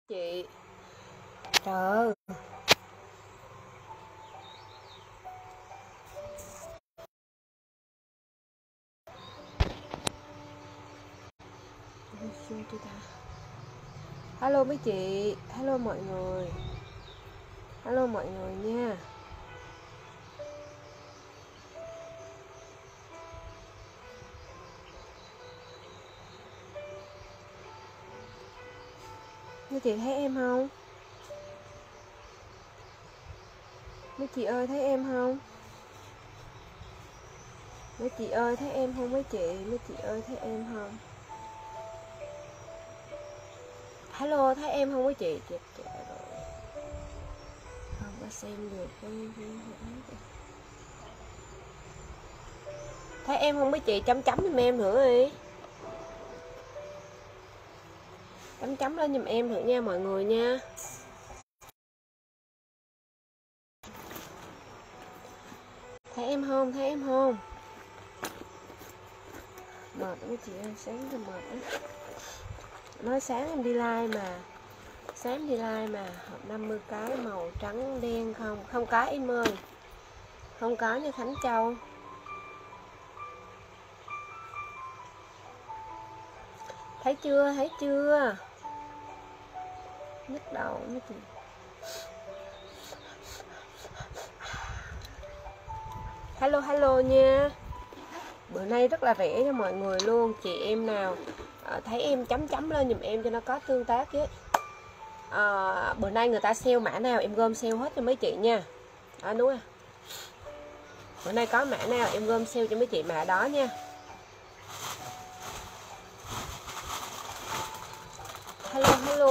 chị. Trời ơi. Hello mấy chị, hello mọi người. Hello mọi người nha. Mấy chị thấy em không? Mấy chị ơi thấy em không? Mấy chị ơi thấy em không mấy chị? Mấy chị ơi thấy em không? Hello thấy em không mấy chị? Chết rồi. Không có xem được. Thấy em không mấy chị? Chấm chấm giùm em nữa đi. Chấm chấm lên giùm em thử nha mọi người nha. Thấy em không? Thấy em không? Mệt mấy chị ơi, sáng thì mệt á. Nói sáng em đi live mà. Sáng đi live mà, hộp 50 cái màu trắng đen không? Không có em ơi. Không có như Khánh Châu. Thấy chưa? Thấy chưa? Nhức đầu mấy chị. Hello hello nha. Bữa nay rất là rẻ cho mọi người luôn. Chị em nào thấy em chấm chấm lên giùm em cho nó có tương tác chứ. Bữa nay người ta sale mã nào em gom sale hết cho mấy chị nha. Đó đúng không? Bữa nay có mã nào em gom sale cho mấy chị mã đó nha. Hello hello.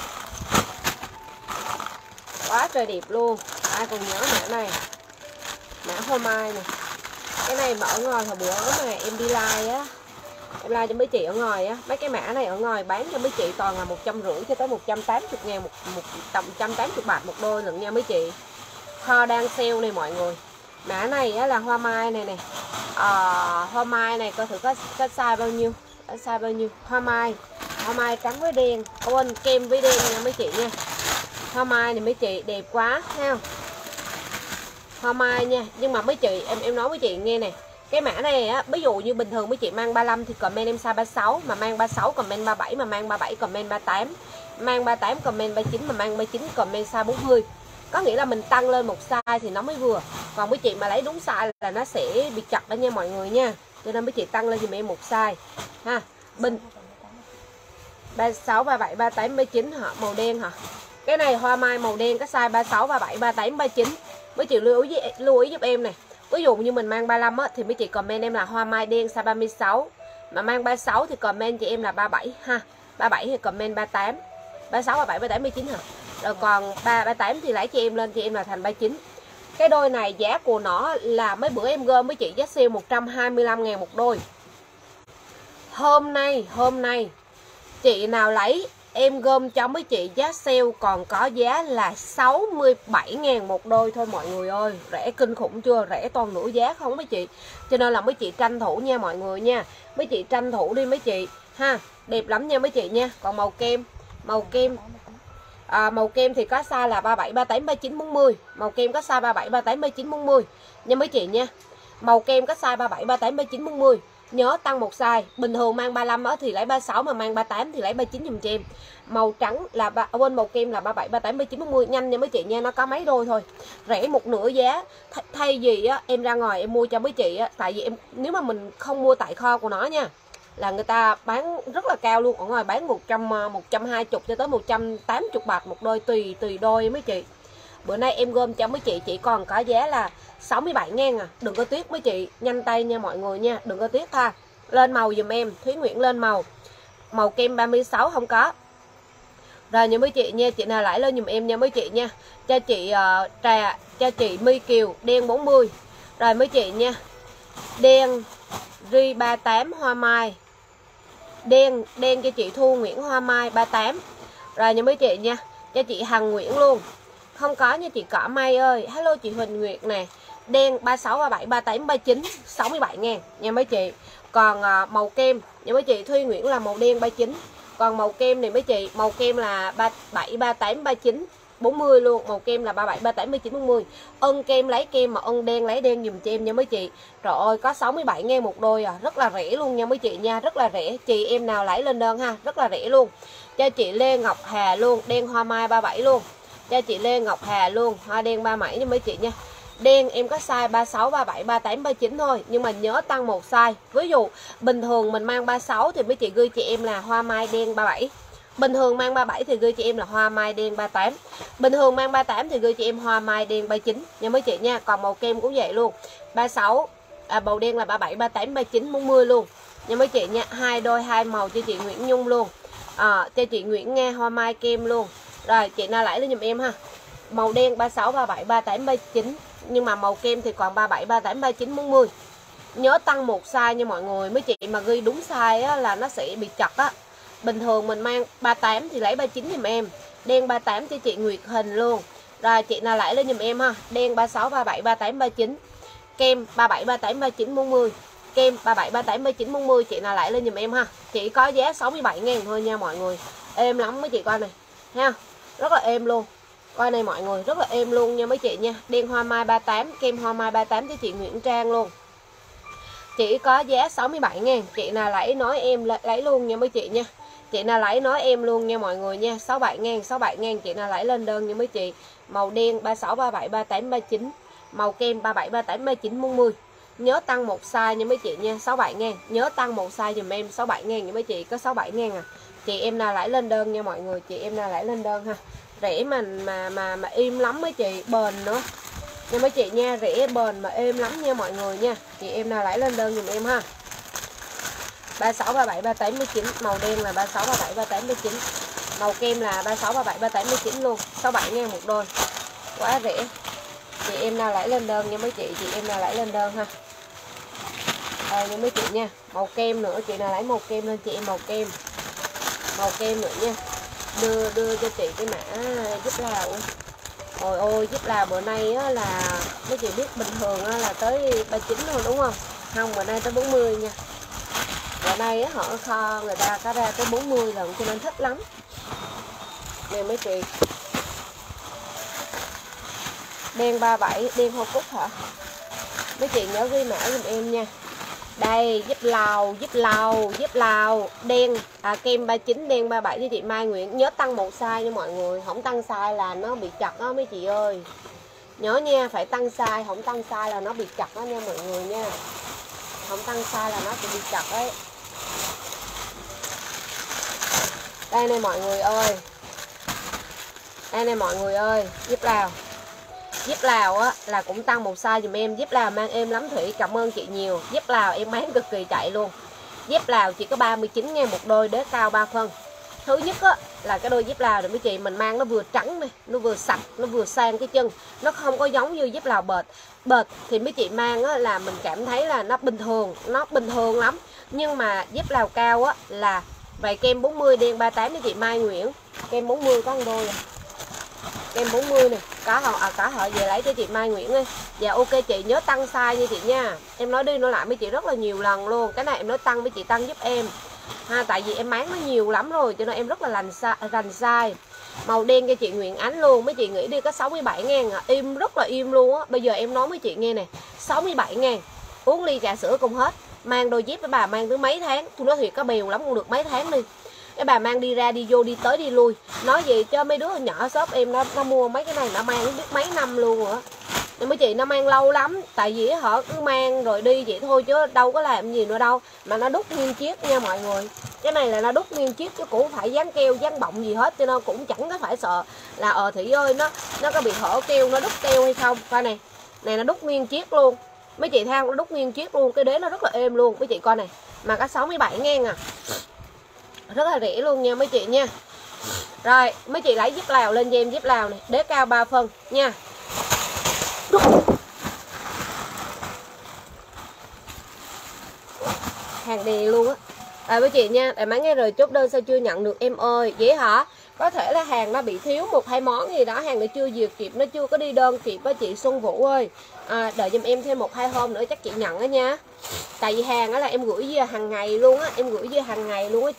Quá trời đẹp luôn. Ai còn nhớ mã này. Mã hoa mai này. Cái này mà ở ngoài hồi bữa mà em đi live á, em live cho mấy chị ở ngoài á, mấy cái mã này ở ngoài bán cho mấy chị toàn là 150 cho tới 180 ngàn một tầm 180 bạc một đôi lận nha mấy chị. Kho đang sale này mọi người. Mã này á là hoa mai này nè. Hoa mai này coi thử có size bao nhiêu. Có size bao nhiêu? Hoa mai trắng với đen, quên kem với đen nha mấy chị nha. Hoa mai này mấy chị đẹp quá ha. Hoa mai nha, nhưng mà mấy chị em nói với chị nghe nè, cái mã này á, ví dụ như bình thường mấy chị mang 35 thì comment em size 36, mà mang 36 comment 37, mà mang 37 comment 38, mang 38 comment 39, mà mang 39 comment size 40. Có nghĩa là mình tăng lên một size thì nó mới vừa. Còn mấy chị mà lấy đúng size là nó sẽ bị chặt đó nha mọi người nha. Cho nên mấy chị tăng lên giùm em một size ha. Bình 36, 37, 38, 39 hả? Màu đen hả? Cái này hoa mai màu đen có size 36, 37, 38, 39. Mấy chị lưu ý giúp em này. Ví dụ như mình mang 35 á, thì mấy chị comment em là hoa mai đen size 36. Mà mang 36 thì comment chị em là 37 ha. 37 thì comment 38. 36, 37, 38, 39 hả? Rồi còn 38 thì lấy chị em lên, chị em là thành 39. Cái đôi này giá của nó là mấy bữa em gom với chị giá sale 125 ngàn một đôi. Hôm nay chị nào lấy em gom cho mấy chị giá sale còn có giá là 67 ngàn một đôi thôi mọi người ơi. Rẻ kinh khủng chưa? Rẻ toàn nửa giá không mấy chị. Cho nên là mấy chị tranh thủ nha mọi người nha. Mấy chị tranh thủ đi mấy chị ha. Đẹp lắm nha mấy chị nha. Còn màu kem màu kem thì có size là 37, 38, 39, 40. Màu kem có size 37, 38, 39, 40 nha mấy chị nha. Màu kem có size 37, 38, 39, 40. Nhớ tăng một size. Bình thường mang 35 đó thì lấy 36, mà mang 38 thì lấy 39 dùm cho em. Màu trắng là quên màu kem là 37, 38, 39, 40. Nhanh nha mấy chị nha, nó có mấy đôi thôi. Rẻ một nửa giá. Thay vì á em ra ngoài em mua cho mấy chị á, tại vì em nếu mà mình không mua tại kho của nó nha, là người ta bán rất là cao luôn. Ở ngoài bán 120 cho tới 180 bạc một đôi, tùy đôi mấy chị. Bữa nay em gom cho mấy chị chỉ còn có giá là 67 ngàn à. Đừng có tiếc mấy chị, nhanh tay nha mọi người nha, đừng có tiếc ha. Lên màu dùm em, Thúy Nguyễn lên màu. Màu kem 36 không có. Rồi nha mấy chị nha, chị nào lại lên dùm em nha mấy chị nha. Cho chị cho chị My Kiều đen 40. Rồi mấy chị nha. Đen Ri 38 hoa mai. Đen cho chị Thu Nguyễn hoa mai 38. Rồi nha mấy chị nha. Cho chị Hằng Nguyễn luôn. Không có nha chị Cỏ Mai ơi. Hello chị Huỳnh Nguyệt nè. Đen 36, 37, 38, 39 67 ngàn nha mấy chị. Còn màu kem nha mấy chị. Thúy Nguyễn là màu đen 39. Còn màu kem này mấy chị, màu kem là 37, 38, 39, 40 luôn. Màu kem là 37, 38, 39, 40. Ân kem lấy kem mà ân đen lấy đen dùm cho em nha mấy chị. Trời ơi có 67.000 một đôi à, rất là rẻ luôn nha mấy chị nha, rất là rẻ. Chị em nào lấy lên đơn ha, rất là rẻ luôn. Cho chị Lê Ngọc Hà luôn, đen hoa mai 37 luôn. Cho chị Lê Ngọc Hà luôn, hoa đen 37 nha mấy chị nha. Đen em có size 36, 37, 38, 39 thôi. Nhưng mà nhớ tăng một size. Ví dụ bình thường mình mang 36 thì mấy chị gửi chị em là hoa mai đen 37. Bình thường mang 37 thì gửi chị em là hoa mai đen 38. Bình thường mang 38 thì gửi chị em hoa mai đen 39 nha mấy chị nha. Còn màu kem cũng vậy luôn. 36 màu đen là 37, 38, 39, 40 luôn nha mấy chị nha. Hai đôi hai màu cho chị Nguyễn Nhung luôn. Cho chị Nguyễn Nga hoa mai kem luôn. Rồi chị nào lấy lên giùm em ha. Màu đen 36, 37, 38, 39. Nhưng mà màu kem thì còn 37, 38, 39, 40. Nhớ tăng một size nha mọi người. Mấy chị mà ghi đúng size á, là nó sẽ bị chật á. Bình thường mình mang 38 thì lấy 39 giùm em. Đen 38 cho chị Nguyệt Hình luôn. Rồi chị nào lấy lên giùm em ha. Đen 36, 37, 38, 39. Kem 37, 38, 39, 40. Kem 37, 38, 39, 40. Chị nào lấy lên giùm em ha. Chỉ có giá 67.000 thôi nha mọi người. Êm lắm mấy chị coi này ha. Rất là êm luôn. Coi này mọi người, rất là êm luôn nha mấy chị nha. Đen hoa mai 38, kem hoa mai 38 cho chị Nguyễn Trang luôn. Chỉ có giá 67.000. Chị nào lấy nói em lấy luôn nha mấy chị nha. Chị nào lấy nói em luôn nha mọi người nha. 67.000, 67.000 chị nào lấy lên đơn nha mấy chị. Màu đen 36, 37, 38, 39. Màu kem 37, 38, 39, 40. Nhớ tăng một size nha mấy chị nha. 67.000. Nhớ tăng một size dùm em 67.000 nha mấy chị. Có 67.000 à. Chị em nào lấy lên đơn nha mọi người. Chị em nào lấy lên đơn ha. Rẻ mà im lắm mấy chị, bền nữa nha mấy chị nha, rẻ bền mà êm lắm nha mọi người nha. Chị em nào lấy lên đơn dùm em ha. 36, 37, 38, 39. Màu đen là 36, 37, 38, 39. Màu kem là 36, 37, 38, 39 luôn. 67.000 một đôi. Quá rẻ. Chị em nào lấy lên đơn nha mấy chị. Chị em nào lấy lên đơn ha. Nha mấy chị nha. Màu kem nữa. Chị nào lấy màu kem lên chị em màu kem. Màu kem nữa nha. Đưa cho chị cái mã giúp Lào. Ôi ôi giúp Lào bữa nay á, là mấy chị biết bình thường á, là tới 39 thôi đúng không? Không, bữa nay tới 40 nha. Bữa nay á, họ kho người ta có ra tới 40 lần cho nên thích lắm. Nè mấy chị. Đen 37, đen hoa cúc hả? Mấy chị nhớ ghi mã giùm em nha. Đây, giúp Lào, đen kem 39, đen 37 cho chị Mai Nguyễn. Nhớ tăng một size nha mọi người. Không tăng size là nó bị chật đó mấy chị ơi. Nhớ nha, phải tăng size, không tăng size là nó bị chật đó nha mọi người nha. Không tăng size là nó sẽ bị chật đấy. Đây này mọi người ơi. Đây này mọi người ơi, giúp Lào. Giúp Lào á là cũng tăng một size dùm em. Giúp Lào mang êm lắm Thủy, cảm ơn chị nhiều. Giúp Lào em bán cực kỳ chạy luôn. Dép Lào chỉ có 39.000 một đôi, đế cao 3 phân. Thứ nhất á là cái đôi dép Lào này mấy chị, mình mang nó vừa trắng này, nó vừa sạch, nó vừa sang cái chân, nó không có giống như dép Lào bệt. Bệt thì mấy chị mang á là mình cảm thấy là nó bình thường lắm. Nhưng mà dép Lào cao á là vậy. Kem 40 đen 38 cho chị Mai Nguyễn. Kem 40 có một đôi rồi. Kem 40 này, cả họ về lấy cho chị Mai Nguyễn ơi. Dạ ok chị, nhớ tăng size nha chị nha. Em nói đi nói lại với chị rất là nhiều lần luôn. Cái này em nói tăng với chị tăng giúp em ha, tại vì em bán nó nhiều lắm rồi cho nên em rất là rành size. Màu đen cho chị Nguyễn Ánh luôn. Mấy chị nghĩ đi có 67.000 à, im rất là im luôn á. Bây giờ em nói với chị nghe nè, 67.000 uống ly trà sữa cũng hết. Mang đôi dép với bà mang tới mấy tháng, tôi nói thiệt có bèo lắm cũng được mấy tháng đi. Cái bà mang đi ra đi vô đi tới đi lui. Nói gì cho mấy đứa nhỏ shop em nó mua mấy cái này nó mang biết mấy năm luôn rồi á. Nhưng mấy chị nó mang lâu lắm. Tại vì họ cứ mang rồi đi vậy thôi chứ đâu có làm gì nữa đâu. Mà nó đúc nguyên chiếc nha mọi người. Cái này là nó đúc nguyên chiếc chứ cũng phải dán keo dán bọng gì hết. Cho nên cũng chẳng có phải sợ là Thị ơi nó có bị hở keo, nó đúc keo hay không. Coi này. Này nó đúc nguyên chiếc luôn. Mấy chị thấy không, nó đúc nguyên chiếc luôn. Cái đế nó rất là êm luôn. Mấy chị coi này. Mà có 67.000 à. Rất là rẻ luôn nha mấy chị nha. Rồi mấy chị lấy dép Lào lên cho em. Dép Lào này, đế cao 3 phân nha. Hàng đè luôn á. Rồi mấy chị nha, để mấy ngày rồi chốt đơn sao chưa nhận được em ơi. Vậy hả? Có thể là hàng nó bị thiếu một hai món gì đó, hàng nó chưa duyệt kịp, nó chưa có đi đơn kịp á chị Xuân Vũ ơi. Đợi giùm em thêm 1-2 hôm nữa chắc chị nhận á nha. Tại vì hàng á là em gửi về hàng ngày luôn á, em gửi về hàng ngày luôn á chị.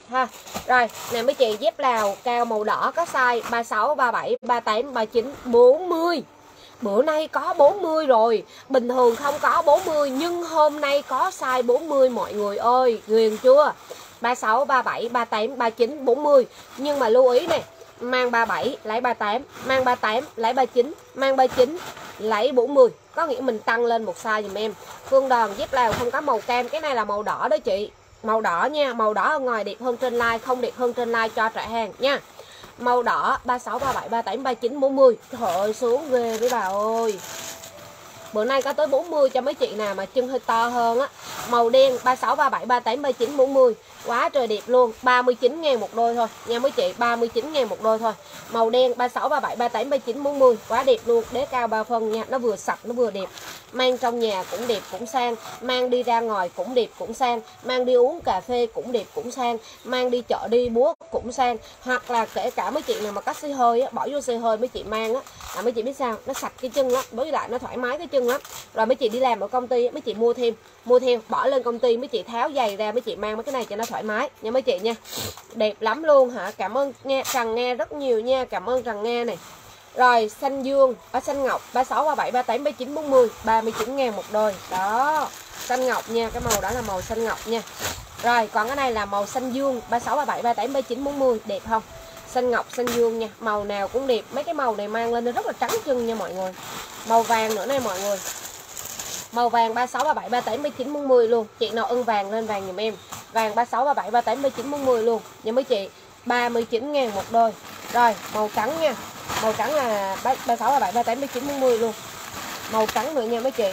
ha. Rồi nè mấy chị, dép Lào cao màu đỏ có size 36, 37, 38, 39, 40. Bữa nay có 40 rồi, bình thường không có 40 nhưng hôm nay có size 40 mọi người ơi, ghiền chưa? 36, 37, 38, 39, 40. Nhưng mà lưu ý này, mang 37 lấy 38, mang 38 lấy 39, mang 39 lấy 40. Có nghĩa mình tăng lên một size dùm em. Phương Đòn dép Lào không có màu cam, cái này là màu đỏ đó chị. Màu đỏ nha, màu đỏ ở ngoài đẹp hơn trên like, không đẹp hơn trên like cho trả hàng nha. Màu đỏ 36, 37, 38, 39, 40. Trời ơi xuống ghê với bà ơi. Bữa nay có tới 40 cho mấy chị nào mà chân hơi to hơn á. Màu đen 36, 37, 38, 39, 40. Quá trời đẹp luôn. 39.000 một đôi thôi nha mấy chị, 39.000 một đôi thôi. Màu đen 36, 37, 38, 39, 40. Quá đẹp luôn, đế cao 3 phân nha. Nó vừa sạch, nó vừa đẹp. Mang trong nhà cũng đẹp, cũng sang. Mang đi ra ngoài cũng đẹp, cũng sang. Mang đi uống cà phê cũng đẹp, cũng sang. Mang đi chợ đi búa cũng sang. Hoặc là kể cả mấy chị nào mà có xì hơi á, bỏ vô xì hơi mấy chị mang á, là mấy chị biết sao, nó sạch cái chân lắm, với lại nó thoải mái cái chân lắm. Rồi mấy chị đi làm ở công ty mấy chị mua theo bỏ lên công ty, mấy chị tháo giày ra, mấy chị mang mấy cái này cho nó thoải mái nha mấy chị nha. Đẹp lắm luôn hả. Cảm ơn nghe Trần Nghe rất nhiều nha, cảm ơn Trần Nghe này. Rồi xanh dương, xanh ngọc 36, 37, 38, 39, 40, 39.000 một đôi. Đó, xanh ngọc nha, cái màu đó là màu xanh ngọc nha. Rồi còn cái này là màu xanh dương 36, 37, 38, 39, 40, đẹp không? Xanh ngọc, xanh dương nha, màu nào cũng đẹp. Mấy cái màu này mang lên nó rất là trắng chân nha mọi người. Màu vàng nữa này mọi người. Màu vàng 36, 37, 38, 39, 40 luôn. Chị nào ưng vàng lên vàng giùm em. Vàng 36, 37, 38, 39, 40 luôn nha mấy chị. 39.000 một đôi. Rồi màu trắng nha. Màu trắng là 36, 37, 38, 39, 40 luôn. Màu trắng nữa nha mấy chị.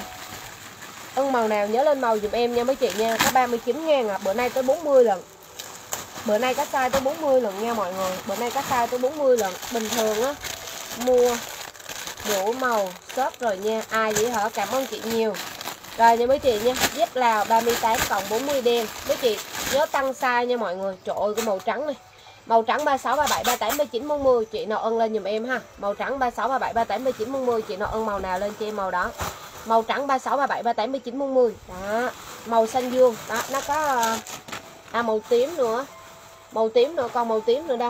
Ưng màu nào nhớ lên màu giùm em nha mấy chị nha. Có 39.000 à. Bữa nay tới 40 lần. Bữa nay có size tới 40 lần nha mọi người. Bữa nay có size tới 40 lần. Bình thường á mua đủ màu shop rồi nha. Ai vậy hả? Cảm ơn chị nhiều. Rồi nha mấy chị nha. Dép Lào 38 cộng 40 đen. Mấy chị nhớ tăng size nha mọi người. Trời ơi cái màu trắng này. Màu trắng 36, 37, 38, 39, 40. Chị nào ưng lên giùm em ha. Màu trắng 36, 37, 38, 39, 40. Chị nào ưng màu nào lên cho em màu đó. Màu trắng 36, 37, 38, 39, 40. Đó. Màu xanh dương. Đó. Nó có màu tím nữa. Màu tím nữa. Còn màu tím nữa đâu.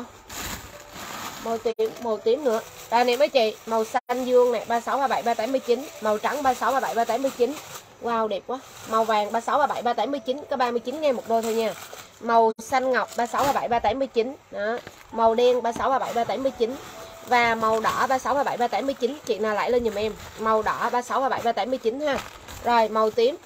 Màu tím nữa. Đây này mấy chị, màu xanh dương này 36, 37, 38, 39, màu trắng 36, 37, 38, 39. Wow đẹp quá. Màu vàng 36, 37, 38, 39 có 39.000 một đôi thôi nha. Màu xanh ngọc 36, 37, 38, 39. Đó. Màu đen 36, 37, 38, 39. Và màu đỏ 36, 37, 38, 39. Chị nào lại lên giùm em. Màu đỏ 36, 37, 38, 39 ha. Rồi màu tím.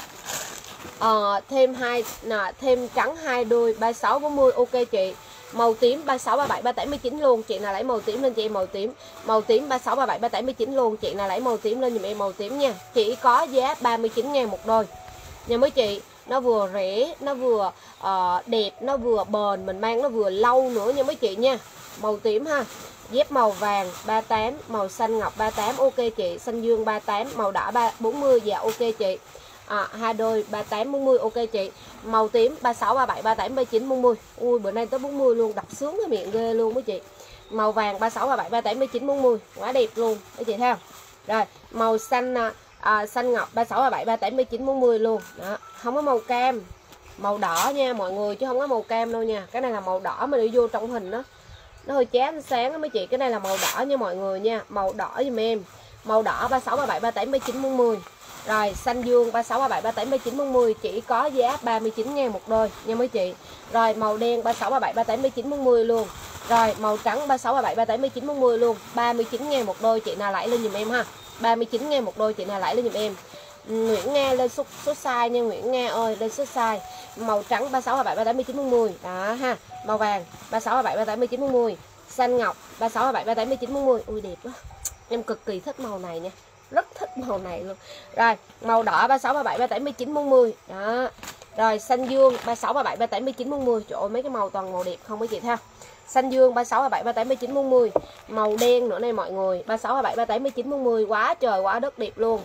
Thêm trắng 2 đôi 36, 40 ok chị. Màu tím 36, 37, 38, 39 luôn. Chị nào lấy màu tím lên chị em màu tím. Màu tím 36, 37, 38, 39 luôn. Chị nào lấy màu tím lên giùm em màu tím nha. Chỉ có giá 39.000 một đôi nha mấy chị. Nó vừa rẻ, nó vừa đẹp, nó vừa bền, mình mang nó vừa lâu nữa nha mấy chị nha. Màu tím ha. Dép màu vàng 38, màu xanh ngọc 38 ok chị. Xanh dương 38, màu đỏ 40 dạ ok chị. Hai đôi 38, 40 ok chị. Màu tím 36, 37, 38, 39, 40. Ui bữa nay tới 40 luôn, đập sướng cái miệng ghê luôn mấy chị. Màu vàng 36, 37, 38, 39, 40. Quá đẹp luôn mấy chị thấy không? Rồi màu xanh xanh ngọc 36, 37, 38, 39, 40 luôn. Đó, không có màu cam. Màu đỏ nha mọi người chứ không có màu cam đâu nha. Cái này là màu đỏ mà đi vô trong hình đó. Nó hơi chán sáng đó mấy chị. Cái này là màu đỏ nha mọi người nha. Màu đỏ giùm em. Màu đỏ 36, 37, 38, 39, 40. Rồi xanh dương 36, 37, 38, 39, 40 chỉ có giá 39.000 một đôi nha mấy chị. Rồi màu đen 36, 37, 38, 39, 40 luôn. Rồi màu trắng 36, 37, 38, 39, 40 luôn. 39.000 một đôi chị nào lại lên giùm em ha. 39.000 một đôi chị nào lại lên giùm em. Nguyễn Nga lên số size nha Nguyễn Nga ơi, lên số size. Màu trắng 36, 37, 38, 39, 40. Đó ha. Màu vàng 36, 37, 38, 39, 40. Xanh ngọc 36, 37, 38, 39, 40. Ui đẹp quá. Em cực kỳ thích màu này nha. Rất thích màu này luôn. Rồi màu đỏ 36, 37, 38, 39, 40. Đó. Rồi xanh dương 36, 37, 38, 39, 40. Trời ơi mấy cái màu toàn màu đẹp không mấy chị thấy không? Xanh dương 36, 37, 38, 39, 40. Màu đen nữa này mọi người 36, 37, 38, 39, 40. Quá trời quá đất đẹp luôn.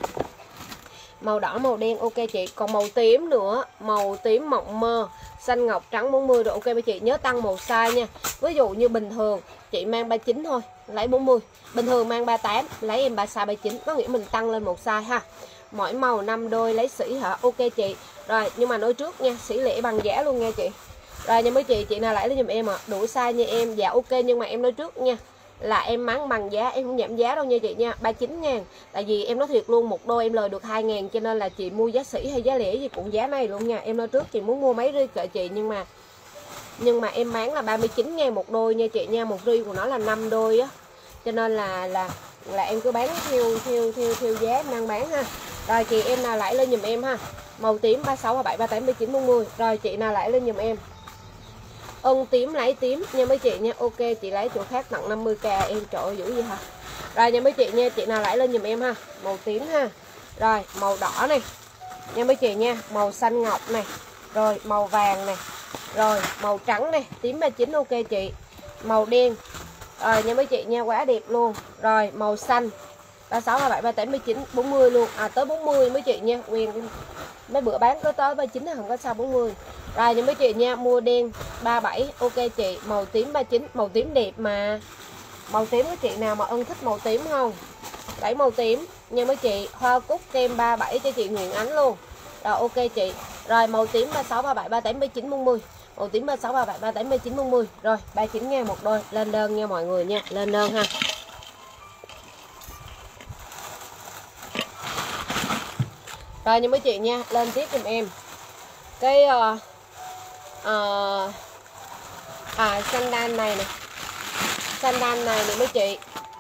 Màu đỏ màu đen ok chị. Còn màu tím nữa. Màu tím mộng mơ. Xanh ngọc trắng 40 rồi ok mấy chị. Nhớ tăng một size nha. Ví dụ như bình thường chị mang 39 thôi lấy 40. Bình thường mang 38 lấy em 3 size 39. Có nghĩa mình tăng lên một size ha. Mỗi màu 5 đôi lấy sỉ hả? Ok chị. Rồi nhưng mà nói trước nha, sỉ lẻ bằng giá luôn nha chị. Rồi nha mấy chị nào lại lấy giùm em ạ. Đủ size nha em. Dạ ok, nhưng mà em nói trước nha, là em bán bằng giá, em không giảm giá đâu nha chị nha. 39 ngàn. Tại vì em nói thiệt luôn, một đôi em lời được 2 ngàn, cho nên là chị mua giá sỉ hay giá lẻ gì cũng giá này luôn nha. Em nói trước, chị muốn mua mấy ri kệ chị, nhưng mà em bán là 39 ngàn một đôi nha chị nha. Một ri của nó là 5 đôi á, cho nên là em cứ bán theo giá em đang bán ha. Rồi chị em nào lại lên giùm em ha. Màu tím 36, 37, 38, 39, 40. Rồi chị nào lại lên giùm em. Ưng tím lấy tím nha mấy chị nha. Ok, chị lấy chỗ khác tặng 50k em, trời ơi dữ gì hả. Rồi nha mấy chị nha, chị nào lại lên giùm em ha. Màu tím ha. Rồi màu đỏ này nha mấy chị nha, màu xanh ngọc này, rồi màu vàng này, rồi màu trắng này, tím 39 ok chị. Màu đen. Rồi nha mấy chị nha, quá đẹp luôn. Rồi màu xanh 36, 37, 38, 39, 40 luôn. À tới 40 mấy chị nha. Nguyên mấy bữa bán có tới 39 không có sao 40. Rồi nha mấy chị nha, mua đen 37 ok chị. Màu tím 39, màu tím đẹp mà. Màu tím có chị nào mà ưng thích màu tím không? Đẩy màu tím nha mấy chị. Hoa cúc kem 37 cho chị Nguyễn Ánh luôn. Rồi ok chị. Rồi màu tím 36, 37, 38, 39, 40. Màu tím 36, 37, 38, 39, 40. Rồi 39 ngàn một đôi. Lên đơn nha mọi người nha. Lên đơn ha. Rồi nha mấy chị nha, lên tiếp giùm em cái sandal này nè. Sandal này nè mấy chị.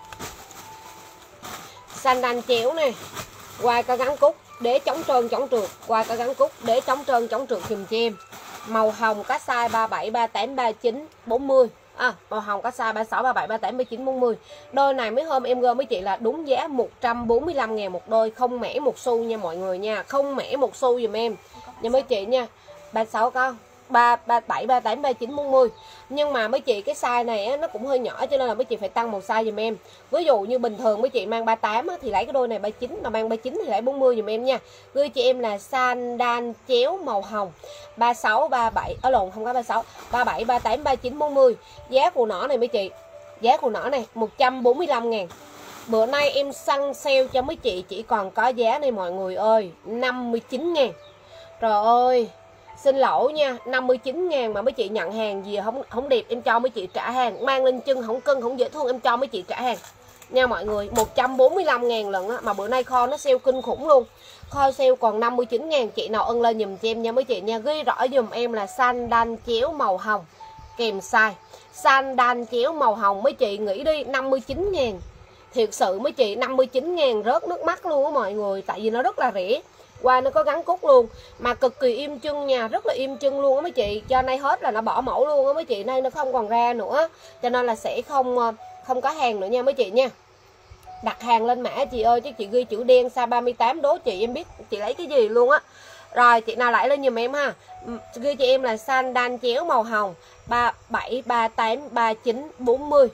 Sandal chéo nè. Qua có gắn cúc, đế chống trơn chống trượt. Qua có gắn cúc, đế chống trơn chống trượt dùm cho em. Màu hồng có size 37, 38, 39, 40. Màu hồng có size 36, 37, 38, 39, 40. Đôi này mấy hôm em gom mấy chị là đúng giá 145 ngàn một đôi. Không mẻ một xu nha mọi người nha. Không mẻ một xu dùm em nha mấy chị nha. 36 con 37, 38, 39, 40. Nhưng mà mấy chị cái size này á, nó cũng hơi nhỏ, cho nên là mấy chị phải tăng một size dùm em. Ví dụ như bình thường mấy chị mang 38 á, thì lấy cái đôi này 39, mà mang 39 thì lấy 40 dùm em nha. Gửi chị em là sandal chéo màu hồng 36, 37, ở lộn không có 36, 37, 38, 39, 40. Giá của nó này mấy chị. Giá của nó này 145 ngàn. Bữa nay em săn sale cho mấy chị chỉ còn có giá này mọi người ơi, 59 ngàn. Trời ơi, xin lỗi nha, 59 ngàn mà mấy chị nhận hàng gì không đẹp em cho mấy chị trả hàng. Mang lên chân không cân không dễ thương em cho mấy chị trả hàng nha mọi người. 145 ngàn lần á. Mà bữa nay kho nó sale kinh khủng luôn. Kho sale còn 59 ngàn. Chị nào ưng lên dùm cho em nha mấy chị nha. Ghi rõ dùm em là sandal chéo màu hồng kèm size. Sandal chéo màu hồng mấy chị nghĩ đi, 59 ngàn. Thiệt sự mấy chị 59 ngàn rớt nước mắt luôn á mọi người. Tại vì nó rất là rẻ. Qua nó có gắn cúc luôn. Mà cực kỳ im chân nha. Rất là im chân luôn á mấy chị. Cho nay hết là nó bỏ mẫu luôn á mấy chị. Nay nó không còn ra nữa. Cho nên là sẽ không có hàng nữa nha mấy chị nha. Đặt hàng lên mã chị ơi. Chứ chị ghi chữ đen size 38 đố chị em biết chị lấy cái gì luôn á. Rồi chị nào lại lên giùm em ha. Ghi cho em là sandal chéo màu hồng 37, 38, 39, 40.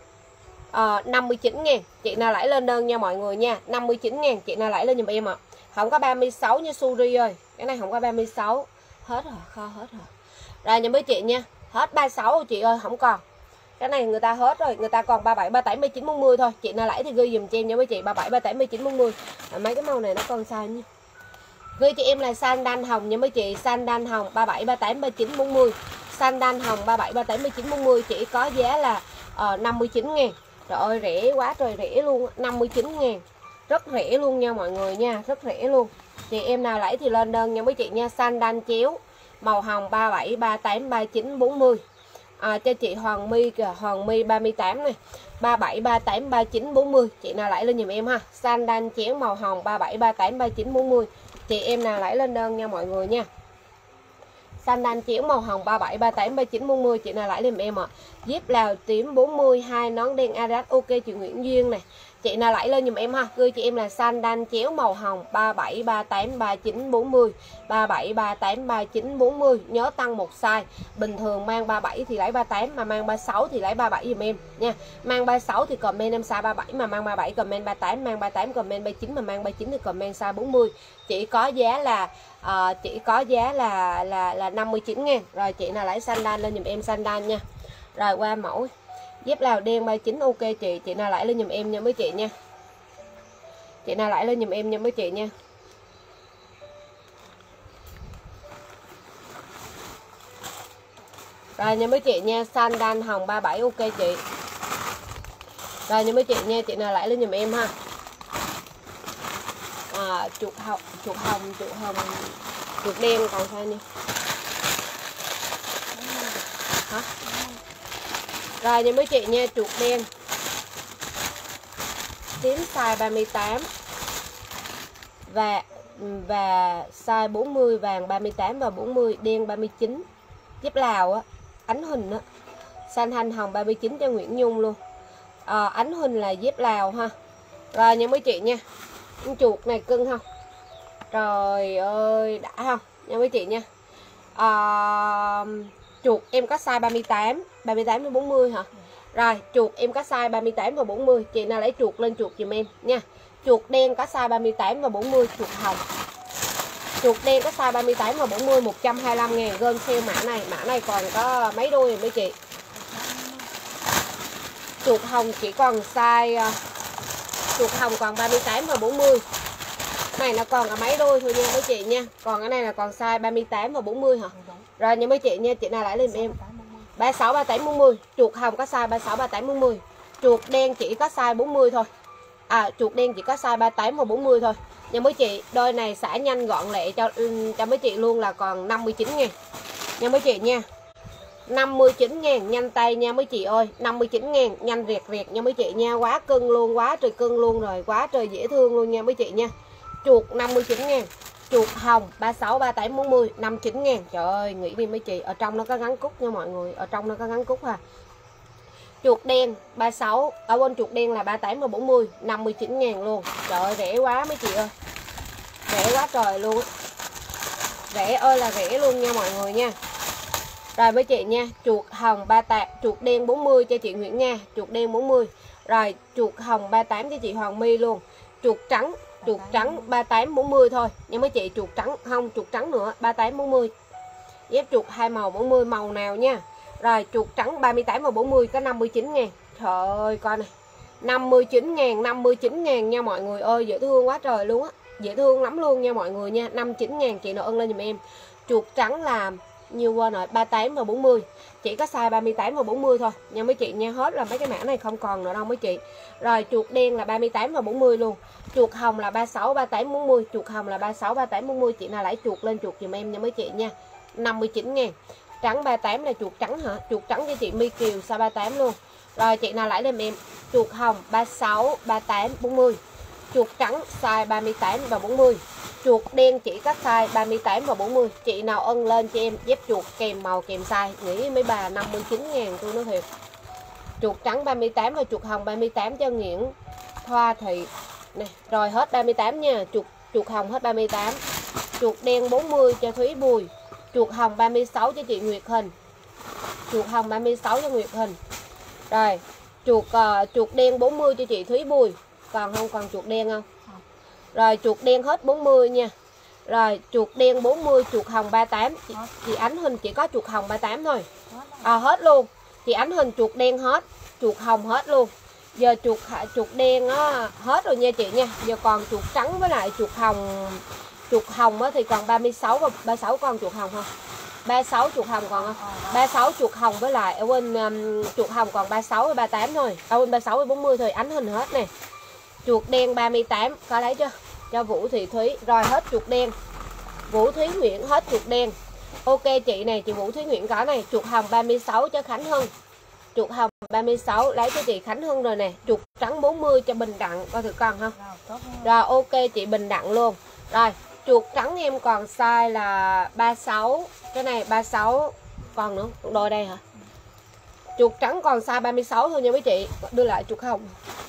59 ngàn. Chị nào lại lên đơn nha mọi người nha. 59 ngàn. Chị nào lại lên giùm em ạ. Không có 36 như Suri ơi. Cái này không có 36. Hết rồi, kho hết rồi. Rồi nha mấy chị nha. Hết 36 chị ơi, không còn. Cái này người ta hết rồi, người ta còn 37, 38, 39, 40 thôi. Chị nào lại thì ghi dùm cho em nha mấy chị. 37, 38, 39, 40. Mấy cái màu này nó còn sai nha. Ghi cho em là sandal hồng nha mấy chị. Sandal hồng 37, 38, 39, 40. Sandal hồng 37, 38, 39, 40. Chỉ có giá là 59 ngàn. Trời ơi rẻ quá trời rẻ luôn. 59 ngàn. Rất rẻ luôn nha mọi người nha. Rất rẻ luôn. Chị em nào lấy thì lên đơn nha mấy chị nha. Sandal chéo màu hồng 37, 38, 39, 40. Cho chị Hoàng My kìa. Hoàng My 38 này. 37, 38, 39, 40. Chị nào lấy lên giùm em ha. Sandal chéo màu hồng 37, 38, 39, 40. Chị em nào lấy lên đơn nha mọi người nha. Sandal chéo màu hồng 37, 38, 39, 40. Chị nào lấy giùm em ạ. Zip Lào tím 40, 2 nón đen Aras. Ok chị Nguyễn Duyên này. Chị nào lấy lên giùm em ha. Gửi chị em là sandal chéo màu hồng 37, 38, 39, 40. 37, 38, 39, 40. Nhớ tăng một size. Bình thường mang 37 thì lấy 38. Mà mang 36 thì lấy 37 giùm em nha. Mang 36 thì comment em size 37. Mà mang 37 comment 38. Mang 38 comment 39. Mà mang 39 thì comment size 40. Chỉ có giá là 59 ngàn. Rồi chị nào lấy sandal lên giùm em sandal nha. Rồi qua mẫu dép Lào đen 39 ok chị. Chị nào lại lên giùm em nha mấy chị nha. Chị nào lại lên giùm em nha mấy chị nha. Rồi nha mấy chị nha, xanh đan hồng 37 ok chị. Rồi nha mấy chị nha, chị nào lại lên giùm em ha. Chuột hồng, chuột đen còn sao nha. Hả? Rồi nha mấy chị nha, chuột đen tím size 38 và size 40, vàng 38 và 40, đen 39, dép Lào á, ánh huỳnh á, xanh thanh hồng 39 cho Nguyễn Nhung luôn. Ánh huỳnh là dép Lào ha. Rồi nha mấy chị nha, con chuột này cưng không? Trời ơi đã không nha mấy chị nha. Chuột em có size 38 đến 40 hả? Rồi chuột em có size 38 và 40. Chị nào lấy chuột lên chuột giùm em nha. Chuột đen có size 38 và 40, chuột hồng. Chuột đen có size 38 và 40, 125.000 gom sale mã này. Mã này còn có mấy đôi rồi mấy chị. Chuột hồng chỉ còn size chuột hồng còn 38 và 40. Này nó còn có mấy đôi thôi nha mấy chị nha. Còn cái này là còn size 38 và 40 hả? Rồi nha mấy chị nha, chị nào lại lên em 36, 38, 40. Chuột hồng có size 36, 38, 40. Chuột đen chỉ có size 40 thôi. Chuột đen chỉ có size 38 và 40 thôi. Nha mấy chị, đôi này xả nhanh gọn lẹ cho mấy chị luôn là còn 59.000. Nha mấy chị nha. 59.000 nhanh tay nha mấy chị ơi. 59.000 nhanh riệt nha mấy chị nha. Quá cưng luôn, quá trời cưng luôn rồi, quá trời dễ thương luôn nha mấy chị nha. Chuột 59.000. Chuột hồng 36, 38, 40 59.000. Trời ơi, nghĩ đi mấy chị, ở trong nó có gắn cúc nha mọi người, ở trong nó có gắn cúc ha. Chuột đen 36, ở bên chuột đen là 38 và 40 59.000 luôn. Trời ơi rẻ quá mấy chị ơi. Rẻ quá trời luôn. Rẻ ơi là rẻ luôn nha mọi người nha. Rồi mấy chị nha, chuột hồng 38, chuột đen 40 cho chị Nguyễn Nga, chuột đen 40. Rồi chuột hồng 38 cho chị Hoàng My luôn. Chuột trắng 38 40 thôi nha mấy chị. Chuột trắng không, chuột trắng nữa 38 40. Dép chuột hai màu 40, màu nào nha. Rồi chuột trắng 38 và 40 có 59.000. Trời ơi coi này. 59.000 nha mọi người ơi, dễ thương quá trời luôn á. Dễ thương lắm luôn nha mọi người nha. 59.000 chị nào ân lên giùm em. Chuột trắng là nhiều quên rồi, 38 và 40. Chỉ có size 38 và 40 thôi nha mấy chị nha. Hết là mấy cái mã này không còn nữa đâu mấy chị. Rồi chuột đen là 38 và 40 luôn. Chuột hồng là 36, 38, 40. Chuột hồng là 36, 38, 40. Chị nào lấy chuột lên chuột giùm em nha mấy chị nha. 59.000. Trắng 38 là chuột trắng hả? Chuột trắng cho chị My Kiều size 38 luôn. Rồi chị nào lấy lên em. Chuột hồng 36, 38, 40. Chuột trắng size 38 và 40. Chuột đen chỉ có size 38 và 40. Chị nào ân lên cho em dép chuột kèm màu kèm size. Nghĩ mấy bà 59.000 tôi nói thiệt. Chuột trắng 38 và chuột hồng 38 cho Nguyễn Thoa Thị này. Rồi hết 38 nha. Chuột hồng hết 38. Chuột đen 40 cho Thúy Bùi. Chuột hồng 36 cho chị Nguyệt Hình. Chuột hồng 36 cho Nguyệt Hình. Rồi chuột đen 40 cho chị Thúy Bùi. Còn không, còn chuột đen không? Rồi chuột đen hết 40 nha. Rồi chuột đen 40, chuột hồng 38. Chị Ánh Huỳnh chỉ có chuột hồng 38 thôi. Hết luôn. Chị Ánh Huỳnh chuột đen hết, chuột hồng hết luôn. Giờ chuột đen á hết rồi nha chị nha. Giờ còn chuột trắng với lại chuột hồng. Chuột hồng á thì còn 36 và 36 còn chuột hồng không? 36 chuột hồng còn không? 36 chuột hồng với lại ở bên chuột hồng còn 36 và 38 thôi. Ở bên 36 và 40 thôi, Ánh Huỳnh hết nè. Chuột đen 38 có lấy chưa? Cho Vũ Thị Thúy. Rồi hết chuột đen. Vũ Thúy Nguyễn hết chuột đen. Ok chị này, chị Vũ Thúy Nguyễn có này. Chuột hồng 36 cho Khánh Hưng. Chuột hồng 36 lấy cho chị Khánh Hưng rồi nè. Chuột trắng 40 cho Bình Đặng. Coi thử con không? Rồi ok chị Bình Đặng luôn. Rồi chuột trắng em còn size là 36. Cái này 36. Còn nữa, đôi đây hả? Chuột trắng còn size 36 thôi nha mấy chị. Đưa lại chuột hồng.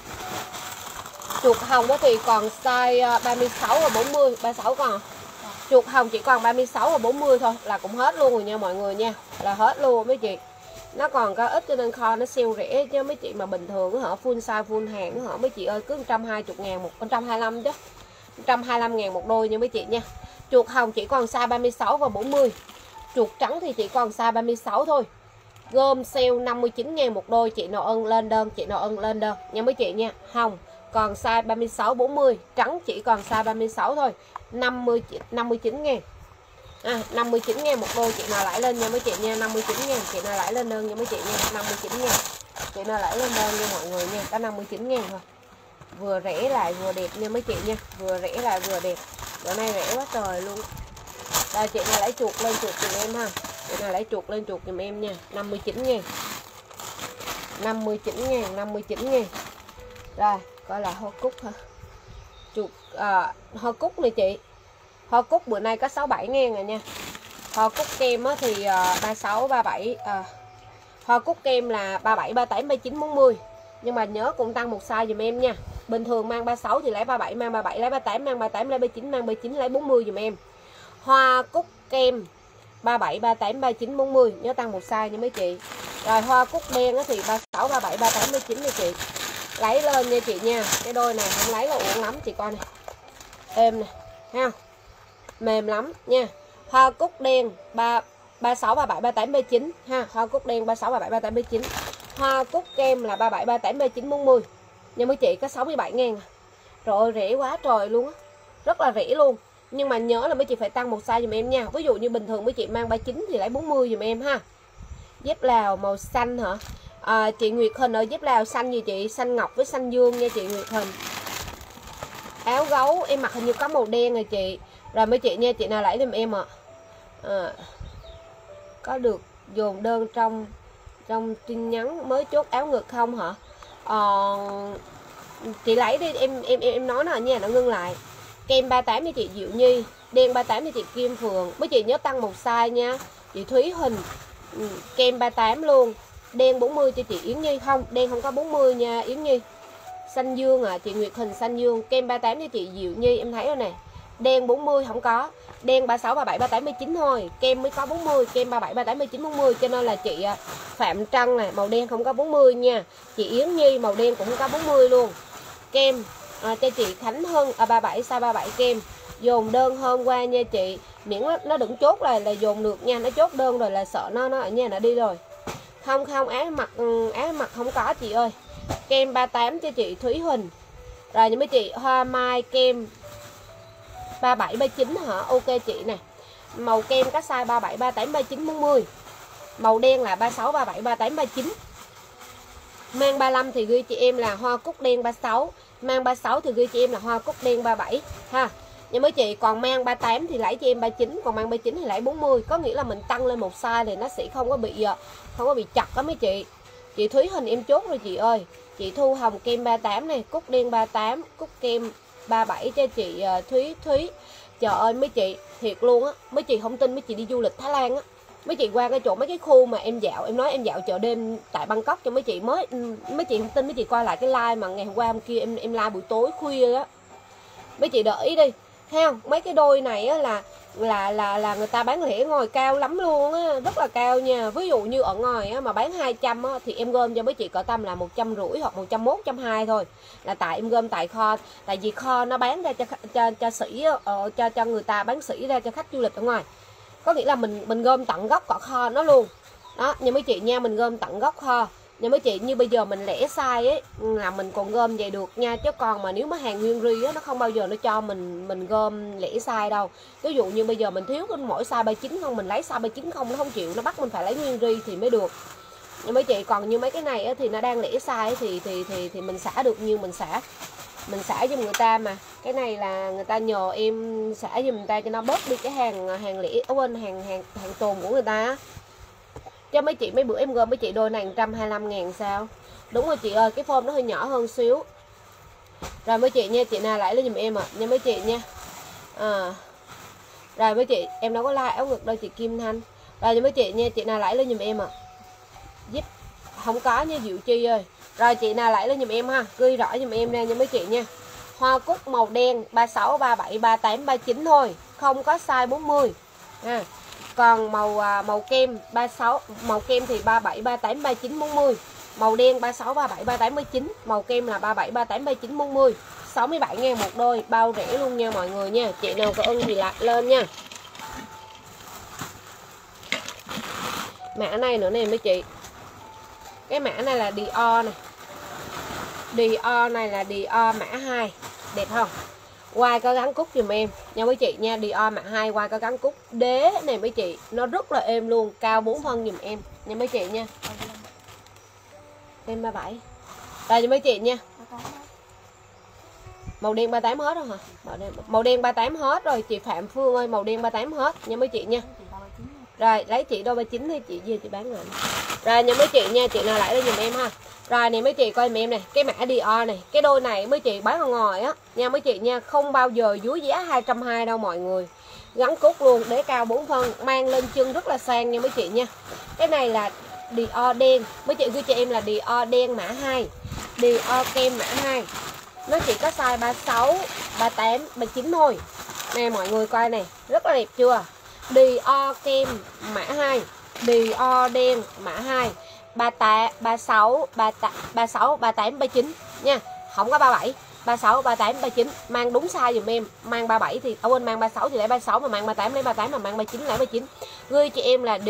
Chuột hồng đó thì còn size 36 và 40. 36 còn. Chuột hồng chỉ còn 36 và 40 thôi là cũng hết luôn rồi nha mọi người nha. Là hết luôn mấy chị. Nó còn có ít cho nên kho nó sale rẻ chứ mấy chị mà bình thường hả, full size full hàng hả mấy chị ơi, cứ 120.000 một 125 chứ. 125.000 một đôi nha mấy chị nha. Chuột hồng chỉ còn size 36 và 40. Chuột trắng thì chỉ còn size 36 thôi. Gom sale 59.000 một đôi. Chị nào ân lên đơn, chị nào ân lên đơn nha mấy chị nha. Hồng còn size 36 40, trắng chỉ còn size 36 thôi. 59.000. 59.000 một đôi, chị nào lấy lên nha mấy chị nha. 59.000, chị nào lấy lên đơn nha mấy chị nha. 59.000, chị nào lấy lên đơn nha mọi người nha. Có 59.000 thôi, vừa rẻ lại vừa đẹp nha mấy chị nha. Vừa rẻ lại vừa đẹp, bữa nay rẻ quá trời luôn. Rồi chị nào lấy chuột lên chuột giùm em ha. Chị nào lấy chuột lên chuột giùm em nha. 59.000, 59.000, 59.000. Rồi coi là hoa cúc hả. Chuột hoa cúc này chị, hoa cúc bữa nay có 67.000 rồi nha. Hoa cúc kem á thì 36, 37. Hoa cúc kem là 37, 38, 39, 40. Nhưng mà nhớ cũng tăng một size dùm em nha. Bình thường mang 36 thì lấy 37, mang 37 lấy 38, mang 38 lấy 39, mang 39 lấy 40 dùm em. Hoa cúc kem 37, 38, 39, 40. Nhớ tăng một size nha mấy chị. Rồi hoa cúc đen thì 36, 37, 38, 39 nha chị. Lấy lên nha chị nha. Cái đôi này không lấy là uổng lắm chị coi này. Êm nè ha, mềm lắm nha. Hoa cúc đen 36, 37, 38, 39 ha. Hoa cúc đen 36, 37, 38, 39. Hoa cúc kem là 37, 38, 39, 40. Nhưng mấy chị có 67.000. Trời ơi rẻ quá trời luôn á. Rất là rẻ luôn. Nhưng mà nhớ là mấy chị phải tăng một size dùm em nha. Ví dụ như bình thường mấy chị mang 39 thì lấy 40 dùm em ha. Dép Lào màu xanh hả? Chị Nguyệt Hình ở dép Lào xanh gì chị? Xanh ngọc với xanh dương nha chị Nguyệt Hình. Áo gấu em mặc hình như có màu đen rồi chị. Rồi mấy chị nha, chị nào lấy giùm em ạ. Có được dồn đơn trong tin nhắn mới chốt áo ngực không hả? Chị lấy đi, em nói nó nha, nó ngưng lại. Kem 38 cho chị Diệu Nhi, đen 38 cho chị Kim Phượng. Mấy chị nhớ tăng một size nha. Chị Thúy Huỳnh, kem 38 luôn. Đen 40 cho chị Yến Nhi. Không, đen không có 40 nha Yến Nhi. Xanh dương chị Nguyệt Hình xanh dương. Kem 38 cho chị Diệu Nhi, em thấy rồi nè. Đen 40 không có. Đen 36, 37, 38, 39 thôi. Kem mới có 40. Kem 37, 38, 39, 40. Cho nên là chị Phạm Trăng này, màu đen không có 40 nha. Chị Yến Nhi màu đen cũng không có 40 luôn. Kem cho chị Khánh Hân 37, size 37 kem. Dồn đơn hôm qua nha chị. Miễn nó đừng chốt là dồn được nha. Nó chốt đơn rồi là sợ nó ở nhà nó đi rồi. Không áo mặc không có chị ơi. Kem 38 cho chị Thúy Huỳnh. Rồi những mấy chị hoa mai kem 37, 39 hả? Ok chị nè. Màu kem có size 37, 38, 39, 40. Màu đen là 36, 37, 38, 39. Mang 35 thì ghi chị em là hoa cúc đen 36. Mang 36 thì ghi chị em là hoa cúc đen 37 ha. Nhưng mấy chị còn mang 38 thì lấy cho em 39, còn mang 39 thì lấy 40. Có nghĩa là mình tăng lên một size thì nó sẽ không có bị chặt đó mấy chị. Chị Thúy Hình em chốt rồi chị ơi. Chị Thu Hồng kem 38 này, cúc đen 38, cúc kem 37 cho chị Thúy. Trời ơi mấy chị, thiệt luôn á, mấy chị không tin mấy chị đi du lịch Thái Lan á. Mấy chị qua cái chỗ mấy cái khu mà em dạo, em nói em dạo chợ đêm tại Bangkok cho mấy chị mấy chị không tin mấy chị coi lại cái live mà ngày hôm qua hôm kia em live buổi tối khuya á. Mấy chị đợi ý đi. Thấy không? Mấy cái đôi này á là người ta bán lẻ ngoài cao lắm luôn á, rất là cao nha. Ví dụ như ở ngoài á mà bán 200 á thì em gom cho mấy chị cỡ tầm là 150 hoặc 101, 120 thôi. Là tại em gom tại kho, tại vì kho nó bán ra cho sĩ cho người ta bán sỉ ra cho khách du lịch ở ngoài. Có nghĩa là mình gom tận gốc cả kho nó luôn. Đó, nha mấy chị nha, mình gom tận gốc kho. Nha mấy chị, như bây giờ mình lẻ size ấy là mình còn gom vậy được nha, chứ còn mà nếu mà hàng nguyên ri á nó không bao giờ nó cho mình gom lẻ size đâu. Ví dụ như bây giờ mình thiếu mỗi size 39 không, mình lấy size 39 không nó không chịu, nó bắt mình phải lấy nguyên ri thì mới được. Nha mấy chị, còn như mấy cái này á thì nó đang lẻ size thì mình xả được như mình xả giùm người ta mà. Cái này là người ta nhờ em xả giùm người ta cho nó bớt đi cái hàng lẻ, quên hàng tồn của người ta. Cho mấy chị mấy bữa em gom mấy chị đôi này 125.000 sao. Đúng rồi chị ơi, cái form nó hơi nhỏ hơn xíu. Rồi mấy chị nha, chị nào lại lên giùm em ạ. Nha mấy chị nha. Rồi mấy chị, em đâu có like áo ngực đâu chị Kim Thanh. Rồi mấy chị nha, chị nào lại lên giùm em ạ. Giúp không có nha Diệu Chi ơi. Rồi chị nào lại lên giùm em ha, ghi rõ giùm em nha mấy chị nha. Hoa cúc màu đen 36, 37, 38, 39 thôi, không có size 40 ha. Còn màu kem 36, màu kem thì 37, 38, 39, 40. Màu đen 36, 37, 38, 39. Màu kem là 37, 38, 39, 40. 67.000 một đôi, bao rẻ luôn nha mọi người nha. Chị nào có ưng thì lại lên nha. Mã này nữa nè mấy chị. Cái mã này là Dior này. Dior này là Dior mã 2. Đẹp không? Quai có gắn cúc giùm em nha mấy chị nha. Dior mã 2 quai có gắn cúc. Đế này mấy chị, nó rất là êm luôn, cao 4 phân giùm em nha mấy chị nha. Em 37. Đây cho mấy chị nha. Màu đen 38 hết rồi hả? Màu đen 38 hết rồi chị Phạm Phương ơi, màu đen 38 hết nha mấy chị nha. Rồi lấy chị đôi 39 đi chị về chị bán lại. Rồi nha mấy chị nha, chị nào lại đây giùm em ha. Rồi nè mấy chị coi giùm em này, cái mã Dior này, cái đôi này mấy chị bán ở ngoài á nha mấy chị nha, không bao giờ dưới giá 220 đâu mọi người. Gắn cúc luôn, đế cao 4 phân, mang lên chân rất là sang nha mấy chị nha. Cái này là Dior đen, mấy chị ghi cho em là Dior đen mã 2, Dior kem mã 2. Nó chỉ có size 36, 38, 39 thôi. Nè mọi người coi này, rất là đẹp chưa? Dior kem mã 2, Dior đen mã 2, 38, 36, 36, 38, 39 nha. Không có 37, 36, 38, 39. Mang đúng size dùm em. Mang 37 thì quên, mang 36 thì lấy 36, mà mang 38 lấy 38, mà mang 39 lấy 39. Gửi chị em là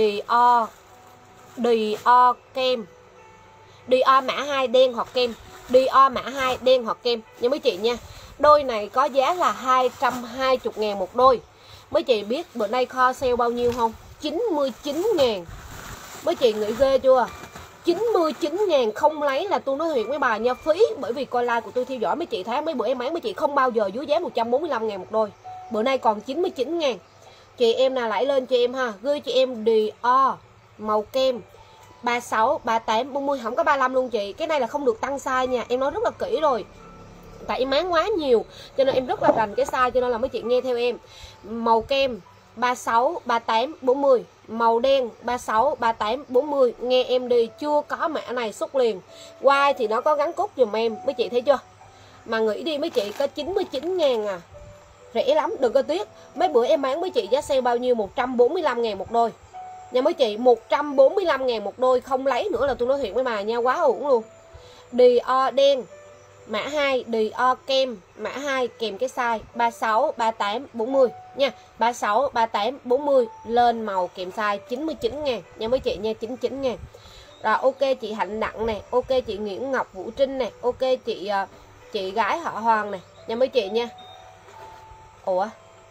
Dior kem, Dior mã 2 đen hoặc kem, Dior mã 2 đen hoặc kem nha mấy chị nha. Đôi này có giá là 220.000 một đôi. Mấy chị biết bữa nay kho sale bao nhiêu không? 99.000. Mấy chị nghĩ ghê chưa? 99.000 không lấy là tôi nói thiệt mấy bà nha, phí. Bởi vì coi like của tôi theo dõi mấy chị thấy mấy bữa em bán mấy chị không bao giờ dưới giá 145.000 một đôi. Bữa nay còn 99.000. Chị em nào lấy lên cho em ha. Gửi chị em Dior màu kem 36, 38, 40, không có 35 luôn chị. Cái này là không được tăng size nha, em nói rất là kỹ rồi. Tại em bán quá nhiều cho nên em rất là rành cái size, cho nên là mấy chị nghe theo em. Màu kem 36, 38, 40, màu đen 36, 38, 40. Nghe em đi, chưa có mã này xuất liền. Quai thì nó có gắn cúc giùm em, mấy chị thấy chưa? Mà nghĩ đi mấy chị, có 99.000 à. Rẻ lắm, đừng có tiếc. Mấy bữa em bán mấy chị giá sale bao nhiêu? 145.000 một đôi nha mấy chị, 145.000 một đôi, không lấy nữa là tôi nói thiệt với bà nha, quá uổng luôn. Dior đen mã 2, Dior kem mã 2 kèm cái size 36, 38, 40 nha. 36, 38, 40 lên màu kèm size 99.000 nha mấy chị nha, 99.000. Rồi ok chị Hạnh Đặng nè, ok chị Nguyễn Ngọc Vũ Trinh nè, ok chị gái họ Hoàng nè nha mấy chị nha. Ủa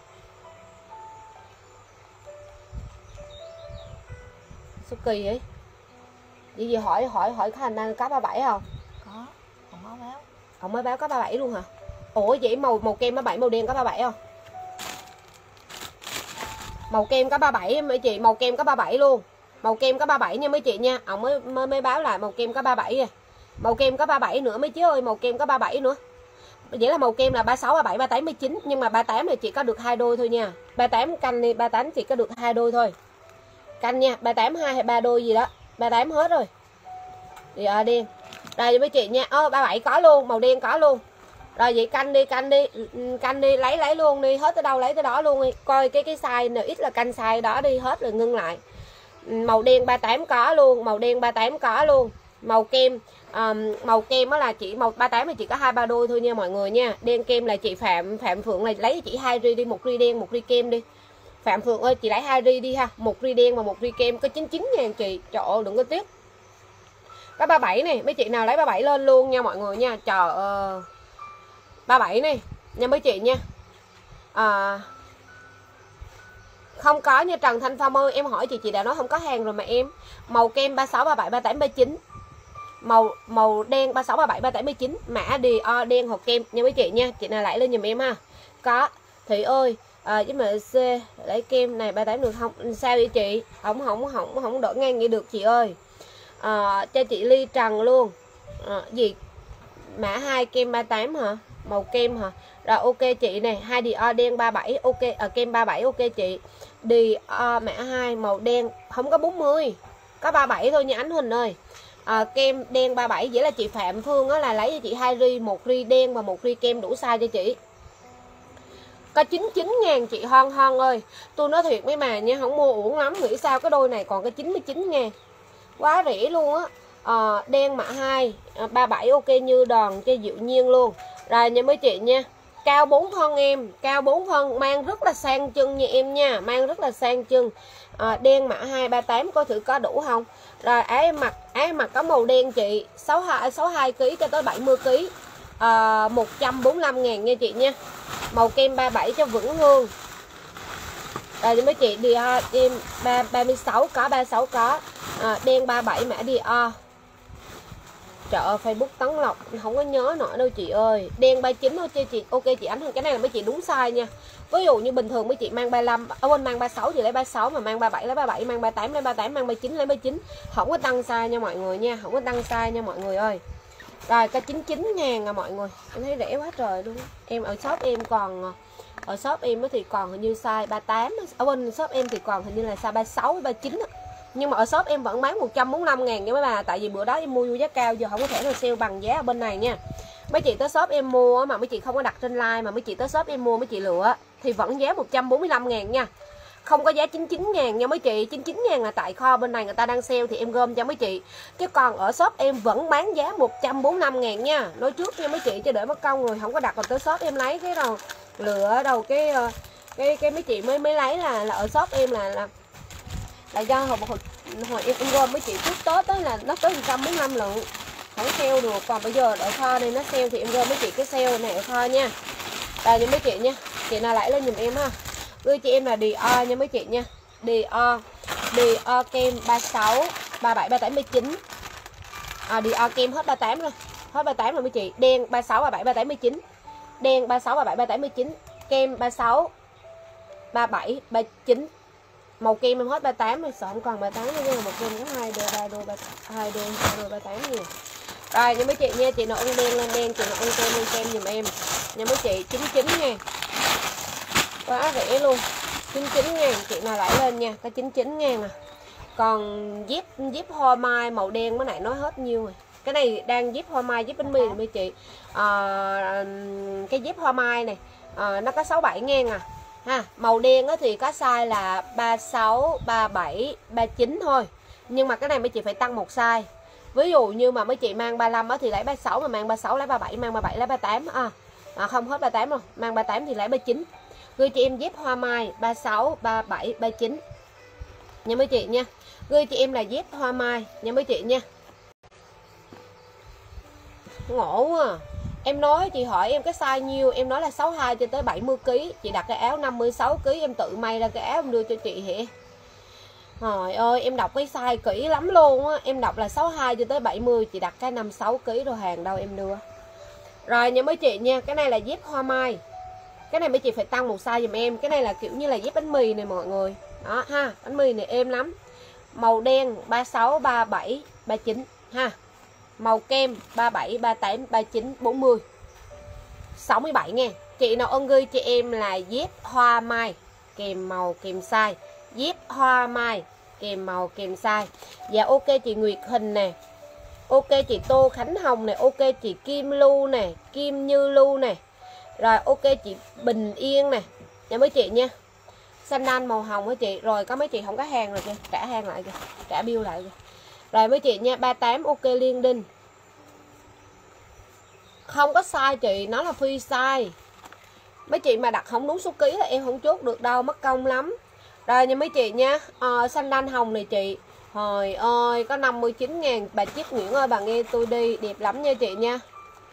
số kỳ ấy gì hỏi Khanh đang có 37 không? Có, còn mới báo. Ông mới báo có 37 luôn hả? Ủa vậy màu kem 37, màu đen có 37 không? Màu kem có 37 mấy chị, màu kem có 37 luôn. Màu kem có 37 nha mấy chị nha. Ông mới báo lại màu kem có 37 à. Màu kem có 37 nữa mấy chứ ơi, màu kem có 37 nữa. Vậy là màu kem là 36, 37, 38, 39, nhưng mà 38 này chỉ có được 2 đôi thôi nha. 38 canh đi, 38 chỉ có được 2 đôi thôi. Canh nha, 38 2 hay 3 đôi gì đó. 38 hết rồi. Thì đen. Rồi mấy chị nha. 37 có luôn, màu đen có luôn. Rồi vậy canh đi, lấy luôn đi, hết tới đâu lấy tới đó luôn đi. Coi cái size nào ít là canh size đó đi, hết rồi ngưng lại. Màu đen 38 có luôn, màu đen 38 có luôn. Màu kem đó là chỉ màu 38 là chỉ có 2 3 đôi thôi nha mọi người nha. Đen kem là chị Phạm Phượng này lấy chỉ 2 ri đi, 1 ri đen, 1 ri kem đi. Phạm Phượng ơi chị lấy 2 ri đi ha, 1 ri đen và 1 ri kem có 99.000 chị. Trời ơi đừng có tiếc. Có 37 này, mấy chị nào lấy 37 lên luôn nha mọi người nha. Trời ơi. 37 này nha mấy chị nha. Không có nha Trần Thanh Phong ơi, em hỏi chị đã nói không có hàng rồi mà em. Màu kem 36, 37, 38, 39. Màu đen 36, 37, 38, 39. Mã Dior đen hoặc kem nha mấy chị nha. Chị nào lại lên giùm em ha. Có. Thị ơi, với MC lấy kem này 38 được không? Sao vậy chị? Không đỡ ngang vậy được chị ơi. Cho chị Ly Trần luôn. Gì? Mã 2 kem 38 hả? Màu kem hả? Rồi ok chị này, 2 Dior đen 37, ok kem 37 ok chị. Dior mã 2 màu đen không có 40. Có 37 thôi nha Ánh Huỳnh ơi. Kem đen 37, vậy là chị Phạm Phương á là lấy cho chị 2 ri, 1 ri đen và 1 ri kem đủ size cho chị. Có 99.000 chị Hon ơi. Tôi nói thiệt mấy mà nha, không mua uổng lắm, nghĩ sao cái đôi này còn có 99.000. Quá rẻ luôn á. Đen mã 2 37 ok như đòn cho dịu nhiên luôn. Rồi nha mấy chị nha. Cao 4 phân em, cao 4 phân, mang rất là sang chân nha em nha, mang rất là sang chân. Đen mã 2 38 coi thử có đủ không. Rồi áo mặc có màu đen chị, 62 kg cho tới 70 kg. 145.000 nha chị nha. Màu kem 37 cho vững hương. Rồi cho mấy chị Dior em 36 có, 36 có. Đen 37 mã Dior. Trời ơi, Facebook Tấn Lộc không có nhớ nổi đâu chị ơi. Đen 39 thôi chị. Ok chị Ánh, cái này là mấy chị đúng size nha. Ví dụ như bình thường mấy chị mang 35, quên mang 36 thì lấy 36, mà mang 37 lấy 37, mang 38 lấy 38, mang 39 lấy 39. Không có tăng size nha mọi người nha, không có tăng size nha mọi người ơi. Rồi cái 99.000 à mọi người. Em thấy rẻ quá trời luôn. Em ở shop em còn, ở shop em thì còn hình như size 38, ở bên shop em thì còn hình như là size 36 với 39 á. Nhưng mà ở shop em vẫn bán 145.000 nha mấy bà. Tại vì bữa đó em mua vô giá cao, giờ không có thể nào sale bằng giá ở bên này nha. Mấy chị tới shop em mua mà mấy chị không có đặt trên like, mà mấy chị tới shop em mua mấy chị lựa thì vẫn giá 145.000 nha. Không có giá 99.000 nha mấy chị. 99.000 là tại kho bên này người ta đang sale thì em gom cho mấy chị. Chứ còn ở shop em vẫn bán giá 145.000 nha. Nói trước nha mấy chị, cho đỡ mất công rồi không có đặt, còn tới shop em lấy cái đầu lựa đầu cái mấy chị mới lấy là ở shop em là do hồi em gom mấy chị trước Tết đó là nó tới 145 lượng, không sale được. Còn bây giờ ở kho này nó sale thì em gom mấy chị cái sale này ở kho nha. Đây cho mấy chị nha, chị nào lại lên giùm em ha. Gửi chị em là Dior nha mấy chị nha. Dior kem 36, 37, 38, 39. Dior kem hết 38 rồi. Hết 38 rồi mấy chị. Đen 36, 37, 38, 19. Đen 36, 37, 38, 19. Kem 36, 37, 39. Màu kem em hết 38 rồi, sợ không còn 38 nữa, nhưng mà một kem có 2 đôi, 3 đôi, 2 đôi 38 nhiều. Rồi nha mấy chị nha, chị nào ưng đen lên đen, chị nào ưng kem lên kem giùm em. Nha mấy chị, 99 nha. Quá rẻ luôn. 99.000, chị nào lại lên nha, có 99.000 à. Còn dép hoa mai màu đen mới nãy nói hết nhiêu rồi. Cái này đang dép hoa mai, dép bánh mì này mấy chị. Cái dép hoa mai này nó có 67.000 à. Ha, màu đen thì có size là 36, 37, 39 thôi. Nhưng mà cái này mấy chị phải tăng một size. Ví dụ như mà mấy chị mang 35 thì lấy 36, mà mang 36 lấy 37, mang 37 lấy 38 không hết 38 đâu, mang 38 thì lấy 39. Gửi chị em dép hoa mai 36, 37, 39 nha mấy chị nha. Gửi chị em là dép hoa mai nha mấy chị nha. Ngộ quá à. Em nói chị hỏi em cái size nhiêu, em nói là 62 cho tới 70 kg, chị đặt cái áo 56 kg, em tự may ra cái áo em đưa cho chị hả? Trời ơi, em đọc cái size kỹ lắm luôn á, em đọc là 62 cho tới 70, chị đặt cái 56 kg rồi hàng đâu em đưa. Rồi nha mấy chị nha, cái này là dép hoa mai. Cái này mấy chị phải tăng một size giùm em. Cái này là kiểu như là dép bánh mì này mọi người. Đó ha, bánh mì này êm lắm. Màu đen 36, 37, 39 ha. Màu kem 37, 38, 39, 40 67.000. Chị nào ưng ghi cho em là dép hoa mai kèm màu kèm size. Dép hoa mai kèm màu kèm size. Dạ ok chị Nguyệt Hình nè. Ok chị Tô Khánh Hồng nè. Ok chị Kim Lưu nè, Kim Như Lưu nè. Rồi ok chị Bình Yên nè. Nha mấy chị nha. Sandal màu hồng với chị. Rồi có mấy chị không có hàng rồi kìa, trả hàng lại kìa, trả bill lại kìa. Rồi mấy chị nha, 38 ok Liên Đinh. Không có size chị, nó là free size. Mấy chị mà đặt không đúng số ký là em không chốt được đâu, mất công lắm. Rồi nha mấy chị nha. Sandal hồng này chị. Trời ơi, có 59.000. Bà Chiết Nguyễn ơi, bà nghe tôi đi, đẹp lắm nha chị nha.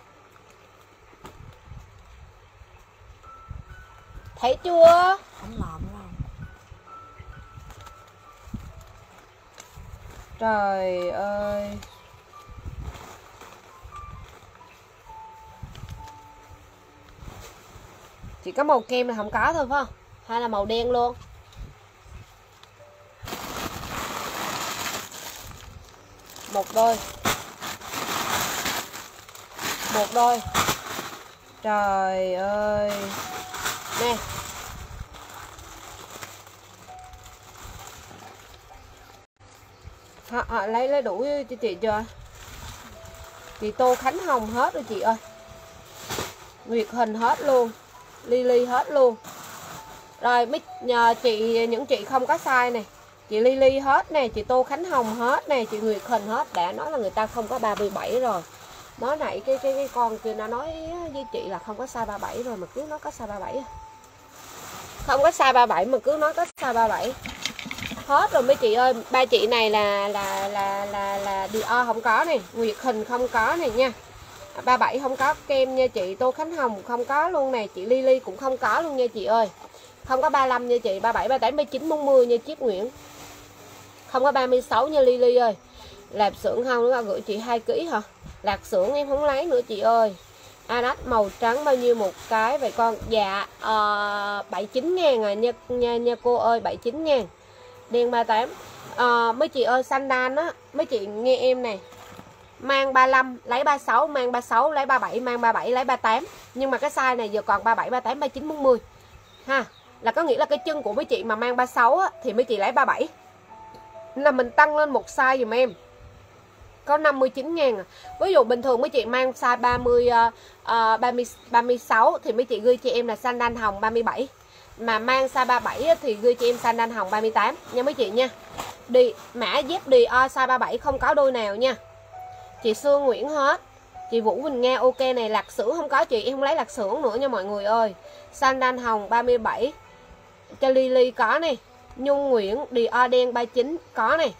Thấy chưa? Không lộn đâu. Trời ơi. Chỉ có màu kem là không có thôi phải không? Hay là màu đen luôn? Một đôi. Một đôi. Trời ơi. Nè. Họ lấy đủ cho chị chưa? Chị Tô Khánh Hồng hết rồi chị ơi. Nguyệt Hình hết luôn. Lily hết luôn. Rồi nhờ chị, những chị không có size này. Chị Lily hết nè, chị Tô Khánh Hồng hết nè, chị Nguyệt Hình hết. Đã nói là người ta không có 37 rồi. Nói nãy cái con kia nó nói với chị là không có size 37 rồi mà cứ nói có size 37. Không có size 37 mà cứ nói có size 37. Hết rồi mấy chị ơi. Ba chị này là Dior không có này, Nguyệt Hình không có này nha. 37 không có kem nha chị. Tô Khánh Hồng không có luôn nè. Chị Lily cũng không có luôn nha chị ơi. Không có 35 nha chị. 37, 38, 39, 40 nha Chiết Nguyễn. Không có 36 nha Lily ơi. Lạp xưởng không, nó gửi chị 2 kg hả? Lạc xưởng em không lấy nữa chị ơi. Adat màu trắng bao nhiêu một cái vậy con? Dạ 79 ngàn à nha cô ơi, 79 ngàn. Đen 38. Mấy chị ơi, sandal á, mấy chị nghe em này. Mang 35 lấy 36, mang 36 lấy 37, mang 37 lấy 38. Nhưng mà cái size này giờ còn 37, 38, 39, 40 ha. Là có nghĩa là cái chân của mấy chị mà mang 36 á, thì mấy chị lấy 37. Là mình tăng lên một size dùm em. Có 59 ngàn à. Ví dụ bình thường mấy chị mang size 36 thì mấy chị ghi cho em là sandal hồng 37. Mà mang size 37 thì ghi cho em sandal hồng 38 nha mấy chị nha. Mã dép Dior size 37 không có đôi nào nha. Chị Sương Nguyễn hết. Chị Vũ Quỳnh Nga ok này. Lạc xưởng không có chị, em không lấy lạc xưởng nữa nha mọi người ơi. Sandal hồng 37 cho Lily có này. Nhung Nguyễn Dior đen 39 có này.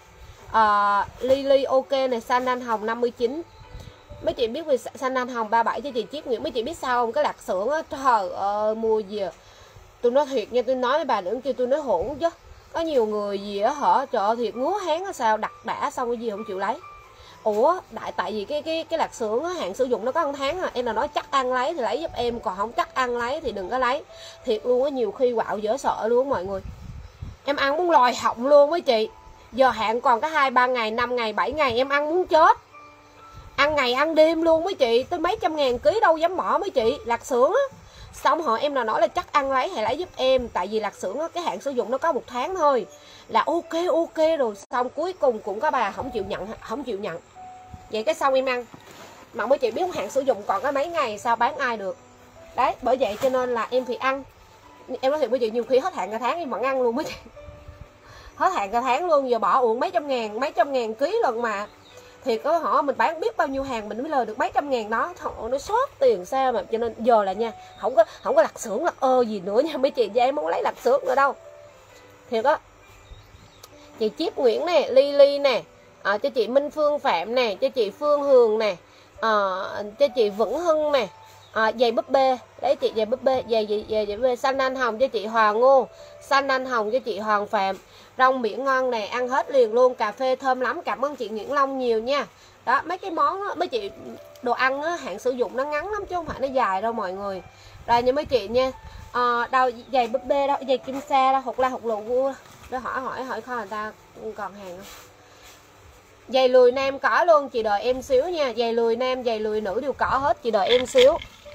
Lily ok này. Sandal hồng 59. Mấy chị biết về sandal hồng 37 cho chị Chiết Nguyễn. Mấy chị biết sao không? Cái lạc xưởng á, trời ơi mua gì à. Tôi nói thiệt nha, tôi nói với bà nữa kêu tôi nói hỗn chứ. Có nhiều người gì á hả, trời ơi thiệt ngứa hán á sao đặt đã xong cái gì không chịu lấy. Ủa tại vì cái lạc xưởng á, hạn sử dụng nó có 1 tháng à. Em là nói chắc ăn lấy thì lấy giúp em, còn không chắc ăn lấy thì đừng có lấy. Thiệt luôn á, nhiều khi quạo dở sợ luôn mọi người. Em ăn muốn lòi họng luôn với chị. Giờ hạn còn có 2-3 ngày, 5 ngày, 7 ngày em ăn muốn chết. Ăn ngày ăn đêm luôn với chị. Tới mấy trăm ngàn ký đâu dám bỏ với chị. Lạc xưởng á. Xong họ em là nói là chắc ăn lấy hãy lấy giúp em. Tại vì lạc xưởng á, cái hạn sử dụng nó có 1 tháng thôi. Là ok rồi. Xong cuối cùng cũng có bà không chịu nhận. Vậy cái xong em ăn. Mà mấy chị biết không, hạn sử dụng còn có mấy ngày sao bán ai được. Đấy bởi vậy cho nên là em thì ăn. Em nói thiệt với chị, nhiều khi hết hạn cả tháng em vẫn ăn luôn với chị. Hết hạn cả tháng luôn. Giờ bỏ uổng mấy trăm ngàn ký lần mà. Thì có họ mình bán biết bao nhiêu hàng mình mới lời được mấy trăm ngàn đó. Nó sót tiền sao mà. Cho nên giờ là nha, không có lạc xưởng lạc gì nữa nha mấy chị. Và em không lấy lạc xưởng nữa đâu. Thiệt á. Chị Chiết Nguyễn nè, Lily nè, cho chị Minh Phương Phạm nè, cho chị Phương Hường nè, cho chị Vững Hưng nè, giày búp bê, đấy chị giày búp bê, giày búp bê. Sandal hồng cho chị Hoàng Ngô, sandal hồng cho chị Hoàng Phạm. Rong biển ngon nè, ăn hết liền luôn, cà phê thơm lắm. Cảm ơn chị Nguyễn Long nhiều nha. Đó, mấy cái món đó, mấy chị đồ ăn á, hạn sử dụng nó ngắn lắm chứ không phải nó dài đâu mọi người. Rồi nha mấy chị nha. Đâu giày búp bê đâu, giày kim sa đâu, hột la hột lụ vua. Để hỏi kho người ta còn hàng không. Giày lùi nam có luôn, chị đợi em xíu nha. Giày lùi nam, giày lùi nữ đều có hết, chị đợi em xíu.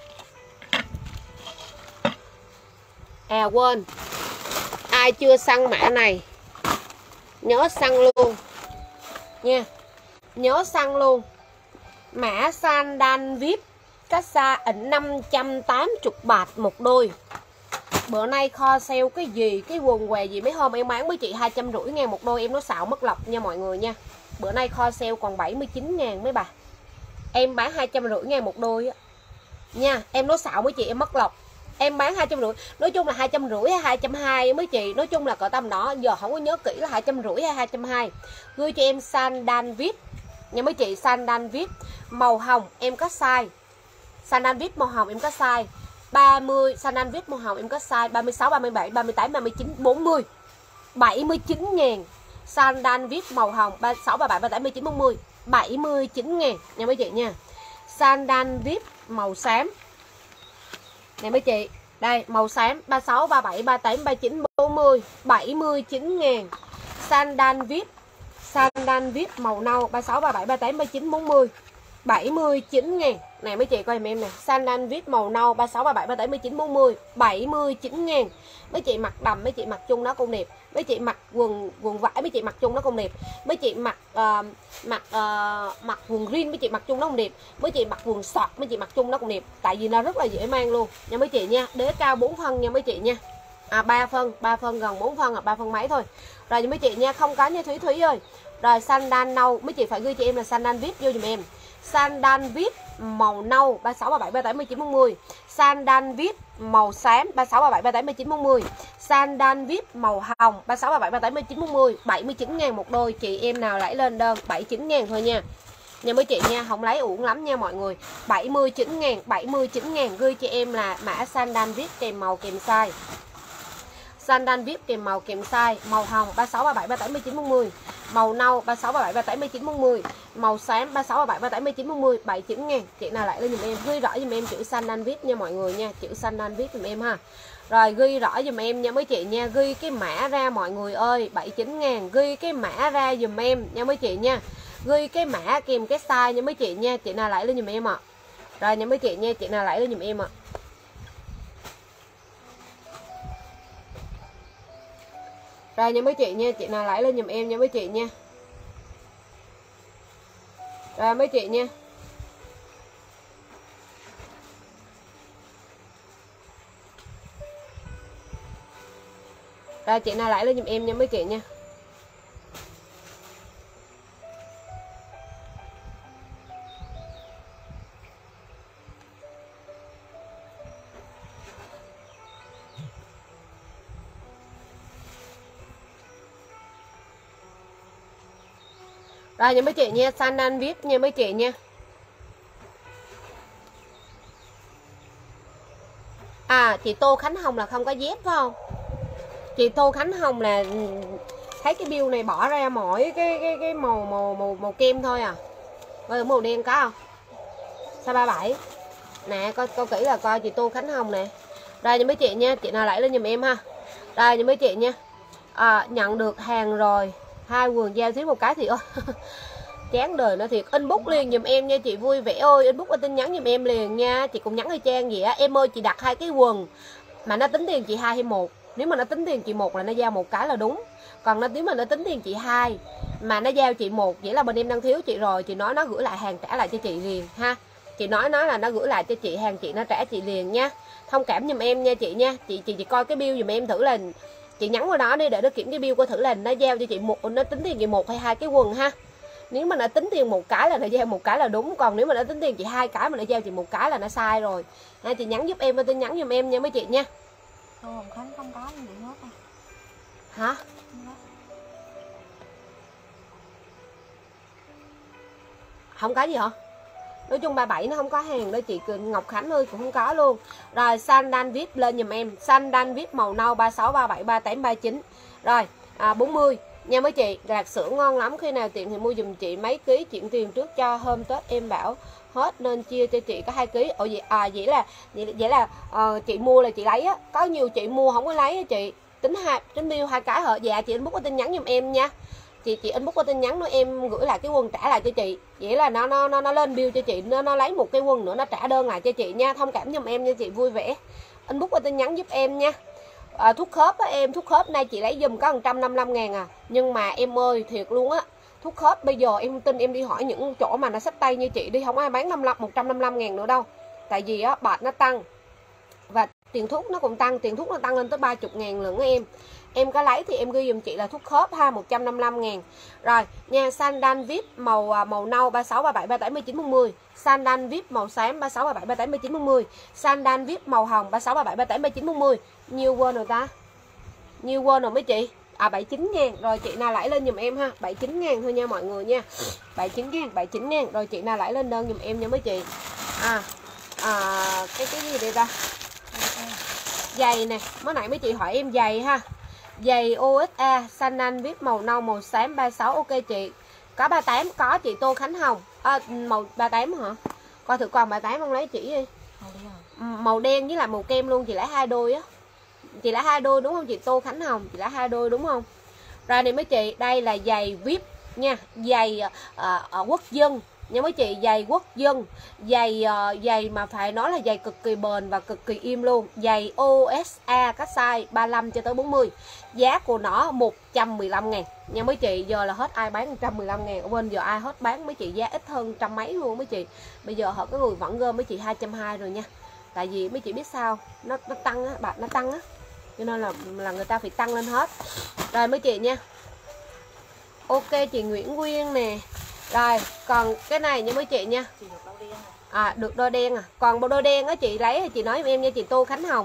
À quên, ai chưa săn mã này nhớ săn luôn nha. Nhớ săn luôn. Mã sandal VIP Casa ỉnh 580 bạt một đôi. Bữa nay kho sale cái gì, cái quần què gì mấy hôm em bán với chị 250 ngàn một đôi. Em nói xạo mất lọc nha mọi người nha. Bữa nay kho sale còn 79 ngàn mấy bà. Em bán 250 ngàn một đôi á nha. Em nói xạo với chị em mất lọc. Em bán 250. Nói chung là 250 hay 220 mấy chị. Nói chung là cỡ tầm đó. Giờ không có nhớ kỹ là 250 hay 220. Gửi cho em sandal VIP nha mấy chị. Sandal VIP màu hồng em có size. Sandal VIP màu hồng em có size 30. Sandal VIP màu hồng em có size 36, 37, 38, 39, 40 79 ngàn. Sandal VIP màu hồng 36, 37, 38, 39, 40 79 ngàn nha mấy chị nha. Sandal VIP màu xám nè mấy chị. Đây màu xám 36, 37, 38, 39, 40 79 ngàn. Sandal VIP màu nâu 36, 37, 38, 39, 40 79 ngàn. Này mấy chị coi em nè. Sandal VIP màu nâu 36, 37, 38, 39, 40 79 ngàn. Mấy chị mặc đầm, mấy chị mặc chung nó cũng đẹp. Mấy chị mặc quần vải, mấy chị mặc chung nó cũng đẹp. Mấy chị mặc mặc quần jean, mấy chị mặc chung nó cũng đẹp. Mấy chị mặc quần sọt, mấy chị mặc chung nó cũng đẹp. Tại vì nó rất là dễ mang luôn nha mấy chị nha. Đế cao 4 phân nha mấy chị nha. 3 phân gần 4 phân 3 phân mấy thôi. Rồi nha mấy chị nha, không có nha Thúy ơi. Rồi sandal nâu, mấy chị phải ghi cho em là sandal VIP vô giùm em. Sandal VIP màu nâu 36, 37, 38, 39, 40. Sandal VIP màu xám 36, 37, 38, 39, 40. Sandal VIP màu hồng 36, 37, 38, 39, 40 79 ngàn một đôi. Chị em nào lấy lên đơn 79 ngàn thôi nha. nha mấy chị nha, không lấy uổng lắm nha mọi người. 79.000, 79.000 gửi cho em là mã sandal VIP kèm màu kèm size. Sandal VIP kèm màu kèm size, màu hồng 36 37 38 39 40, màu nâu 36 37 38 39 40, màu xám 36 37 38 39 40, 79.000. Chị nào lại lên giùm em, ghi rõ giùm em chữ sandal VIP nha mọi người nha, chữ sandal VIP giùm em ha. Rồi ghi rõ giùm em nha mấy chị nha, ghi cái mã ra mọi người ơi, 79.000, ghi cái mã ra giùm em nha mấy chị nha. Ghi cái mã kèm cái size nha mấy chị nha, chị nào lại lên giùm em ạ. Rồi nha mấy chị nha, chị nào lại lên giùm em ạ. Rồi nha mấy chị nha, chị nào lại lên giùm em nha mấy chị nha. Rồi mấy chị nha. Rồi chị nào lại lên giùm em nha mấy chị nha. Rồi nha mấy chị nha, sandal VIP nha mấy chị nha. À, chị Tô Khánh Hồng là không có dép phải không? Chị Tô Khánh Hồng là thấy cái bill này bỏ ra mỗi cái màu kem thôi à. Coi màu đen có không? Sao 37. Nè, coi kỹ là coi chị Tô Khánh Hồng nè. Rồi nha mấy chị nha, chị nào lại lên giùm em ha. Rồi nha mấy chị nha. Nhận được hàng rồi, 2 quần giao thiếu một cái thì ơi. Chán đời nó thiệt. Inbox liền giùm em nha chị Vui Vẻ ơi, inbox qua tin nhắn giùm em liền nha. Chị cũng nhắn y chang gì á, em ơi chị đặt 2 cái quần mà nó tính tiền chị 2 hay 1. Nếu mà nó tính tiền chị 1 là nó giao một cái là đúng. Còn nếu mà nó tính tiền chị 2 mà nó giao chị 1, vậy là bên em đang thiếu chị rồi. Chị nói nó gửi lại hàng trả lại cho chị liền ha. Chị nói nó là nó gửi lại cho chị hàng, chị nó trả chị liền nha. Thông cảm giùm em nha chị nha. Chị coi cái bill giùm em thử là chị nhắn vào đó đi để nó kiểm cái bill coi thử là nó giao cho chị nó tính tiền chị 1 hay 2 cái quần ha. Nếu mà nó tính tiền một cái là nó giao một cái là đúng, còn nếu mà nó tính tiền chị 2 cái mà nó giao chị một cái là nó sai rồi. Ha, chị nhắn giúp em tin nhắn giùm em nha mấy chị nha. Tô Hồng Khánh không có gì hết à. Hả? Không có gì hả? Nói chung 37 nó không có hàng đâu chị Ngọc Khánh ơi, cũng không có luôn. Rồi sandal VIP lên giùm em, sandal VIP màu nâu 36 37 38 39. Rồi 40 nha mấy chị, lạc sữa ngon lắm, khi nào tiện thì mua giùm chị mấy ký, chuyển tiền trước cho hôm Tết em bảo hết nên chia cho chị có 2 ký. Ồ vậy là chị mua là chị lấy á, có nhiều chị mua không có lấy á chị. Tính bill 2 cái hả? Dạ chị inbox qua tin nhắn giùm em nha. Chị inbox qua tin nhắn nó em gửi lại cái quần trả lại cho chị. Vậy là nó lên bill cho chị, nó lấy một cái quần nữa nó trả đơn lại cho chị nha. Thông cảm giùm em nha chị Vui Vẻ. Inbox qua tin nhắn giúp em nha. Thuốc khớp á em, thuốc khớp nay chị lấy giùm có 155.000 à. Nhưng mà em ơi thiệt luôn á, thuốc khớp bây giờ em không tin, em đi hỏi những chỗ mà nó xách tay như chị đi, không ai bán 155.000 nữa đâu. Tại vì á bạc nó tăng và tiền thuốc nó cũng tăng, tiền thuốc nó tăng lên tới 30.000 lần á em. Em có lấy thì em ghi dùm chị là thuốc khớp ha, 155.000. Rồi nha, sandal VIP màu nâu 36 37 38 19 40, sandal VIP màu xám 36 37 38 19 40, sandal VIP màu hồng 36 37 38 39 40. Nhiêu quên rồi ta? Nhiêu quên rồi mấy chị? 79.000. Rồi chị nào lấy lên giùm em ha, 79.000 thôi nha mọi người nha. 79.000. Rồi chị nào lấy lên đơn giùm em nha mấy chị. Cái gì đây ta? Giày nè, mới nãy mấy chị hỏi em giày ha. Giày OSA sandal VIP màu nâu màu xám 36 ok chị. Có 38 có chị Tô Khánh Hồng. Màu 38 hả? Coi thử còn 38 không lấy chỉ đi. Màu đen với lại màu kem luôn, chị lấy 2 đôi á. Chị lấy 2 đôi đúng không chị Tô Khánh Hồng? Chị lấy 2 đôi đúng không? Rồi này mấy chị, đây là giày VIP nha, giày quốc dân nha mấy chị, giày quốc dân, giày mà phải nói là giày cực kỳ bền và cực kỳ im luôn. Giày OSA các size 35 cho tới 40. Giá của nó 115.000 nha mấy chị. Giờ là hết ai bán 115.000 ở bên, giờ ai hết bán mấy chị, giá ít hơn trăm mấy luôn mấy chị. Bây giờ họ có người vẫn gom mấy chị 220 rồi nha. Tại vì mấy chị biết sao, nó tăng á, bạc nó tăng á, cho nên là người ta phải tăng lên hết. Rồi mấy chị nha. Ok chị Nguyễn Nguyên nè. Rồi còn cái này nha mấy chị nha. Chị được đôi đen được đôi đen à. Còn bộ đôi đen á chị lấy thì chị nói với em nha chị Tô Khánh Hồng.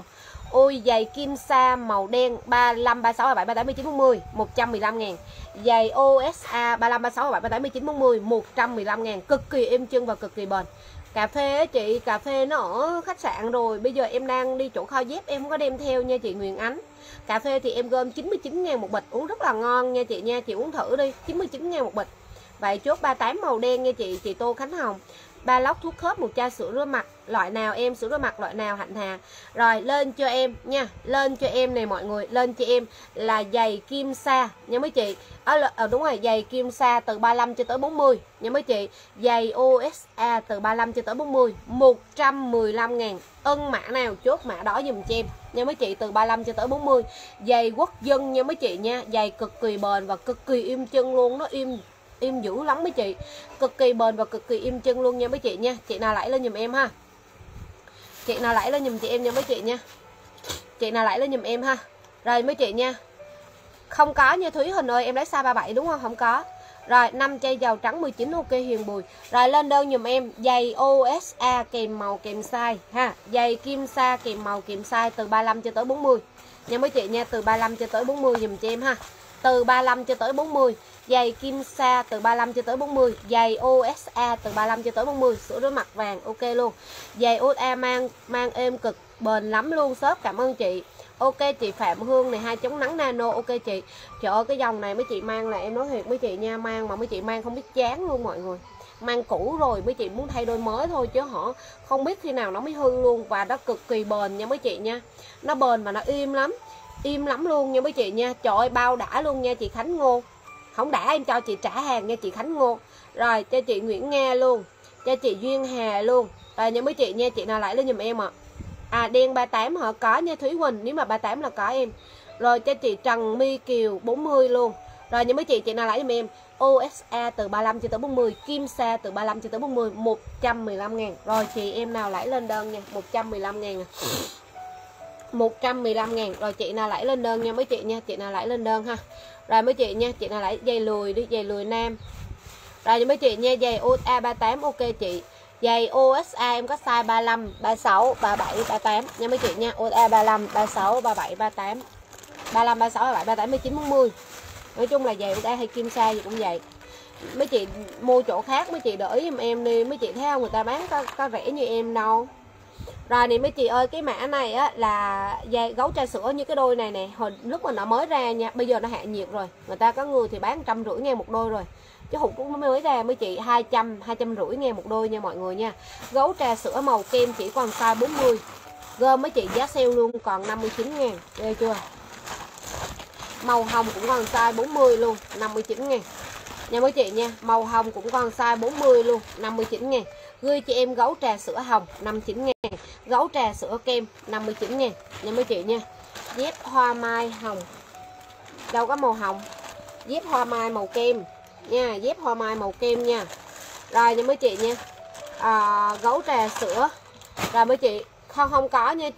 Ôi giày kim sa màu đen 35, 36, 37, 38, 39, 40 115.000. Giày OSA 35, 36, 37, 38, 39, 40 115.000. Cực kỳ êm chân và cực kỳ bền. Cà phê á chị, cà phê nó ở khách sạn rồi. Bây giờ em đang đi chỗ kho dép, em không có đem theo nha chị Nguyễn Ánh. Cà phê thì em gom 99.000 một bịch, uống rất là ngon nha chị nha. Chị uống thử đi, 99.000 một bịch. Vậy chốt 38 màu đen nha chị Tô Khánh Hồng. 3 lốc thuốc khớp, một chai sữa rửa mặt. Loại nào em, sữa rửa mặt loại nào Hạnh Hà. Rồi lên cho em nha, lên cho em này mọi người, lên cho em là giày kim sa nha mấy chị. Đúng rồi, giày kim sa từ 35 cho tới 40 nha mấy chị. Giày OSA từ 35 cho tới 40 115.000. Ân mã nào chốt mã đó dùm cho em nha mấy chị, từ 35 cho tới 40. Giày quốc dân nha mấy chị nha, giày cực kỳ bền và cực kỳ im chân luôn, nó im dữ lắm mấy chị, cực kỳ bền và cực kỳ im chân luôn nha mấy chị nha. Chị nào lấy lên giùm em ha, chị nào lấy lên giùm chị em nha mấy chị nha, chị nào lấy lên giùm em ha. Rồi mấy chị nha, không có nha Thúy Huỳnh ơi, em lấy size 37 đúng không? Không có. Rồi 5 chai dầu trắng 19, ok Hiền Bùi. Rồi lên đơn giùm em giày OSA kèm màu kèm size ha, giày kim sa kèm màu kèm size từ 35 cho tới 40 nha mấy chị nha, từ 35 cho tới 40 giùm cho em ha, từ 35 cho tới 40. Giày kim sa từ 35 cho tới 40, giày OSA từ 35 cho tới 40, sữa rửa mặt vàng ok luôn. Giày OSA mang êm cực bền lắm luôn shop, cảm ơn chị. Ok chị Phạm Hương này, 2 chống nắng nano, ok chị. Trời ơi cái dòng này mấy chị mang là em nói thiệt mấy chị nha, mang mà mấy chị mang không biết chán luôn mọi người. Mang cũ rồi mấy chị muốn thay đôi mới thôi chứ họ không biết khi nào nó mới hư luôn. Và nó cực kỳ bền nha mấy chị nha, nó bền và nó im lắm luôn nha mấy chị nha. Trời ơi bao đã luôn nha chị Khánh Ngô, không đã em cho chị trả hàng nha chị Khánh Ngô. Rồi cho chị Nguyễn Nga luôn, cho chị Duyên Hà luôn. Rồi nha mấy chị nha, chị nào lấy lên giùm em ạ. Đen 38 họ có nha Thúy Huỳnh, nếu mà 38 là có em. Rồi cho chị Trần My Kiều 40 luôn. Rồi nha mấy chị nào lấy giùm em OSA từ 35 cho tới 40, kim sa từ 35 cho tới 40 115.000. Rồi chị em nào lấy lên đơn nha, 115.000 115.000. Rồi chị nào lấy lên đơn nha mấy chị nha, chị nào lấy lên đơn ha. Rồi mấy chị nha, chị nào lấy dây lùi đi, dây lùi nam. Rồi mấy chị nha, giày OSA 38 ok chị. Giày OSA em có size 35, 36, 37, 38 nha mấy chị nha. OSA 35, 36, 37, 38. 35, 36, 37, 38, 19, 40. Nói chung là giày OSA hay kim sa gì cũng vậy. Mấy chị mua chỗ khác mấy chị đỡ giùm em đi, mấy chị thấy không, người ta bán có rẻ như em đâu. Rồi nè mấy chị ơi, cái mã này á là dây gấu trà sữa như cái đôi này nè, hồi lúc mà nó mới ra nha, bây giờ nó hạ nhiệt rồi. Người ta có người thì bán 150.000 một đôi rồi. Chứ hụt cũng mới ra mấy chị, 250.000 một đôi nha mọi người nha. Gấu trà sữa màu kem chỉ còn size 40. Gom mấy chị giá sale luôn còn 59.000, ghê chưa. Màu hồng cũng còn size 40 luôn, 59.000 nha mấy chị nha. Màu hồng cũng còn size 40 luôn, 59.000. Gửi chị em gấu trà sữa hồng 59.000, gấu trà sữa kem 59.000 nha mấy chị nha. Dép hoa mai hồng, đâu có màu hồng. Dép hoa mai màu kem nha, dép hoa mai màu kem nha. Rồi nha mấy chị nha. Gấu trà sữa. Rồi mấy chị không có nha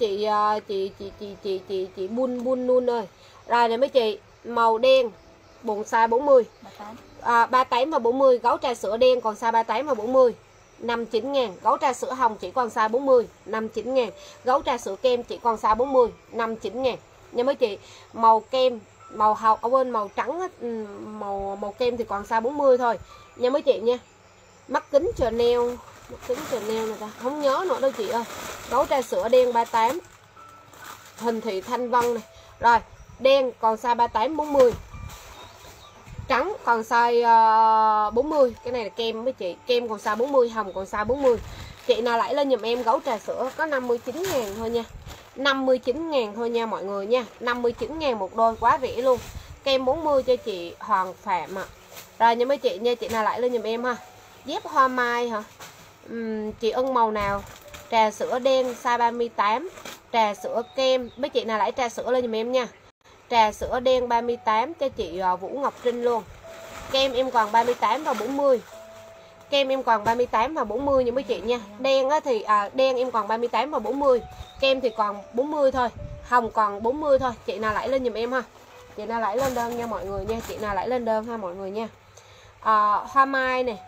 chị bun luôn ơi. Rồi nè mấy chị, màu đen bồn size 40, 38 và 40. Gấu trà sữa đen còn size 38 và 40 59.000. Gấu trà sữa hồng chỉ còn size 40 59.000. Gấu trà sữa kem chỉ còn size 40 59.000 nha mấy chị. Màu kem, màu hồng quên màu trắng á, màu kem thì còn size 40 thôi nha mấy chị nha. Mắt kính Chanel, mắt kính Chanel này ta không nhớ nữa đâu chị ơi. Gấu trà sữa đen 38, Hình Thị Thanh Vân này. Rồi đen còn size 38 40, trắng còn size 40. Cái này là kem với chị, kem còn size 40, hồng còn size 40. Chị nào lấy lên giùm em gấu trà sữa có 59.000 thôi nha, 59.000 thôi nha mọi người nha. 59.000 một đôi, quá rẻ luôn. Kem 40 cho chị Hoàng Phạm ạ. Rồi nha mấy chị nha, chị nào lấy lên giùm em ha. Dép hoa mai hả? Chị ưng màu nào? Trà sữa đen size 38, trà sữa kem. Mấy chị nào lấy trà sữa lên giùm em nha. Trà sữa đen 38 cho chị Vũ Ngọc Trinh luôn. Kem em còn 38 và 40. Kem em còn 38 và 40 nha mấy chị nha. Đen á thì đen em còn 38 và 40. Kem thì còn 40 thôi, hồng còn 40 thôi. Chị nào lấy lên giùm em ha. Chị nào lấy lên đơn nha mọi người nha. Chị nào lấy lên đơn ha mọi người nha. Hoa mai nè,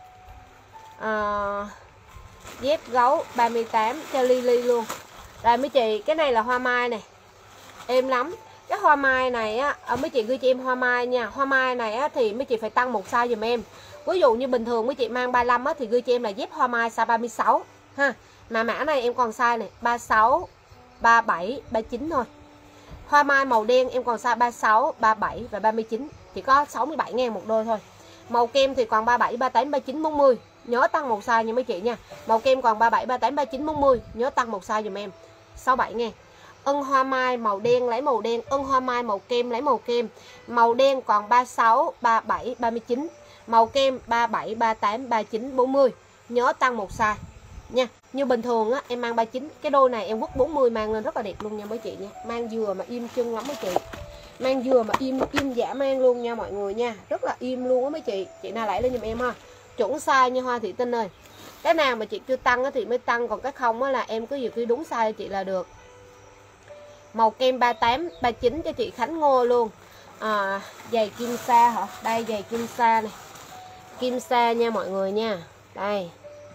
dép gấu 38 cho Lily luôn. Rồi mấy chị, cái này là hoa mai này, êm lắm. Cái hoa mai này á, mấy chị gửi cho em hoa mai nha. Hoa mai này á, thì mấy chị phải tăng một size dùm em. Ví dụ như bình thường mấy chị mang 35 á, thì gửi cho em là dép hoa mai size 36 ha. Mà mã này em còn size này 36, 37, 39 thôi. Hoa mai màu đen em còn size 36, 37 và 39. Chỉ có 67.000 một đôi thôi. Màu kem thì còn 37, 38, 39, 40. Nhớ tăng một size nha mấy chị nha. Màu kem còn 37, 38, 39, 40. Nhớ tăng một size dùm em. 67.000. Ân hoa mai màu đen lấy màu đen. Ân hoa mai màu kem lấy màu kem. Màu đen còn 36, 37, 39. Màu kem 37, 38, 39, 40. Nhớ tăng một size nha. Như bình thường á em mang 39. Cái đôi này em quất 40 mang lên rất là đẹp luôn nha mấy chị nha. Mang vừa mà im chân lắm mấy chị. Mang vừa mà im dã man luôn nha mọi người nha. Rất là im luôn á mấy chị. Chị nào lấy lên giùm em ha. Chuẩn size nha Hoa Thị Tinh ơi. Cái nào mà chị chưa tăng á thì mới tăng. Còn cái không á là em cứ việc cứ đúng size cho chị là được. Màu kem 38, 39 cho chị Khánh Ngô luôn. Giày kim sa hả? Đây giày kim sa này. Kim sa nha mọi người nha. Đây.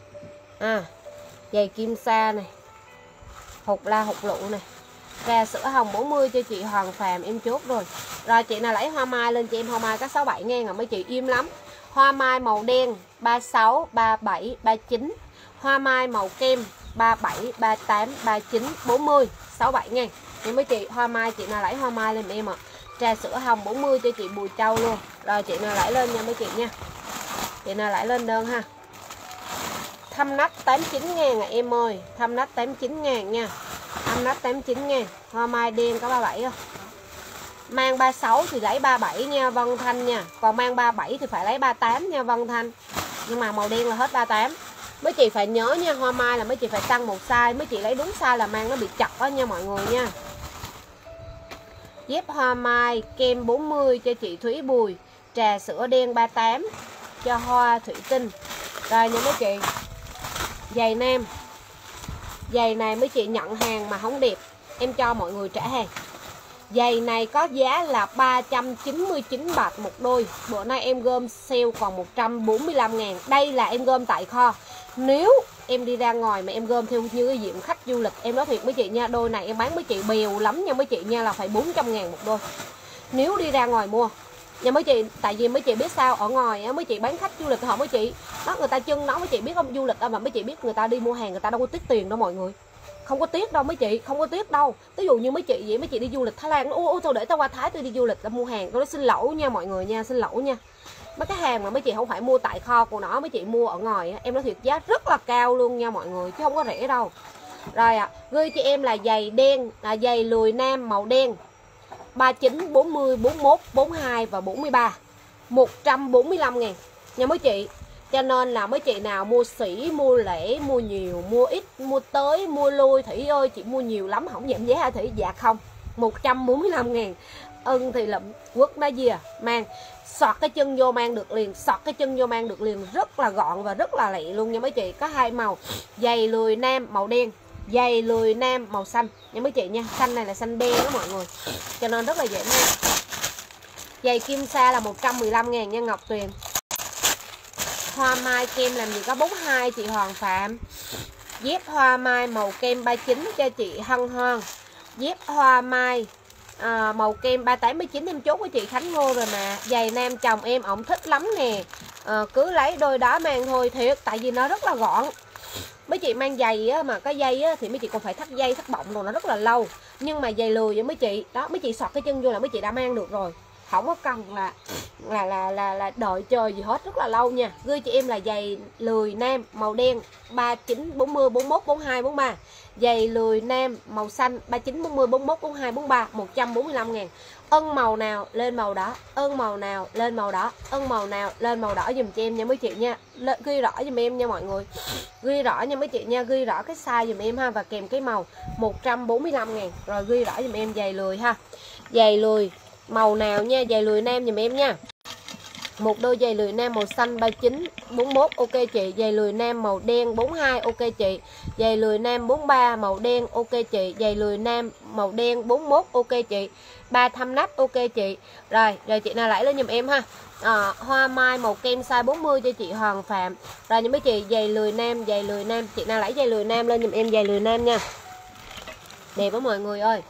Giày kim sa này. Hột la hột lụ này. Trà sữa hồng 40 cho chị Hoàng Phạm em chốt rồi. Rồi chị nào lấy hoa mai lên cho em. Hoa mai có 67.000 rồi mấy chị im lắm. Hoa mai màu đen 36, 37, 39. Hoa mai màu kem 37, 38, 39, 40, 67.000. Nhưng mấy chị hoa mai chị nào lấy hoa mai lên em ạ. Trà sữa hồng 40 cho chị Bùi Châu luôn. Rồi chị nào lấy lên nha mấy chị nha. Chị nào lấy lên đơn ha. Thăm nách 89.000 à em ơi. Thăm nách 89.000 nha. Thăm nách 89.000. Hoa mai đen có 37 không? Mang 36 thì lấy 37 nha Vân Thanh nha. Còn mang 37 thì phải lấy 38 nha Vân Thanh. Nhưng mà màu đen là hết 38. Mấy chị phải nhớ nha, hoa mai là mấy chị phải tăng một size. Mấy chị lấy đúng size là mang nó bị chật đó nha mọi người nha. Dép hoa mai kem 40 cho chị Thúy Bùi. Trà sữa đen 38 cho Hoa Thủy Tinh. Rồi nha mấy chị. Giày nam. Giày này mấy chị nhận hàng mà không đẹp em cho mọi người trả hàng. Giày này có giá là 399 bạc một đôi. Bữa nay em gom sale còn 145.000. Đây là em gom tại kho. Nếu em đi ra ngoài mà em gom theo như cái diện khách du lịch, em nói thiệt mấy chị nha, đôi này em bán mấy chị bèo lắm nha mấy chị nha, là phải 400.000 một đôi. Nếu đi ra ngoài mua nha mấy chị. Tại vì mấy chị biết sao, ở ngoài mấy chị bán khách du lịch họ mấy chị, đó người ta chân nó mấy chị biết không, du lịch mà mấy chị biết người ta đi mua hàng người ta đâu có tiếc tiền đâu mọi người. Không có tiếc đâu mấy chị, không có tiếc đâu. Ví dụ như mấy chị vậy, mấy chị đi du lịch Thái Lan, ô thôi để tao qua Thái tôi đi du lịch tao mua hàng, tôi nói xin lỗi nha mọi người nha, xin lỗi nha. Mấy cái hàng mà mấy chị không phải mua tại kho của nó, mấy chị mua ở ngoài em nói thiệt giá rất là cao luôn nha mọi người, chứ không có rẻ đâu. Rồi gửi cho em là giày đen, là giày lùi nam màu đen 39, 40, 41, 42 và 43, 145.000 nha mấy chị. Cho nên là mấy chị nào mua sỉ, mua lẻ, mua nhiều, mua ít, mua tới, mua lui. Thủy ơi chị mua nhiều lắm không giảm giá hả Thủy? Dạ không, 145.000. Ưng thì là quất nó gì mang sọt cái chân vô mang được liền, sọt cái chân vô mang được liền, rất là gọn và rất là lẹ luôn nha mấy chị. Có hai màu, giày lười nam màu đen, giày lười nam màu xanh nha mấy chị nha. Xanh này là xanh đen đó mọi người, cho nên rất là dễ mang. Giày kim sa là 115.000 nha Ngọc Tuyền. Hoa mai kem làm gì có 42 chị Hoàng Phạm. Dép hoa mai màu kem 39 cho chị Hân Hoan. Dép hoa mai màu kem 38, 39 em chốt với chị Khánh Ngô rồi mà. Giày nam chồng em ổng thích lắm nè. Cứ lấy đôi đó mang thôi thiệt, tại vì nó rất là gọn. Mấy chị mang giày á, mà có dây á, thì mấy chị còn phải thắt dây thắt bọng rồi nó rất là lâu. Nhưng mà giày lười với mấy chị đó, mấy chị sọt cái chân vô là mấy chị đã mang được rồi, không có cần là đợi chờ gì hết, rất là lâu nha. Gửi chị em là giày lười nam màu đen 39, 40, 41, 42, 43. Giày lười nam màu xanh 39, 40, 41, 42, 43, 145.000. Ân màu nào lên màu đó, ân màu nào lên màu đó, ân màu nào lên màu đỏ dùm cho em nha mấy chị nha. Ghi rõ dùm em nha mọi người, ghi rõ nha mấy chị nha, ghi rõ cái size dùm em ha, và kèm cái màu 145.000. Rồi ghi rõ dùm em giày lười ha, giày lười màu nào nha, giày lười nam dùm em nha. Một đôi giày lười nam màu xanh 39, 41 ok chị. Giày lười nam màu đen 42 ok chị. Giày lười nam 43 màu đen ok chị. Giày lười nam màu đen 41 ok chị. 3 thăm nách ok chị. Rồi chị nào lấy lên giùm em ha. Hoa mai màu kem size 40 cho chị Hoàng Phạm. Rồi những mấy chị giày lười nam, chị nào lấy giày lười nam lên giùm em, giày lười nam nha. Đẹp đó mọi người ơi.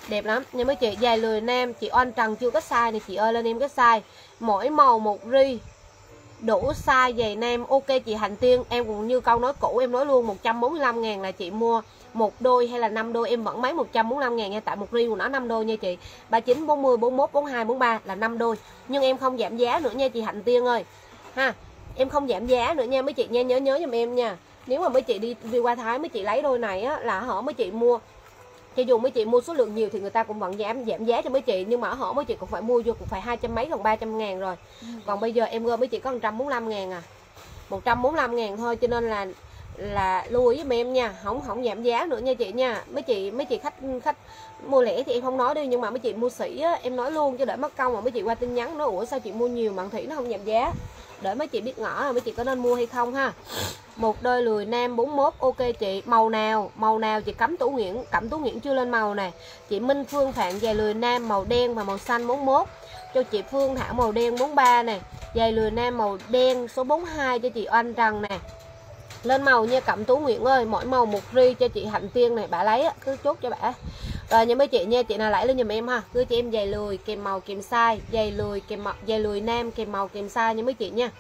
Đẹp lắm nha mấy chị. Dài lười nam, chị on trần chưa có size này chị ơi, lên em cái size. Mỗi màu một ri, đủ size giày nam. Ok chị Hành Tiên, em cũng như câu nói cũ em nói luôn, 145.000 là chị mua một đôi hay là 5 đôi em vẫn mấy 145.000 nha, tại một ri của nó 5 đôi nha chị. 39, 40, 41, 42, 43 là 5 đôi. Nhưng em không giảm giá nữa nha chị Hành Tiên ơi. Ha, em không giảm giá nữa nha mấy chị nha, nhớ giùm em nha. Nếu mà mấy chị đi qua Thái mấy chị lấy đôi này á là họ mấy chị mua, cho dù mấy chị mua số lượng nhiều thì người ta cũng vẫn giảm giá cho mấy chị, nhưng mà ở họ mấy chị cũng phải mua vô cũng phải 200 mấy gần 300.000 rồi. Còn bây giờ em gom mấy chị có 145.000 à, 145.000 thôi, cho nên là lưu ý với em nha, không giảm giá nữa nha chị nha. Mấy chị khách mua lẻ thì em không nói đi, nhưng mà mấy chị mua sỉ á, em nói luôn cho đỡ mất công mà mấy chị qua tin nhắn nói ủa sao chị mua nhiều mà Thủy nó không giảm giá, để mấy chị biết ngỏ là mấy chị có nên mua hay không ha. Một đôi lười nam 41 ok chị. Màu nào chị Cẩm Tú Nguyễn chưa lên màu nè. Chị Minh Phương Phạm giày lười nam màu đen và màu xanh 41 cho chị Phương Thảo, màu đen 43 nè. Giày lười nam màu đen số 42 cho chị Oanh Trần nè. Lên màu nha Cẩm Tú Nguyễn ơi, mỗi màu một ri cho chị Hạnh Tiên này, bà lấy á, cứ chốt cho bà. Rồi nha mấy chị nha, chị nào lấy lên giùm em ha, cứ cho em giày lười kèm màu kèm size, giày lười nam kèm màu kèm size nha mấy chị nha.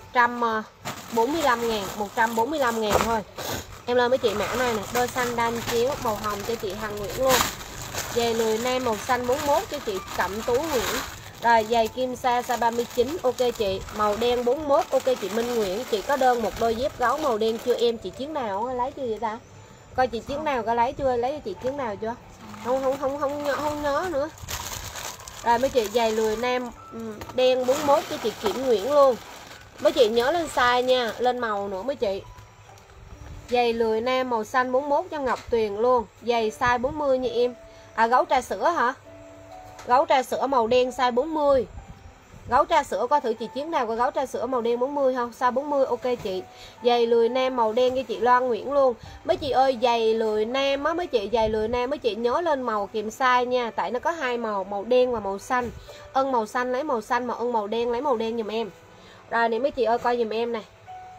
145.000, 145.000 thôi. Em lên mấy chị mã này nè, đôi xanh đan chiếu màu hồng cho chị Hằng Nguyễn luôn. Giày lười nam màu xanh 41 cho chị Cẩm Tú Nguyễn. Rồi giày kim sa size 39 ok chị, màu đen 41 ok chị Minh Nguyễn. Chị có đơn một đôi dép gấu màu đen chưa em? Chị Chiến nào lấy chưa vậy ta? Coi chị Chiến nào có lấy chưa, lấy cho chị Chiến nào chưa? Không nhớ nữa. Rồi mấy chị giày lười nam đen 41 cho chị Kiểm Nguyễn luôn. Mấy chị nhớ lên size nha, lên màu nữa mấy chị. Giày lười nam màu xanh 41 cho Ngọc Tuyền luôn. Giày size 40 nha em. À gấu trà sữa hả? Gấu trà sữa màu đen size 40. Gấu trà sữa coi thử chị Chiến nào có gấu trà sữa màu đen 40 không? Size 40 ok chị. Giày lười nam màu đen cho chị Loan Nguyễn luôn. Mấy chị ơi giày lười nam á mấy chị, giày lười nam mấy chị nhớ lên màu kèm size nha, tại nó có hai màu, màu đen và màu xanh. Ân màu xanh lấy màu xanh, mà ân màu đen lấy màu đen giùm em. Rồi nè mấy chị ơi coi giùm em này.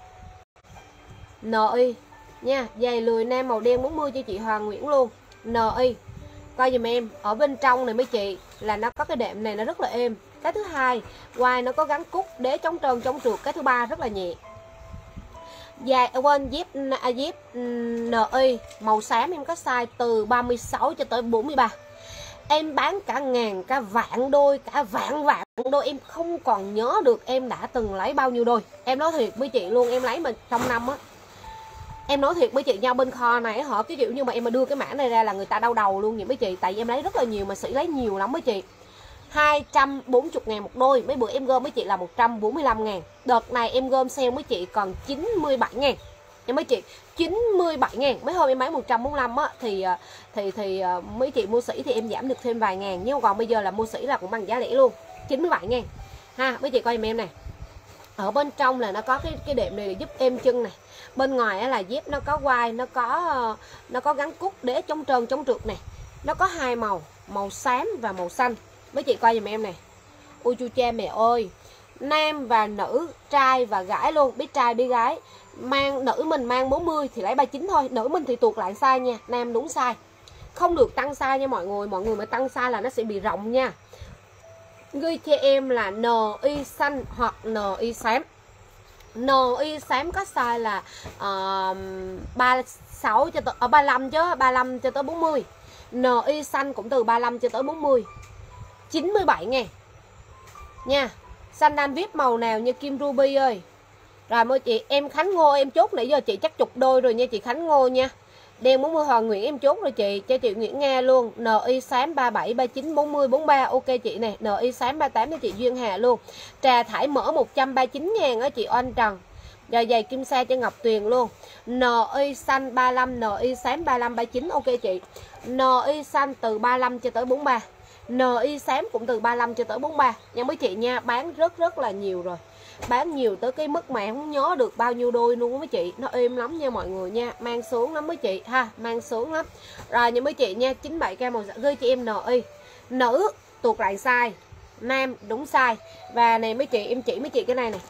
NY nha, giày lười nam màu đen 40 cho chị Hoàng Nguyễn luôn. NY. Coi giùm em, ở bên trong này mấy chị là nó có cái đệm này nó rất là êm. Cái thứ hai, quai nó có gắn cúc đế chống trơn chống trượt. Cái thứ ba rất là nhẹ. Dài quên dép NY màu xám em có size từ 36 cho tới 43. Em bán cả ngàn, cả vạn đôi, cả vạn đôi, em không còn nhớ được em đã từng lấy bao nhiêu đôi. Em nói thiệt với chị luôn, em lấy mà trong năm á, em nói thiệt với chị nhau bên kho này họ cái kiểu như mà em mà đưa cái mã này ra là người ta đau đầu luôn vậy mấy chị, tại vì em lấy rất là nhiều mà sĩ lấy nhiều lắm mấy chị. 240.000 một đôi, mấy bữa em gom mấy chị là 145.000. Đợt này em gom sale mấy chị còn 97.000 nha mấy chị, 97.000. Mấy hôm em lấy 145 á thì mấy chị mua sỉ thì em giảm được thêm vài ngàn, nhưng còn bây giờ là mua sỉ là cũng bằng giá lẻ luôn, 97.000 ha. Mấy chị coi giùm em này, ở bên trong là nó có cái đệm này để giúp êm chân này. Bên ngoài là dép nó có quai, nó có gắn cúc đế chống trơn chống trượt này. Nó có hai màu, màu xám và màu xanh. Mấy chị coi giùm em này. Ui chu cha mẹ ơi, nam và nữ, trai và gái luôn, biết trai biết gái. Nữ mình mang 40 thì lấy 39 thôi, nữ mình thì tuột lại size nha, nam đúng size. Không được tăng size nha mọi người mà tăng size là nó sẽ bị rộng nha. Ghi cho em là NY xanh hoặc NY xám. NY xám có size là 36 cho tới 35 chứ, 35 cho tới 40. NY xanh cũng từ 35 cho tới 40. 97.000 nha. Xanh đan VIP màu nào như Kim Ruby ơi. Rồi mấy chị, em Khánh Ngô em chốt nãy giờ chị chắc chục đôi rồi nha chị Khánh Ngô nha. Đen 40 Hoàng Nguyễn em chốt rồi chị, cho chị Nguyễn Nga luôn. NY xám 37, 39, 40, 43 ok chị nè. NY xám 38 cho chị Duyên Hà luôn. Trà thải mỡ 139.000 á chị Oanh Trần. Rồi giày kim sa cho Ngọc Tuyền luôn. NY xanh 35, NY xám 35, 39 ok chị. NY xanh từ 35 cho tới 43. NY xám cũng từ 35 cho tới 43 nha mấy chị nha. Bán rất là nhiều rồi, bán nhiều tới cái mức mà em không nhớ được bao nhiêu đôi luôn mấy chị. Nó êm lắm nha mọi người nha, mang xuống lắm mấy chị ha, mang xuống lắm. Rồi nha mấy chị nha, 97k màu gửi cho em NY. Nữ tuột lại size, nam đúng size. Và này mấy chị, em chỉ mấy chị cái này này,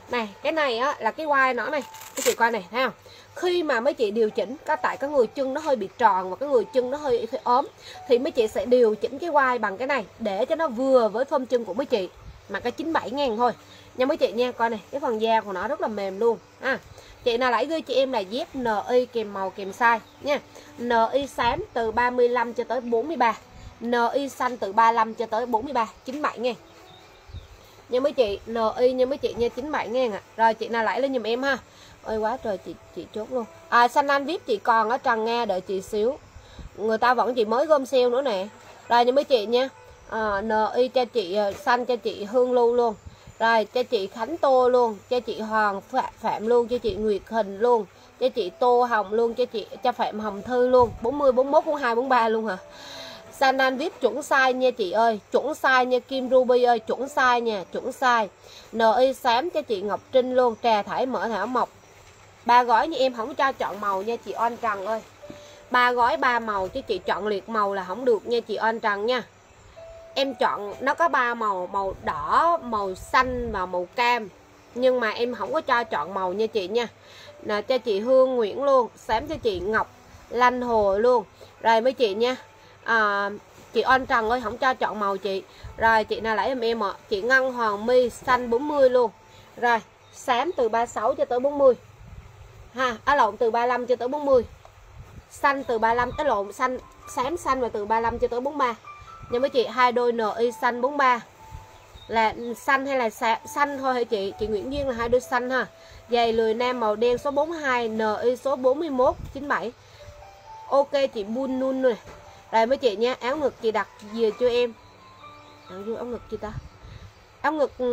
Này, cái này á là cái quai nó này. Mấy chị coi này, thấy không? Khi mà mấy chị điều chỉnh tại cái người chân nó hơi bị tròn và cái người chân nó hơi ốm thì mấy chị sẽ điều chỉnh cái quai bằng cái này để cho nó vừa với form chân của mấy chị. Mà cái 97.000 thôi nha mấy chị nha. Coi này, cái phần da của nó rất là mềm luôn. Chị nào lấy ghi chị em là dép NI kèm màu kèm size nha. NI xám từ 35 cho tới 43, NI xanh từ 35 cho tới 43, 97.000 nha mấy chị. NI nha mấy chị nha, 97.000 ạ. Rồi chị nào lấy lên giùm em ha. Ôi quá trời, chị chốt luôn. Xanh anh VIP chị còn ở Trần Nga, đợi chị xíu. Người ta vẫn chị mới gom sale nữa nè. Rồi nha mấy chị nha. NI cho chị xanh cho chị Hương Lưu luôn. Rồi cho chị Khánh Tô luôn, cho chị Hoàng Phạm luôn, cho chị Nguyệt Hình luôn, cho chị Tô Hồng luôn, cho Phạm Hồng Thư luôn. 40, 41, 42, 43 luôn hả? Xanh anh VIP chuẩn size nha chị ơi, chuẩn size nha Kim Ruby ơi, chuẩn size nha, chuẩn size. NI xám cho chị Ngọc Trinh luôn, trà thải mỡ thảo mộc. 3 gói như em không cho chọn màu nha chị Oanh Trần ơi. 3 gói 3 màu chứ chị chọn liệt màu là không được nha chị Oanh Trần nha. Em chọn nó có 3 màu, màu đỏ, màu xanh và màu cam. Nhưng mà em không có cho chọn màu nha chị nha. Nè, cho chị Hương Nguyễn luôn, xám cho chị Ngọc Lanh Hồ luôn. Rồi mấy chị nha. Chị Oanh Trần ơi không cho chọn màu chị. Rồi chị nào lấy em ạ. Chị Ngân Hoàng My xanh 40 luôn. Rồi xám từ 36 cho tới 40 ha, lộn từ 35 cho tới 40. Xanh từ 35 tới lộn xanh, xám xanh và từ 35 cho tới 43. Nhưng mấy chị hai đôi NI xanh 43 là xanh hay là xanh thôi hả chị? Chị Nguyễn Duyên là hai đôi xanh ha. Giày lười nam màu đen số 42, NI số 41 97. Ok chị Bun Nun rồi. Rồi mấy chị nha, áo ngực chị đặt gì cho em? Áo ngực chị ta. Áo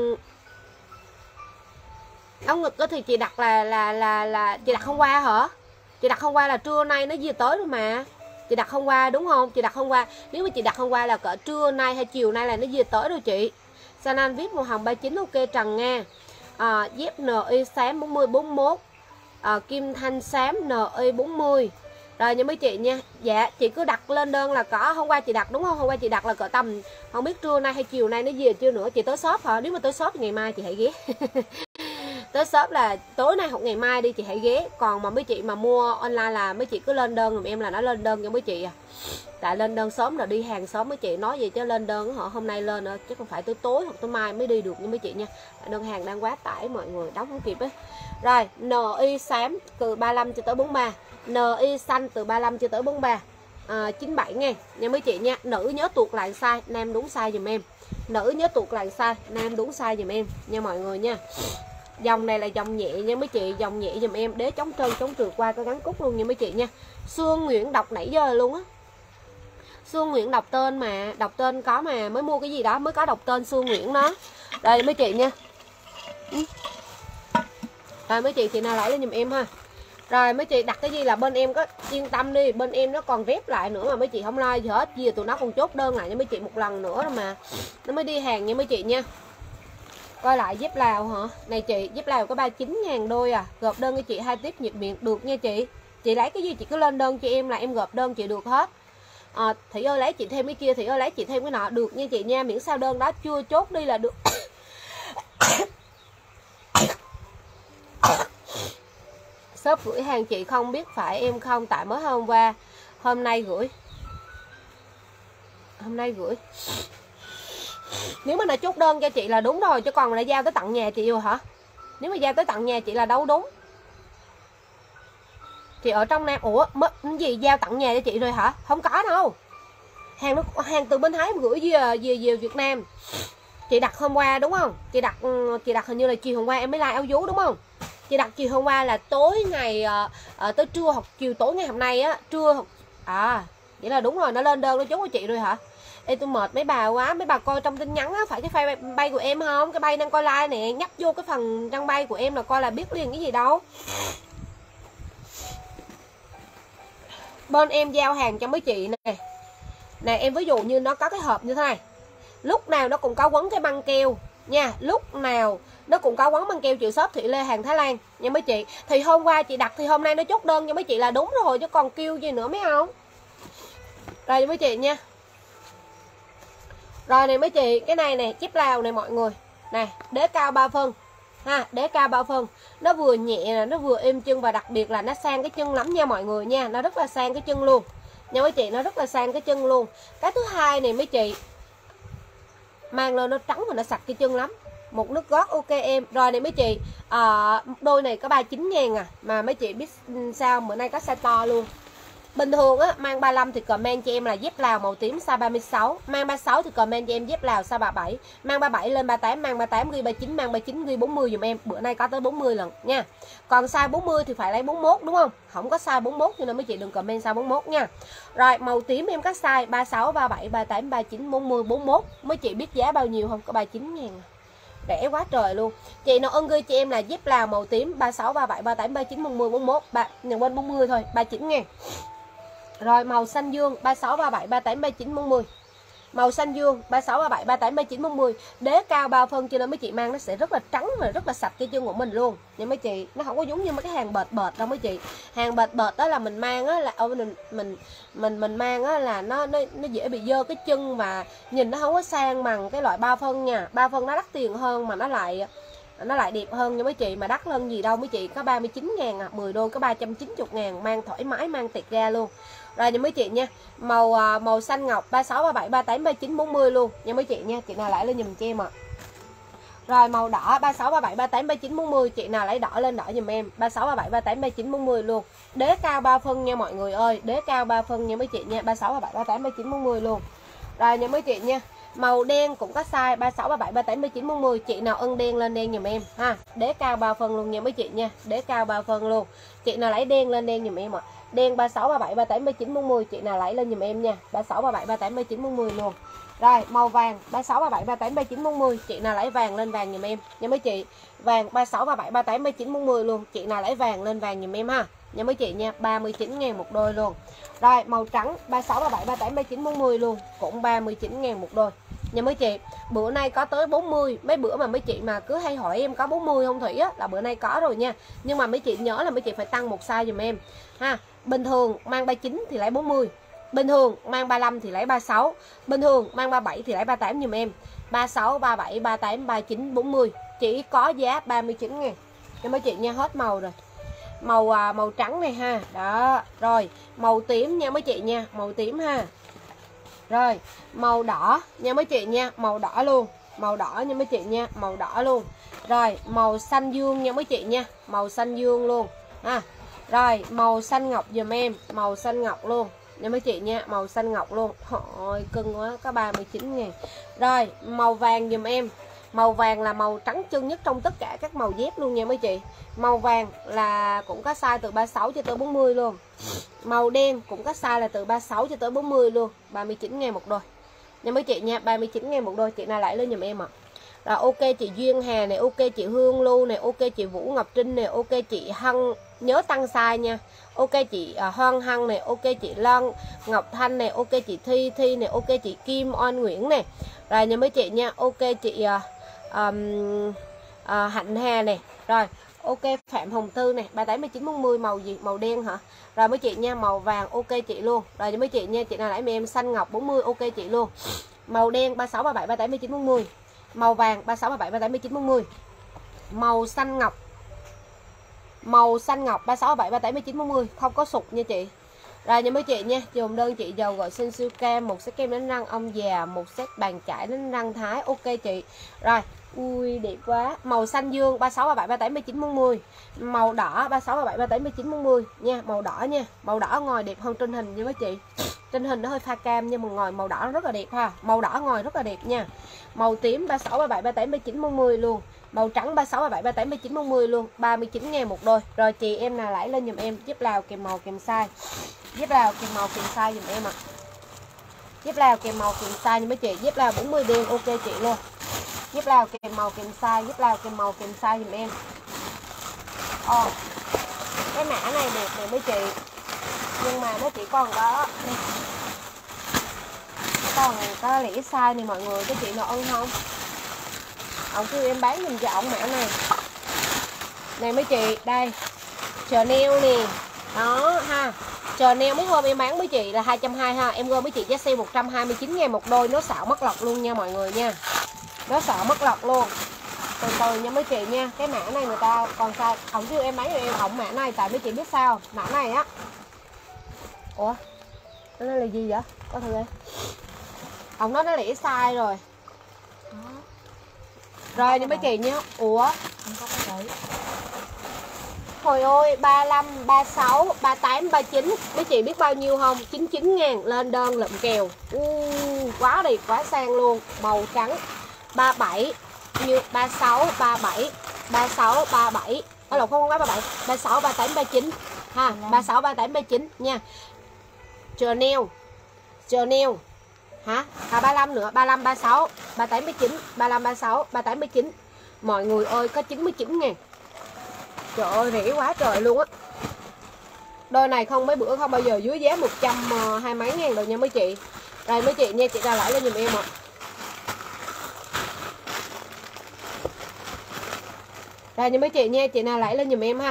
ngực đó thì chị đặt là chị đặt hôm qua hả? Chị đặt hôm qua là trưa nay nó vừa tới rồi mà. Chị đặt hôm qua đúng không? Chị đặt hôm qua. Nếu mà chị đặt hôm qua là cỡ trưa nay hay chiều nay là nó vừa tới rồi chị. Sanan VIP màu hồng 39 ok Trần Nga. Dép NI xám 40 41. Kim Thanh xám NI 40. Rồi nha mấy chị nha. Dạ chị cứ đặt lên đơn là có. Hôm qua chị đặt đúng không? Hôm qua chị đặt là cỡ tầm không biết trưa nay hay chiều nay nó về chưa nữa. Chị tới shop hả? Nếu mà tới shop thì ngày mai chị hãy ghé. Tới shop là tối nay hoặc ngày mai đi chị hãy ghé. Còn mà mấy chị mà mua online là mấy chị cứ lên đơn, em là nó lên đơn cho mấy chị à. Tại lên đơn sớm là đi hàng sớm mấy chị nói gì chứ lên đơn họ hôm nay lên nữa chứ không phải tới tối hoặc tới mai mới đi được như mấy chị nha. Đơn hàng đang quá tải mọi người đóng không kịp ấy. Rồi NI xám từ 35 cho tới 43, NI xanh từ 35 cho tới 43, 97.000 nha mấy chị nha. Nữ nhớ tuột lại size, nam đúng size giùm em. Nữ nhớ tuột lại size, nam đúng size giùm em nha mọi người nha. Dòng này là dòng nhẹ nha mấy chị, dòng nhẹ giùm em, đế chống trơn chống trượt qua có gắn cúc luôn nha mấy chị nha. Xuân Nguyễn đọc nãy giờ luôn á. Xuân Nguyễn đọc tên mà, đọc tên có mà, mới mua cái gì đó mới có đọc tên Xuân Nguyễn đó. Đây mấy chị nha. Rồi mấy chị nào lấy lên giùm em ha. Rồi mấy chị đặt cái gì là bên em có yên tâm đi, bên em nó còn rép lại nữa mà mấy chị không lo gì hết, gì tụi nó còn chốt đơn lại cho mấy chị một lần nữa rồi mà nó mới đi hàng nha mấy chị nha. Coi lại dép Lào hả? Này chị, dép Lào có 39.000 đôi à. Gộp đơn cho chị 2 tiếp nhịp miệng được nha chị. Chị lấy cái gì chị cứ lên đơn cho em là em gộp đơn chị được hết. Thủy ơi lấy chị thêm cái kia, Thủy ơi lấy chị thêm cái nọ được nha chị nha. Miễn sao đơn đó chưa chốt đi là được. Shop gửi hàng chị không biết phải em không, tại mới hôm qua. Hôm nay gửi. Nếu mà nó chốt đơn cho chị là đúng rồi, chứ còn là giao tới tận nhà chị rồi hả? Nếu mà giao tới tận nhà chị là đâu đúng. Chị ở trong Nam, ủa cái gì giao tận nhà cho chị rồi hả? Không có đâu. Hàng từ bên Thái gửi về Việt Nam. Chị đặt hôm qua đúng không? Chị đặt hình như là chiều hôm qua em mới like áo vú đúng không? Chị đặt chiều hôm qua là tối ngày tới trưa hoặc chiều tối ngày hôm nay á, trưa vậy là đúng rồi, nó lên đơn nó chốt của chị rồi hả? Ê tôi mệt mấy bà quá, mấy bà coi trong tin nhắn á, phải cái file bay của em không? Cái bay đang coi like nè, nhấp vô cái phần trang bay của em là coi là biết liền cái gì đâu. Bên em giao hàng cho mấy chị nè. Nè em ví dụ như nó có cái hộp như thế này. Lúc nào nó cũng có quấn cái băng keo nha, lúc nào nó cũng có quấn băng keo chữ shop Thị Lê hàng Thái Lan nha mấy chị. Thì hôm qua chị đặt thì hôm nay nó chốt đơn cho mấy chị là đúng rồi chứ còn kêu gì nữa mấy không. Rồi mấy chị nha. Rồi này mấy chị, cái này nè, chip Lào này mọi người. Nè, đế cao 3 phân. ha, đế cao 3 phân. Nó vừa nhẹ, nó vừa êm chân và đặc biệt là nó sang cái chân lắm nha mọi người nha. Nó rất là sang cái chân luôn nha mấy chị, nó rất là sang cái chân luôn. Cái thứ hai này mấy chị, mang lên nó trắng và nó sạch cái chân lắm. Một nước gót ok em. Rồi này mấy chị, đôi này có 39.000 à. Mà mấy chị biết sao, bữa nay có size to luôn. Bình thường á, mang 35 thì comment cho em là dép Lào màu tím size 36. Mang 36 thì comment cho em dép Lào size 37. Mang 37 lên 38, mang 38 ghi 39, mang 39 ghi 40 dùm em. Bữa nay có tới 40 lần nha. Còn size 40 thì phải lấy 41 đúng không? Không có size 41 cho nên mấy chị đừng comment size 41 nha. Rồi màu tím em có size 36, 37, 38, 39, 40, 41. Mấy chị biết giá bao nhiêu không? Có 39.000. Rẻ quá trời luôn. Chị nào ưng ghi cho em là dép Lào màu tím 36, 37, 38, 39, 40, 41. Nhận quên 40 thôi, 39.000. Rồi màu xanh dương 36, 37, 38, 39, 40. Màu xanh dương 36, 37, 38, 39, 40. Đế cao 3 phân cho nên mấy chị mang nó sẽ rất là trắng và rất là sạch cái chân của mình luôn. Nhưng mấy chị, nó không có giống như mấy cái hàng bệt đâu mấy chị. Hàng bệt đó là mình mang á là mình mang á là nó dễ bị dơ cái chân và nhìn nó không có sang bằng cái loại 3 phân nha. 3 phân nó đắt tiền hơn mà nó lại đẹp hơn nha mấy chị, mà đắt hơn gì đâu mấy chị, có 39.000 à, 10 đôi có 390.000, mang thoải mái, mang tiệc ra luôn. Rồi nha mấy chị nha, màu xanh ngọc 36, 37, 38, 39, 40 luôn nha mấy chị nha, chị nào lại lên giùm cho em ạ. Rồi màu đỏ 36, 37, 38, 39, 40, chị nào lấy đỏ lên đỏ giùm em, 36, 37, 38, 39, 40 luôn. Đế cao 3 phân nha mọi người ơi, đế cao 3 phân nha mấy chị nha, 36, 37, 38, 39, 40 luôn. Rồi nha mấy chị nha. Màu đen cũng có size 36, 37, 38, 39, 40. Chị nào ưng đen lên đen giùm em ha. Đế cao 3 phân luôn nha mấy chị nha. Đế cao 3 phân luôn. Chị nào lấy đen lên đen giùm em ạ. Đen 36, 37, 38, 39, 40. Chị nào lấy lên giùm em nha. 36, 37, 38, 39, 40 luôn. Rồi màu vàng 36, 37, 38, 39, 40. Chị nào lấy vàng lên vàng giùm em nha mấy chị. Vàng 36, 37, 38, 39, 40 luôn. Chị nào lấy vàng lên vàng giùm em ha. Nha mấy chị nha, 39.000 một đôi luôn. Rồi màu trắng 36, 37, 38, 39, 40 luôn. Cũng 39.000 một đôi. Nha mấy chị, bữa nay có tới 40. Mấy bữa mà mấy chị mà cứ hay hỏi em có 40 không Thủy á, là bữa nay có rồi nha. Nhưng mà mấy chị nhớ là mấy chị phải tăng một size giùm em ha. Bình thường mang 39 thì lấy 40. Bình thường mang 35 thì lấy 36. Bình thường mang 37 thì lấy 38 giùm em. 36, 37, 38, 39, 40. Chỉ có giá 39.000. Nha mấy chị nha, hết màu rồi. Màu trắng này ha. Đó, rồi, màu tím nha mấy chị nha, màu tím ha. Rồi, màu đỏ nha mấy chị nha, màu đỏ luôn. Màu đỏ nha mấy chị nha, màu đỏ luôn. Rồi, màu xanh dương nha mấy chị nha, màu xanh dương luôn ha. Rồi, màu xanh ngọc giùm em, màu xanh ngọc luôn nha mấy chị nha, màu xanh ngọc luôn. Thôi cưng quá, có 39.000. Rồi, màu vàng giùm em. Màu vàng là màu trắng trưng nhất trong tất cả các màu dép luôn nha mấy chị. Màu vàng là cũng có size từ 36 cho tới 40 luôn. Màu đen cũng có size là từ 36 cho tới 40 luôn. 39.000 một đôi nha mấy chị nha, 39.000 một đôi. Chị nào lại lên giùm em ạ. Rồi ok chị Duyên Hà này, ok chị Hương Lưu này, ok chị Vũ Ngọc Trinh này, ok chị Hân, nhớ tăng size nha. Ok chị Hoan Hân này, ok chị Loan Ngọc Thanh này, ok chị Thi này, ok chị Kim Oan Nguyễn này. Rồi nha mấy chị nha, ok chị Hạnh Hà này. Rồi ok Phạm Hồng Tư này, 38, 39, 40, màu gì? Màu đen hả? Rồi mấy chị nha, màu vàng ok chị luôn. Rồi cho mấy chị nha, chị nào nãy em xanh ngọc 40 ok chị luôn. Màu đen 36, 37, 38, 39, 40. Màu vàng 36, 37, 38, 39, 40. Màu xanh ngọc. Màu xanh ngọc 36, 37, 38, 39, 40, không có sụt nha chị. Rồi nha mấy chị nha, chùm đơn chị dầu gội sinh siêu cam, một set kem đánh răng ông già, một set bàn chải đánh răng Thái ok chị. Rồi, ui đẹp quá. Màu xanh dương 36, 37, 38, 39, 40. Màu đỏ 36, 37, 38, 39, 40 nha, màu đỏ nha. Màu đỏ ngồi đẹp hơn trên hình nha mấy chị. Trên hình nó hơi pha cam nhưng mà ngồi màu đỏ nó rất là đẹp ha. Màu đỏ ngồi rất là đẹp nha. Màu tím 36, 37, 38, 39, 40 luôn. Màu trắng 36, 37, 38, 39, 40 luôn. 39.000 một đôi. Rồi chị em nào lấy lên giùm em dép Lào kèm màu kèm size. Dép Lào kèm màu kèm size giùm em ạ. Dép Lào kèm màu kèm size nha mấy chị. Dép Lào 40 đen ok chị luôn. Dép Lào kèm màu kèm size, dép Lào kèm màu kèm size giùm em. Cái mã này đẹp này mấy chị. Nhưng mà nó chỉ còn có lẻ size này mọi người, cái chị nào ưng không? Ông kêu em bán giùm cho ổng mã này. Này mấy chị, đây. Chanel nè. Đó ha. Chanel mấy hôm em bán với chị là 220 ha. Em gom với chị giá sale 129.000 một đôi. Nó xạo mất lọc luôn nha mọi người nha. Nó xạo mất lọc luôn. Từ từ nha mấy chị nha. Cái mã này người ta còn sao. Ổng kêu em mấy rồi em ổng mã này. Tại mấy chị biết sao. Mã này á. Ủa cái này là gì vậy? Có thằng ơi. Ổng nói nó lẻ size rồi. Rồi nha mấy chị nhé. Ủa Không có cái đấy. Trời ơi 35, 36, 38, 39. Mấy chị biết bao nhiêu không? 99 ngàn lên đơn lụm kèo. Quá đẹp, quá sang luôn. Màu trắng 37, như 36, 37, 36, 37. Đó là không quá 37, 36, 38, 39 ha, 36, 38, 39 nha. Chanel hả? 35 nữa, 35, 36, 38, 39, 35, 36, 38, 39. Mọi người ơi có 99 ngàn. Trời ơi rẻ quá trời luôn á. Đôi này không mấy bữa không bao giờ dưới giá 120 mấy ngàn đâu nha mấy chị. Rồi mấy chị nha, chị ra lại lên giùm em ạ. Rồi nha mấy chị nha, chị nào lại lên giùm em ha.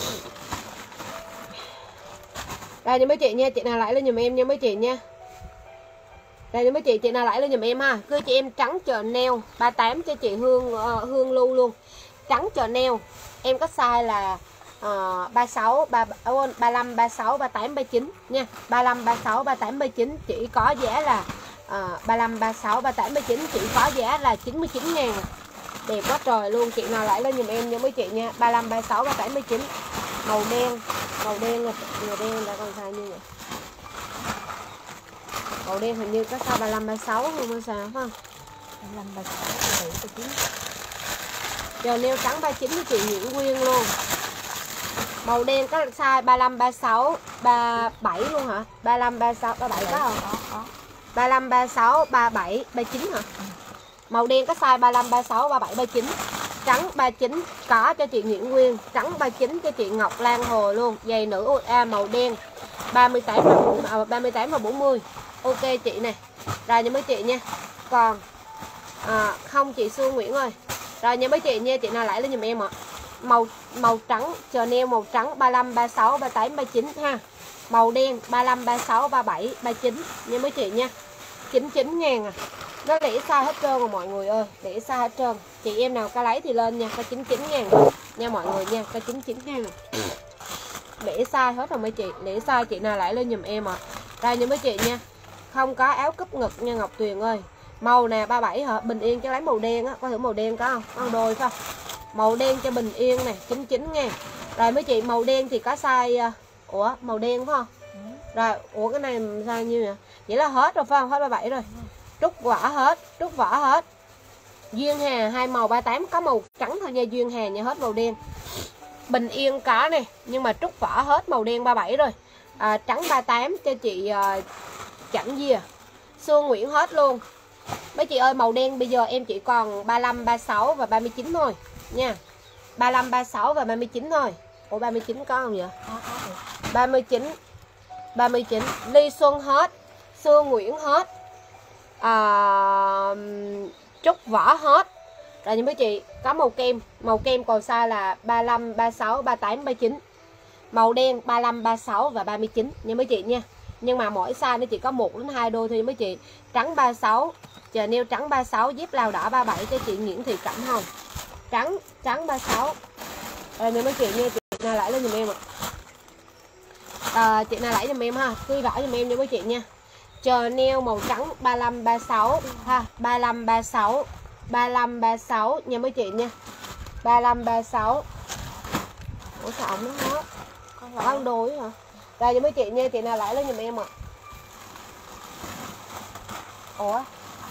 Rồi nha mấy chị nha, chị nào lại lên giùm em nha mấy chị nha. Đây nha mấy chị nào lại lên giùm em ha. Cứ chị em trắng Chanel 38 cho chị Hương Lưu luôn. Trắng Chanel. Em có size là 36, 35, 36, 38, 39 nha. 35, 36, 38, 39 chỉ có giá là 35, 36, 38, 39 chỉ có giá là 99 ngàn. Đẹp quá trời luôn. Chị nào lại lên giùm em nha mấy chị nha. 35, 36, 38, 39. Màu đen. Màu đen là màu đen đã còn size như vậy. Màu đen hình như có size 35, 36 không hay sao phải không? 35, 36, 37, 39. Giờ nêu trắng 39 với chị Nguyễn Nguyên luôn. Màu đen có size 35, 36, 37 luôn hả? 35, 36, 37 có không? Có. 35, 36, 37, 39 hả? Màu đen có size 35, 36, 37, 39. Trắng 39 có cho chị Nguyễn Nguyên. Trắng 39 cho chị Ngọc Lan Hồ luôn. Giày nữ USA màu đen 38 và 40. Ok chị nè. Rồi nha mấy chị nha. Còn không chị Xuân Nguyễn ơi. Rồi nha mấy chị nha, chị nào lại lên giùm em ạ. Màu trắng Chanel màu trắng 35, 36, 38, 39 ha. Màu đen 35, 36, 37, 39 nha mấy chị nha. 99 ngàn à. Nó lẻ size hết trơn rồi mọi người ơi. Lẻ size hết trơn. Chị em nào có lấy thì lên nha. Có 99 ngàn rồi nha mọi người nha. Có 99 ngàn rồi. Lẻ size hết rồi mấy chị. Lẻ size chị nào lại lên giùm em ạ. Đây nha mấy chị nha. Không có áo cúp ngực nha Ngọc Tuyền ơi. Màu nè 37 hả? Bình Yên cho lấy màu đen á. Có thử màu đen có không? Có đôi phải không? Màu đen cho Bình Yên nè 99 ngàn. Rồi mấy chị màu đen thì có size ủa màu đen phải không? Rồi ủa cái này size nhiêu vậy? Vậy là hết rồi phải không? Hết 37 rồi. Trút vỏ hết. Trút vỏ hết. Duyên Hà hai màu 38 có màu trắng thôi nha. Duyên Hà nha, hết màu đen. Bình Yên có nè. Nhưng mà trút vỏ hết màu đen 37 rồi. Trắng 38 cho chị chẳng gì à. Xuân Nguyễn hết luôn. Mấy chị ơi màu đen bây giờ em chỉ còn 35, 36 và 39 thôi nha. 35, 36 và 39 thôi. Ủa 39 có không vậy? Có 39 Ly Xuân hết. Xuân Nguyễn hết. Trúc Võ hết. Rồi như mấy chị có màu kem. Màu kem còn size là 35, 36, 38, 39. Màu đen 35, 36 và 39 nha mấy chị nha. Nhưng mà mỗi size nó chỉ có 1 đến 2 đôi thôi mấy chị. Trắng 36, Chanel trắng 36, dép lao đỏ 37 cho chị Nguyễn Thị Cẩm Hồng. Trắng 36. Rồi nha mấy chị nha, chị nào lại lên giùm em ạ. Chị nào lại giùm em ha, ghi rõ giùm em nha mấy chị nha. Chanel màu trắng 35, 36 ha, 35, 36, 35, 36 nha mấy chị nha. 35, 36. Ủa sao ổng nó hết? Có đôi hả? Rồi cho mấy chị nha, chị nào lại lên giùm em ạ. Ủa?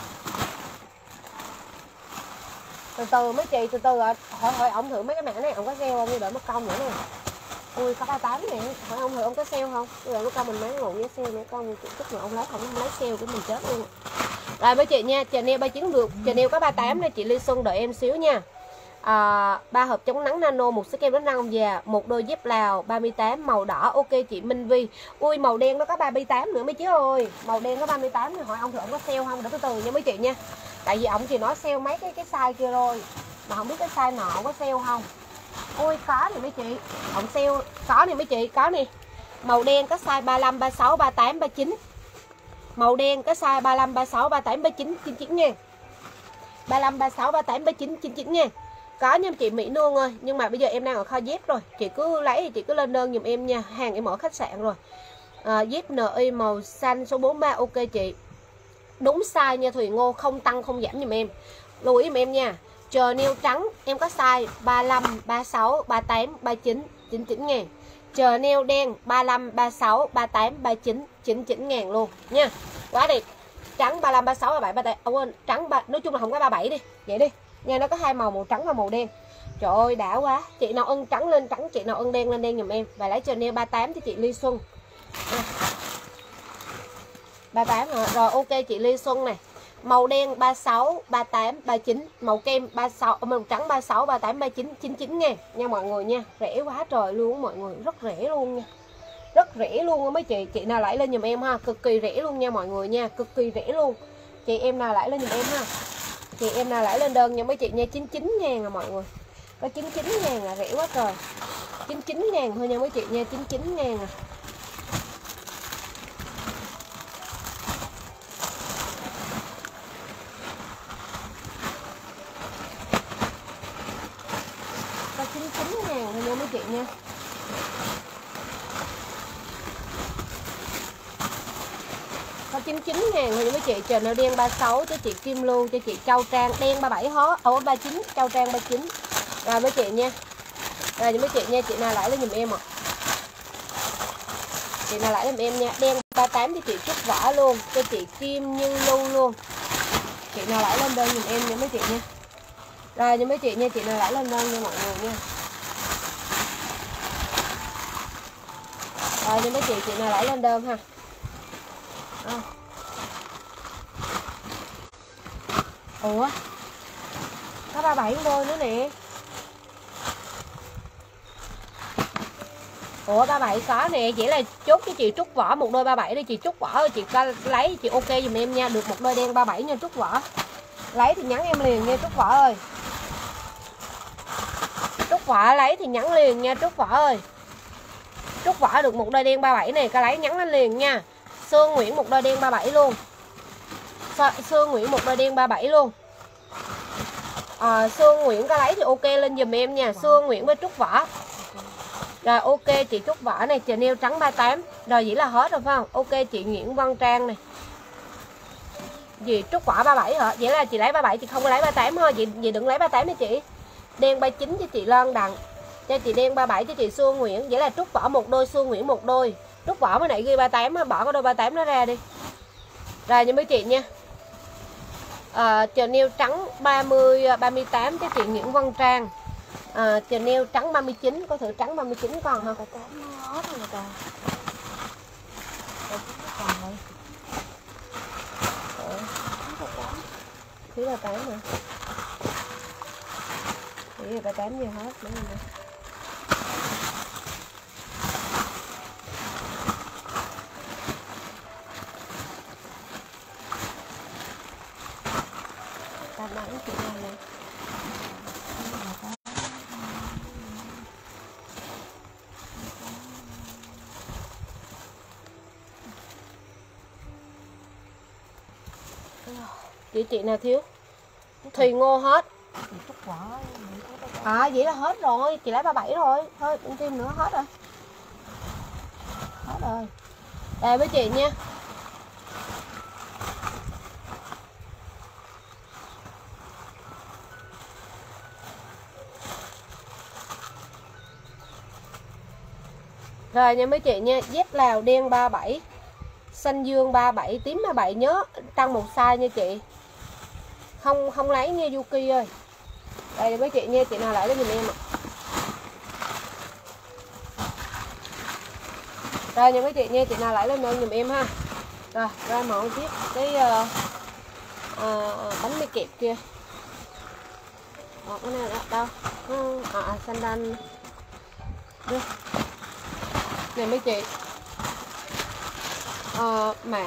Từ từ mấy chị, từ từ ạ. Hỏi ổng thử mấy cái mã này, ổng có sale không? Như đợi mất công nữa nè. Ui có 38 nè, hỏi ông thử ông có sale không? Như đợi mất công mình bán lộn với sale nữa công, chút nữa ông lấy không lấy sale của mình chết luôn. Rồi mấy chị nha, Chanel 39 được, Chanel có 38 này chị Ly Xuân đợi em xíu nha. 3 hộp chống nắng nano, một sức kem đánh răng già, một đôi dép Lào 38 màu đỏ. Ok chị Minh Vi. Ui màu đen nó có 38 nữa mấy chứ ơi. Màu đen có 38 thì hỏi ông thử ông có sale không, để từ từ nha mấy chị nha. Tại vì ông chỉ nói sale mấy cái size kia rồi, mà không biết cái size nọ có sale không. Ui có nè mấy chị, ông sale có nè mấy chị, có nè. Màu đen có size 35, 36, 38, 39. Màu đen có size 35, 36, 38, 39 99 nha. 35, 36, 38, 39 99 nha. Có nha chị Mỹ Nương ơi, nhưng mà bây giờ em đang ở kho dép rồi. Chị cứ lấy thì chị cứ lên đơn giùm em nha. Hàng em ở khách sạn rồi. Dép NI màu xanh số 43 ok chị. Đúng size nha Thùy Ngô, không tăng không giảm giùm em. Lưu ý giùm em nha. Chờ nêu trắng em có size 35, 36, 38, 39, 99 ngàn. Chờ nêu đen 35, 36, 38, 39, 99 ngàn luôn nha. Quá đẹp. Trắng 35, 36, 37, 38. Quên, trắng nói chung là không có 37 đi. Vậy đi. Nha, nó có hai màu, màu trắng và màu đen. Trời ơi đã quá. Chị nào ưng trắng lên trắng, chị nào ưng đen lên đen giùm em. Và lấy Chanel 38 cho chị Ly Xuân. 38 hả? Rồi ok chị Ly Xuân này. Màu đen 36, 38, 39, màu kem 36, màu trắng 36, 38, 39, 99 ngàn nha mọi người nha. Rẻ quá trời luôn mọi người, rất rẻ luôn nha. Rất rẻ luôn á mấy chị nào lấy lên giùm em ha, cực kỳ rẻ luôn nha mọi người nha, cực kỳ rẻ luôn. Chị em nào lấy lên giùm em ha. Chị em nào lấy lên đơn nha mấy chị nha, 99 ngàn à mọi người. Có 99 ngàn à, rẻ quá trời. 99 ngàn thôi nha mấy chị nha, 99 ngàn à. Có 99 ngàn thôi nha mấy chị nha. Có 99 ngàn thôi nha mấy chị. Trời nó đen 36 cho chị Kim Lưu, cho chị Châu Trang. Đen 37 hó, 39, Châu Trang 39. Rồi mấy chị nha. Rồi mấy chị nha, chị nào lại lên giùm em ạ. Chị nào lại giùm em nha. Đen 38 cho chị Trúc Võ luôn, cho chị Kim Như Lưu luôn. Chị nào lại lên đơn giùm em nha mấy chị nha. Rồi nha mấy chị nha, chị nào lại lên đơn nha mọi người nha. Rồi nha mấy chị nào lại lên đơn ha. Ủa có 37 đôi nữa nè. Ủa 37 có nè, chỉ là chốt cho chị Trúc Võ một đôi 37 đi chị Trúc Võ ơi, chị lấy chị ok giùm em nha, được một đôi đen 37 nha Trúc Võ. Lấy thì nhắn em liền nha Trúc Võ ơi. Trúc Võ lấy thì nhắn liền nha Trúc Võ ơi. Trúc Võ được một đôi đen 37 này, có lấy nhắn lên liền nha. Sương Nguyễn một đôi đen 37 luôn. Sương Nguyễn một đôi đen 37 luôn. Sương Nguyễn có lấy thì ok lên giùm em nha. Sương Nguyễn với Trúc Võ. Rồi ok chị Trúc Võ này, Chanel trắng 38. Rồi vậy là hết rồi phải không? Ok chị Nguyễn Văn Trang này. Gì Trúc Võ 37 hả? Vậy là chị lấy 37 chị không có lấy 38 thôi. Vậy đừng lấy 38 nha chị. Đen 39 cho chị Loan Đặng. Cho chị đen 37 cho chị Sương Nguyễn. Vậy là Trúc Võ một đôi, Sương Nguyễn một đôi. Trúc Võ mới nãy ghi 38 á, bỏ cái đôi 38 nó ra đi. Rồi nha mấy chị nha. Chanel trắng 30 38 cho chị Nguyễn Văn Trang. Chanel trắng 39, có thử trắng 39 còn không? 38 nó hết rồi trời. Thiếu 38 hả? Thiếu 38 nhiều hết nữa nè. Ta bán chị này nè. Chị nào thiếu? Thùy Ngô hết. Vậy là hết rồi, chị lấy 37 rồi. Thôi đừng thêm nữa, hết rồi. Hết rồi. Đây với chị nha. Rồi nha mấy chị nha, dép Lào đen 37, xanh dương 37, tím 37, nhớ tăng một size nha chị. Không lấy nha Yuki ơi. Đây mấy chị nha, chị nào lại lấy giùm em ạ. Rồi nha mấy chị nha, chị nào lại lên đơn giùm em ha. Rồi ra mẫu tiếp cái bánh mì kẹp kia. Cái này đâu? Xanh đanh. Này mấy chị. Mã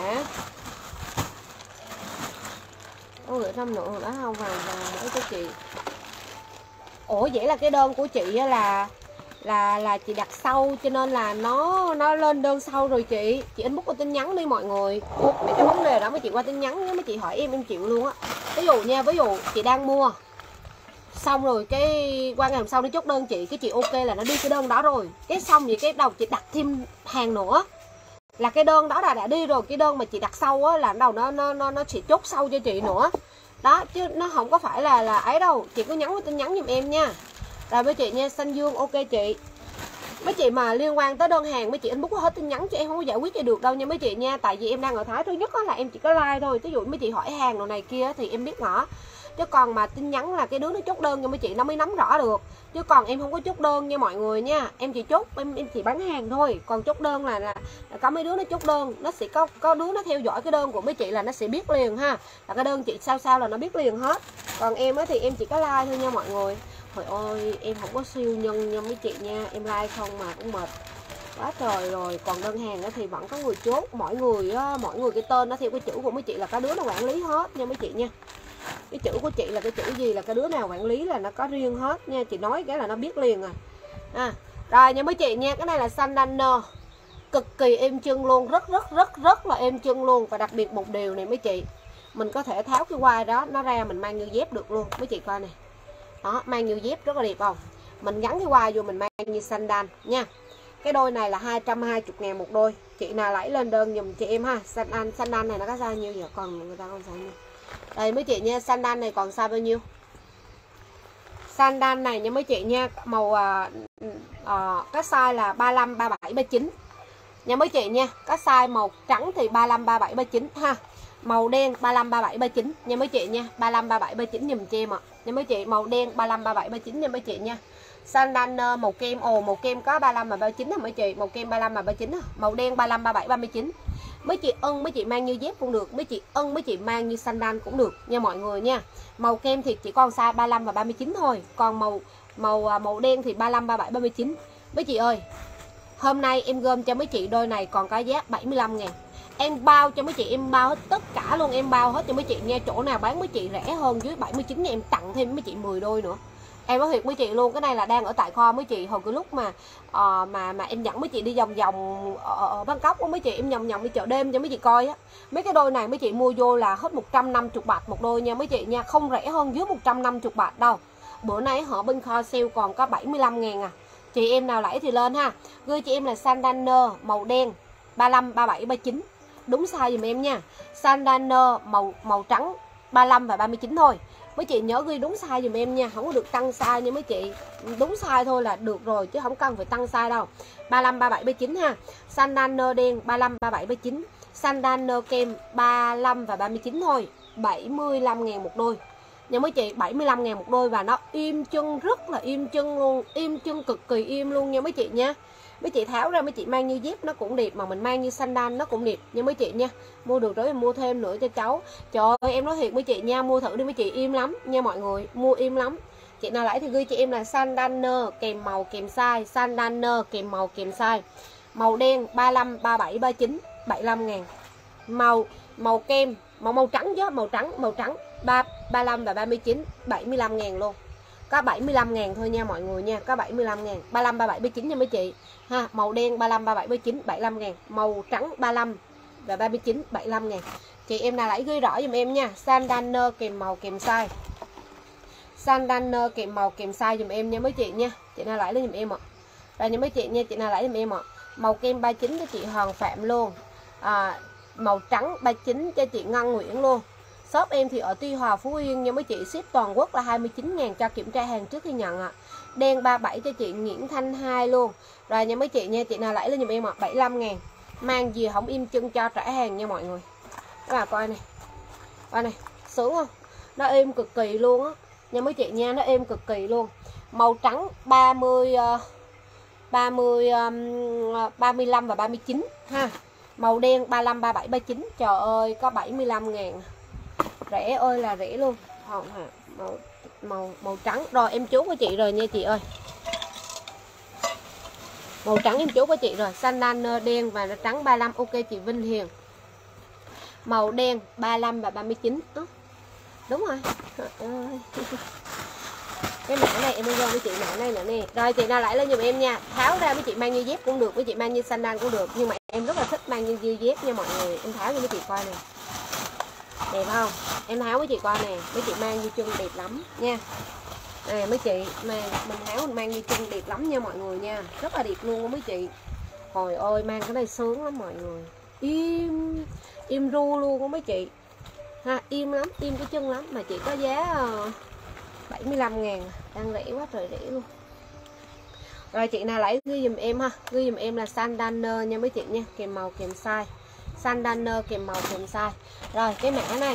có gửi 5 lượng đã không vàng để cho chị. Ủa vậy là cái đơn của chị là chị đặt sau cho nên là nó lên đơn sau rồi chị inbox qua tin nhắn đi mọi người. Mấy cái vấn đề đó mấy chị qua tin nhắn, mấy chị hỏi em chịu luôn á. Ví dụ nha, ví dụ chị đang mua Xong rồi cái qua ngày hôm sau nó chốt đơn chị, cái chị ok là nó đi cái đơn đó rồi. Cái xong vậy cái đầu chị đặt thêm hàng nữa là cái đơn đó là đã đi rồi. Cái đơn mà chị đặt sau á là đầu nó sẽ chốt sau cho chị nữa. Đó chứ nó không có phải là ấy đâu. Chị cứ nhắn với tin nhắn giùm em nha. Rồi mấy chị nha, xanh dương ok chị. Mấy chị mà liên quan tới đơn hàng mấy chị inbox hết tin nhắn cho em không có giải quyết cho được đâu nha mấy chị nha. Tại vì em đang ở Thái, thứ nhất là em chỉ có like thôi. Ví dụ mấy chị hỏi hàng đồ này kia thì em biết ngỏ. Chứ còn mà tin nhắn là cái đứa nó chốt đơn cho mấy chị nó mới nắm rõ được. Chứ còn em không có chốt đơn nha mọi người nha. Em chỉ chốt, em chỉ bán hàng thôi. Còn chốt đơn là có mấy đứa nó chốt đơn. Nó sẽ có đứa nó theo dõi cái đơn của mấy chị là nó sẽ biết liền ha. Là cái đơn chị sao là nó biết liền hết. Còn em á thì em chỉ có like thôi nha mọi người. Trời ơi em không có siêu nhân nha mấy chị nha. Em like không mà cũng mệt quá trời rồi. Còn đơn hàng thì vẫn có người chốt. Mỗi người cái tên nó theo cái chữ của mấy chị là có đứa nó quản lý hết nha mấy chị nha. Cái chữ của chị là cái chữ gì là cái đứa nào quản lý là nó có riêng hết nha. Chị nói cái là nó biết liền rồi nha mấy chị nha. Cái này là sandana cực kỳ êm chân luôn, rất là êm chân luôn. Và đặc biệt một điều này mấy chị, mình có thể tháo cái quai đó nó ra mình mang như dép được luôn mấy chị coi này. Đó, mang như dép rất là đẹp không. Mình gắn cái quai vô mình mang như sandal nha. Cái đôi này là 220.000 một đôi. Chị nào lấy lên đơn dùm chị em ha. Sandal này nó có size nhiêu vậy? Còn người ta còn size nhiêu? Đây mấy chị nha, sandal này còn size bao nhiêu? Sandal này nha mấy chị nha, màu cái size là 35, 37, 39 nha mấy chị nha. Cái size màu trắng thì 35, 37, 39 ha. Màu đen 35, 37, 39 nha mấy chị nha. 35, 37, 39 dùm cho em ạ. Nha mấy chị, màu đen 35, 37, 39 nha mấy chị nha. Sandal màu kem, màu kem có 35 và 39 hả mấy chị? Màu kem 35 và 39 hả? Màu đen 35, 37, 39. Mấy chị ưng mấy chị mang như dép cũng được, mấy chị ưng mấy chị mang như sandal cũng được nha mọi người nha. Màu kem thì chỉ còn size 35 và 39 thôi. Còn màu đen thì 35, 37, 39. Mấy chị ơi, hôm nay em gom cho mấy chị đôi này còn có giá 75.000. Em bao cho mấy chị, em bao hết tất cả luôn, em bao hết cho mấy chị nha. Chỗ nào bán mấy chị rẻ hơn dưới 79 em tặng thêm mấy chị 10 đôi nữa. Em nói thiệt mấy chị luôn, cái này là đang ở tại kho mấy chị. Hồi cái lúc mà em dẫn mấy chị đi vòng vòng ở Bangkok của mấy chị, em vòng đi chợ đêm cho mấy chị coi á. Mấy cái đôi này mấy chị mua vô là hết 150 bạc một đôi nha mấy chị nha. Không rẻ hơn dưới 150 bạc đâu. Bữa nay họ bên kho sale còn có 75.000 à. Chị em nào lấy thì lên ha. Gửi chị em là sandal màu đen 35, 37, 39. Đúng size dùm em nha. Sandal màu trắng 35 và 39 thôi. Mấy chị nhớ ghi đúng size dùm em nha. Không có được tăng size nha mấy chị. Đúng size thôi là được rồi, chứ không cần phải tăng size đâu. 35, 37, 39 ha. Sandal đen 35, 37, 39. Sandal kem 35 và 39 thôi. 75.000 một đôi nha mấy chị. 75.000 một đôi. Và nó im chân, rất là im chân luôn. Im chân cực kỳ im luôn nha mấy chị nha. Mấy chị tháo ra mấy chị mang như dép nó cũng đẹp, mà mình mang như sandal nó cũng đẹp nha mấy chị nha. Mua được rồi mua thêm nữa cho cháu. Trời ơi em nói thiệt mấy chị nha, mua thử đi mấy chị, im lắm nha mọi người, mua im lắm. Chị nào lấy thì ghi chị em là sandal kèm màu kèm size, sandal kèm màu kèm size. Màu đen 35, 37, 39 75.000. Màu kem, màu trắng chứ, màu trắng 35 và 39 75.000 luôn. Có 75.000 thôi nha mọi người nha, có 75.000. 35, 37, 39 nha mấy chị ha. Màu đen 35, 37, 39 75.000. Màu trắng 35 và 39 75.000. Chị em nào lấy ghi rõ giùm em nha. Sandal kèm màu kèm size. Sandal kèm màu kèm size giùm em nha mấy chị nha. Chị nào lấy lên giùm em ạ. Rồi nha mấy chị nha, chị nào lấy giùm em ạ. Màu kem 39 cho chị Hoàng Phạm luôn. Màu trắng 39 cho chị Ngân Nguyễn luôn. Shop em thì ở Tuy Hòa, Phú Yên nha mấy chị. Ship toàn quốc là 29.000 cho kiểm tra hàng trước khi nhận ạ. Đen 37 cho chị Nguyễn Thanh 2 luôn. Rồi nha mấy chị nha, chị nào lấy lên giùm em ạ. 75.000. Mang gì không im chân cho trả hàng nha mọi người. Các bạn coi này. Coi này, sướng không? Nó êm cực kỳ luôn á. Nha mấy chị nha, nó êm cực kỳ luôn. Màu trắng 35 và 39 ha. Màu đen 35, 37, 39. Trời ơi, có 75.000. Rẻ ơi là rẻ luôn. Màu trắng. Rồi em chú của chị rồi nha chị ơi. Màu trắng em chú của chị rồi. Sandal đen và nó trắng 35. Ok chị Vinh Hiền. Màu đen 35 và 39. Đúng rồi. Cái mã này em mua với chị, mã này nữa nè. Rồi chị nào lại lên giùm em nha. Tháo ra với chị mang như dép cũng được, với chị mang như sandal cũng được. Nhưng mà em rất là thích mang như dép nha mọi người. Em tháo cho mấy chị coi nè. Đẹp không? Em tháo với chị coi nè. Mấy chị mang như chân đẹp lắm nha. Này mấy chị, mang mình áo mình mang đi chung đẹp lắm nha mọi người nha. Rất là đẹp luôn á mấy chị. Trời ơi mang cái này sướng lắm mọi người. Im ru luôn á mấy chị. Ha, im lắm, im cái chân lắm mà chỉ có giá 75.000, đang rẻ quá trời rẻ luôn. Rồi chị nào lấy ghi dùm em ha, ghi dùm em là Sandana nha mấy chị nha, kèm màu kèm size. Sandana kèm màu kèm size. Rồi cái mã này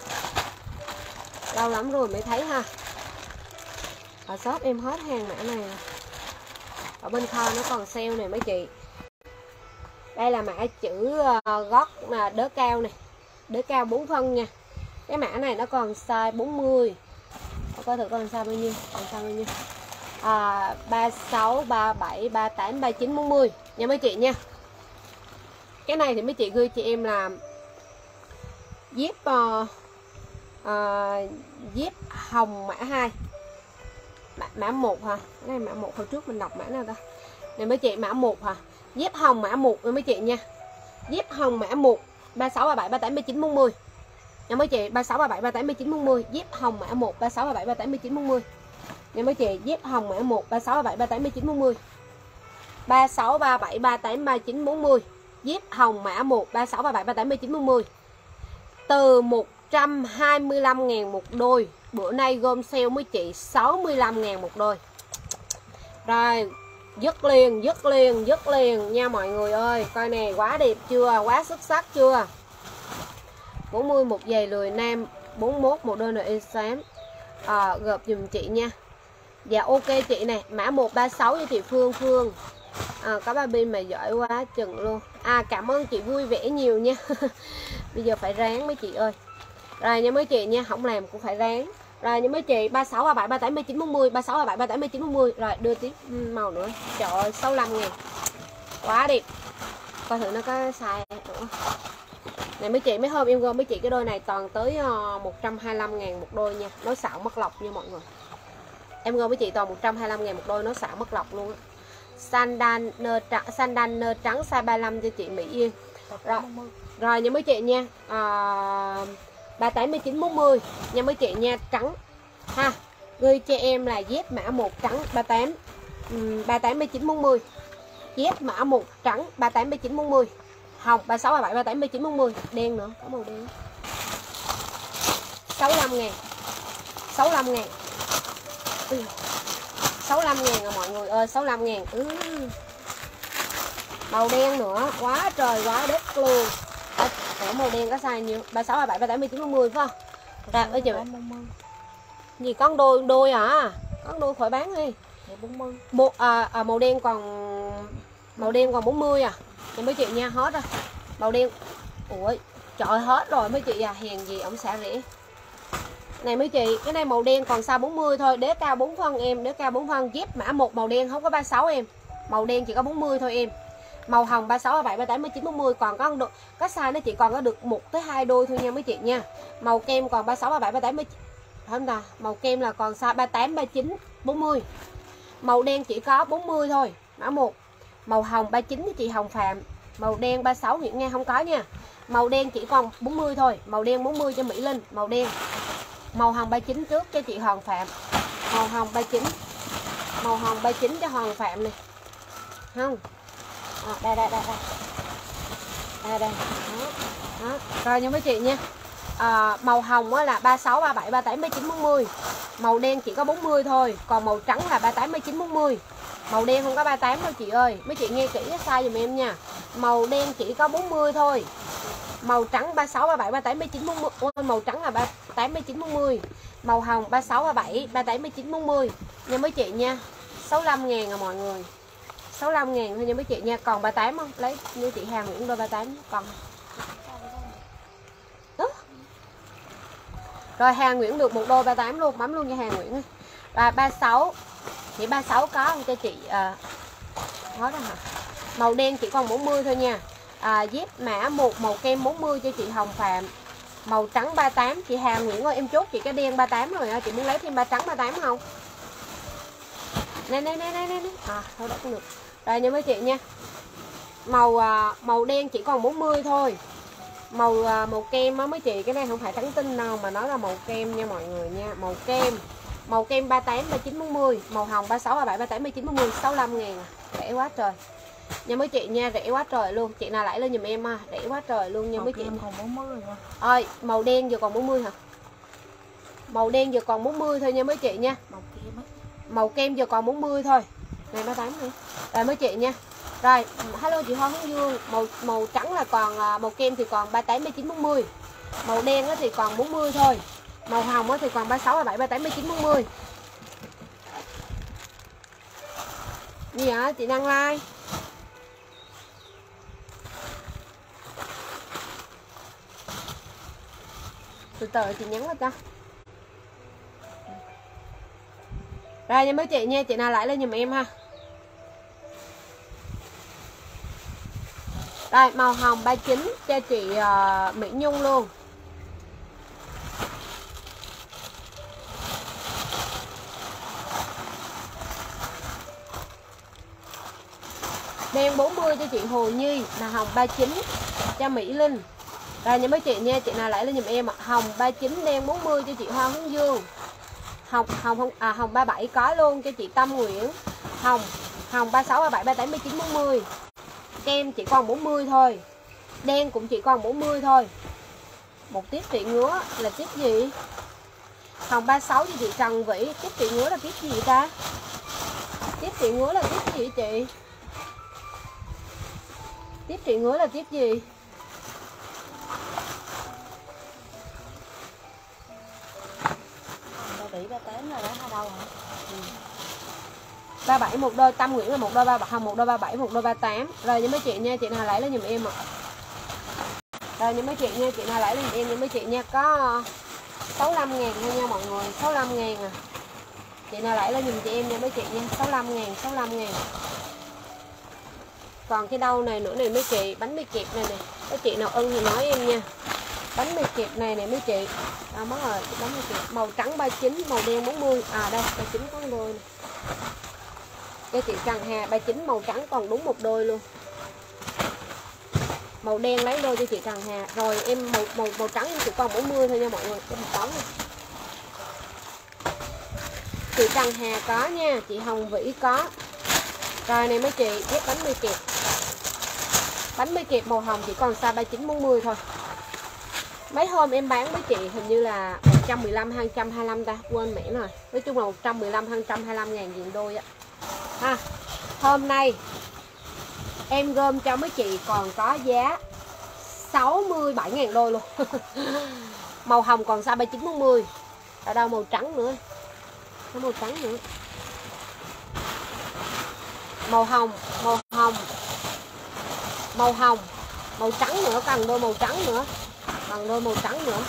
lâu lắm rồi mới thấy ha. Ở shop em hết hàng mã này. Ở bên kho nó còn sale này mấy chị. Đây là mã chữ gót mà đớ cao này. Đớ cao 4 phân nha. Cái mã này nó còn size 40. Coi thử còn size bao nhiêu, còn size bao nhiêu. 36, 37, 38, 39, 40 nha mấy chị nha. Cái này thì mấy chị gửi chị em là dép dép hồng mã 2. Mã 1 hả? Cái này mã 1, hồi trước mình đọc mã nào ta? Này mấy chị mã 1 hả? Dép hồng mã 1 nha mấy chị nha. Dép hồng mã 1 36, 37, 38, 39, 40 nha mấy chị. 36, 37, 38, 39, 40. Dép hồng mã 1 36, 37, 38, 39, 40 nha mấy chị. Dép hồng mã 1 36, 37, 38, 39, 40. 36, 37, 38, 39, 40. Dép hồng mã 1 36, 37, 38, 39, 40. Từ 125.000 một đôi. Bữa nay gom sale mấy chị 65.000 một đôi. Rồi dứt liền nha mọi người ơi. Coi nè, quá đẹp chưa, quá xuất sắc chưa. 40 một giày lười nam, 41 một đôi nội xám. Gộp dùm chị nha. Dạ ok chị nè, mã 136 cho chị Phương. Có ba pin mà giỏi quá chừng luôn. Cảm ơn chị vui vẻ nhiều nha. Bây giờ phải ráng mấy chị ơi. Rồi nha mấy chị nha, không làm cũng phải ráng. Rồi nha mấy chị, 36, 37, 38, 39, 40, 36, 37, 38, 39, 40. Rồi đưa tiếp màu nữa. Trời ơi, 65.000. Quá đẹp. Coi thử nó có size nữa. Này mấy chị, mấy hôm em gom mấy chị cái đôi này toàn tới 125.000 một đôi nha. Nó xạo mất lọc nha mọi người. Em gom mấy chị toàn 125.000 một đôi, nó xạo mất lọc luôn á. Sandal trắng size 35 cho chị Mỹ Yên. Rồi nha mấy chị nha. 38, 19, 40 nha mấy chị nha, trắng ha. Gửi cho em là dép mã 1 trắng 38 19, 40. Dép mã 1 trắng 38, 19, 40. Hồng 36, 37, 38, 19, 40. Đen nữa, có màu đen. 65.000. 65.000. 65.000 à mọi người ơi, 65.000. Màu đen nữa, quá trời quá đất luôn. Ở màu đen có size nhiêu? 36, 37, 38, 19, 40 phải không? Rồi ơi chị. Gì con đôi à? Con đôi khỏi bán đi. Màu đen còn 40 à. Thì mấy chị nha, hết rồi. Màu đen. Ui, trời hết rồi mấy chị à, hèn gì ổng xả rẻ. Này mấy chị, cái này màu đen còn size 40 thôi, đế cao 4 phân em, đế cao 4 phân, dép mã 1 màu đen không có 36 em. Màu đen chỉ có 40 thôi em. Màu hồng 36, 37, 38, 39, 40, còn có size nó chỉ còn có được 1 tới 2 đôi thôi nha mấy chị nha. Màu kem còn 36, 37, 38, 39. Không ta, màu kem là còn size 38, 39, 40. Màu đen chỉ có 40 thôi, mã 1. Màu hồng 39 cho chị Hồng Phạm. Màu đen 36 Nguyễn Nga không có nha. Màu đen chỉ còn 40 thôi, màu đen 40 cho Mỹ Linh, màu đen. Màu hồng 39 trước cho chị Hoàng Phạm. Màu hồng 39. Màu hồng 39 cho Hoàng Phạm này. Không. Đây. Đây. Đó. Rồi nha mấy chị nha. Màu hồng là 36, 37, 38, 39, 40. Màu đen chỉ có 40 thôi. Còn màu trắng là 38, 39, 40. Màu đen không có 38 đâu chị ơi. Mấy chị nghe kỹ cái size dùm em nha. Màu đen chỉ có 40 thôi. Màu trắng 36, 37, 38, 39, 40. Màu trắng là 38, 39, 40. Màu hồng 36, 37, 38, 39, 40 nha mấy chị nha. 65.000 à mọi người. 65.000 thôi nha mấy chị nha. Còn 38 không? Lấy như chị Hàng Nguyễn đôi 38 còn. Đó. Rồi Hàng Nguyễn được một đôi 38 luôn, bấm luôn cho Hàng Nguyễn. Và 36. Chị 36 có không cho chị hết rồi hả? Màu đen chỉ còn 40 thôi nha. Dép mã 1 màu kem 40 cho chị Hồng Phạm. Màu trắng 38 chị Hà Nguyễn ơi, em chốt chị cái đen 38 rồi chị muốn lấy thêm trắng 38 không? Nè. Thôi đó cũng được. Rồi nha mấy chị nha. Màu đen chỉ còn 40 thôi. Màu kem á mấy chị, cái này không phải trắng tinh đâu mà nó là màu kem nha mọi người nha, màu kem. Màu kem 38, 39, 40. Màu hồng 36, 37, 38, 39, 40. 65 ngàn à. Rẻ quá trời nha mấy chị nha, rẻ quá trời luôn. Chị nào lấy lên giùm em ha, rẻ quá trời luôn nha mấy chị. Còn 40 nha. Ơi, màu đen giờ còn 40 hả? Màu đen giờ còn 40 thôi nha mấy chị nha. Màu kem á. Màu kem giờ còn 40 thôi. Này 38 nữa. Rồi mấy chị nha. Rồi, hello chị Hoa Hướng Dương. Màu trắng là còn màu kem thì còn 38, 39, 40. Màu đen thì còn 40 thôi. Màu hồng thì còn 36, 37, 38, 39, 40. Gì hả? Chị đăng like. Từ từ chị nhắn vào cho. Rồi nha mấy chị nha, chị nào lại lên giùm em ha. Rồi màu hồng 39 cho chị Mỹ Nhung luôn. Đen 40 cho chị Hồ Nhi, là hồng 39 cho Mỹ Linh. Rồi nha mấy chị nha, chị nào lại lên giùm em ạ. Hồng 39 đen 40 cho chị Hoa Hướng Dương. Hồng 37 có luôn cho chị Tâm Nguyễn. Hồng 36, 37, 38, 39, 40. Kem chỉ còn 40 thôi. Đen cũng chỉ còn 40 thôi. Một tiếp chị ngứa là tiếp gì? Hồng 36 cho chị Trần Vĩ. Tiếp chị ngứa là tiếp gì ta? Tiếp chị ngứa là tiếp gì chị? Tiếp chị ngứa là tiếp gì? Ba 7, 38 là đã hai đâu hả? 37 một đôi, Tâm Nguyễn là một đôi 37, Hồng một đôi 37, một đôi 38. Rồi nha mấy chị nha, chị nào lấy lên giùm em ạ. Rồi nha mấy chị nha, chị nào lấy lên giùm em nha mấy chị nha, có 65 ngàn thôi nha mọi người, 65 ngàn à. Chị nào lấy lên giùm chị em nha mấy chị nha, 65 ngàn, 65 ngàn. Còn cái đâu này nữa này mấy chị, bánh mì kẹp này nè. Các chị nào ưng thì nói em nha. Bánh mì kẹp này nè mấy chị. Đâu mất rồi, bánh mì kẹp màu trắng 39, màu đen 40. À đây, 39 có đôi này. Cho chị Trần Hà 39 màu trắng còn đúng một đôi luôn. Màu đen lấy đôi cho chị Trần Hà. Rồi em màu trắng em chỉ còn 40 thôi nha mọi người. Cái màu trắng này. Chị Trần Hà có nha, chị Hồng Vĩ có. Rồi này mấy chị, ghép bánh mì kẹp. Bánh mì kẹp màu hồng chỉ còn size 39 40 thôi. Mấy hôm em bán với chị hình như là 115 225 ta, quên mẹ rồi. Nói chung là 115 225 ngàn diện đôi á. Ha. Hôm nay em gom cho mấy chị còn có giá 67 ngàn đôi luôn. Màu hồng còn size 39 40. Ở đâu màu trắng nữa. Có màu trắng nữa. Màu hồng, màu trắng nữa, cần đôi màu trắng nữa. Cần đôi màu trắng nữa.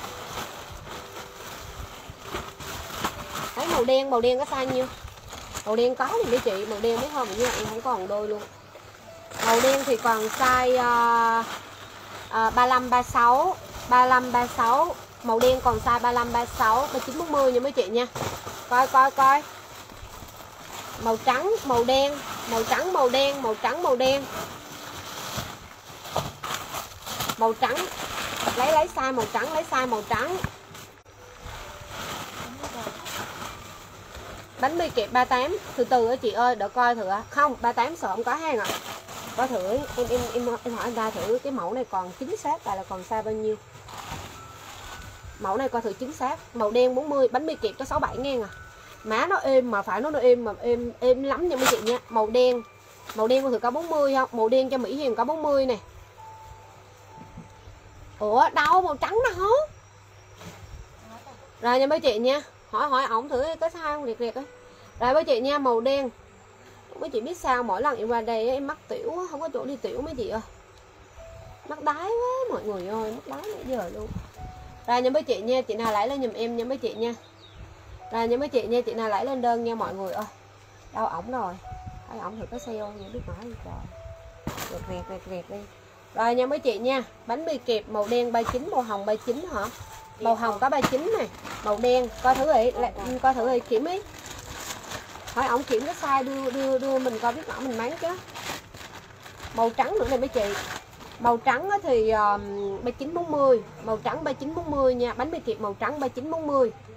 Thấy màu đen có size nhiêu? Màu đen có thì mấy chị, màu đen mấy hôm như em không còn đôi luôn. Màu đen thì còn size 35 36, 35 36. Màu đen còn size 35 36, 39 40 nha mấy chị nha. Coi. Màu trắng, màu đen, màu trắng, màu đen, màu trắng, màu đen. Màu trắng. Lấy size màu trắng, lấy size màu trắng. Bánh mì kẹp 38, từ từ á chị ơi, đợi coi thử. Không, 38 sợ không có hàng ạ. Coi thử, em hỏi anh ta thử cái mẫu này còn chính xác là còn size bao nhiêu. Mẫu này coi thử chính xác. Màu đen 40, bánh mì kẹp có 67 ngàn à. Má nó êm mà phải nó êm mà êm lắm nha mấy chị nha. Màu đen coi thử có 40 không? Màu đen cho Mỹ Hiền có 40 nè. Ủa đâu màu trắng đâu. Rồi nha mấy chị nha. Hỏi ổng thử có sao không, liệt ấy. Rồi mấy chị nha, màu đen. Mấy chị biết sao mỗi lần em qua đây em mắc tiểu, không có chỗ đi tiểu mấy chị ơi. Mắc đái quá mọi người ơi, mắc đái nãy giờ luôn. Rồi nha mấy chị nha, chị nào lấy lên giùm em nha mấy chị nha. Rồi nha mấy chị nha, chị nào lấy lên đơn nha mọi người ơi. Đâu ổng rồi. Thấy ổng thử có sale không, biết nói gì trời. Rẹt đi. Rồi nha mấy chị nha, bánh mì kẹp màu đen 39, màu hồng 39 hả? Màu hồng có 39 này, màu đen, coi thử đi, kiểm ý. Hỏi ổng kiểm cái size đưa mình coi biết rõ mình bán chứ. Màu trắng nữa này mấy chị. Màu trắng thì 39 40, màu trắng 39 40 nha, bánh mì kẹp màu trắng 39 40.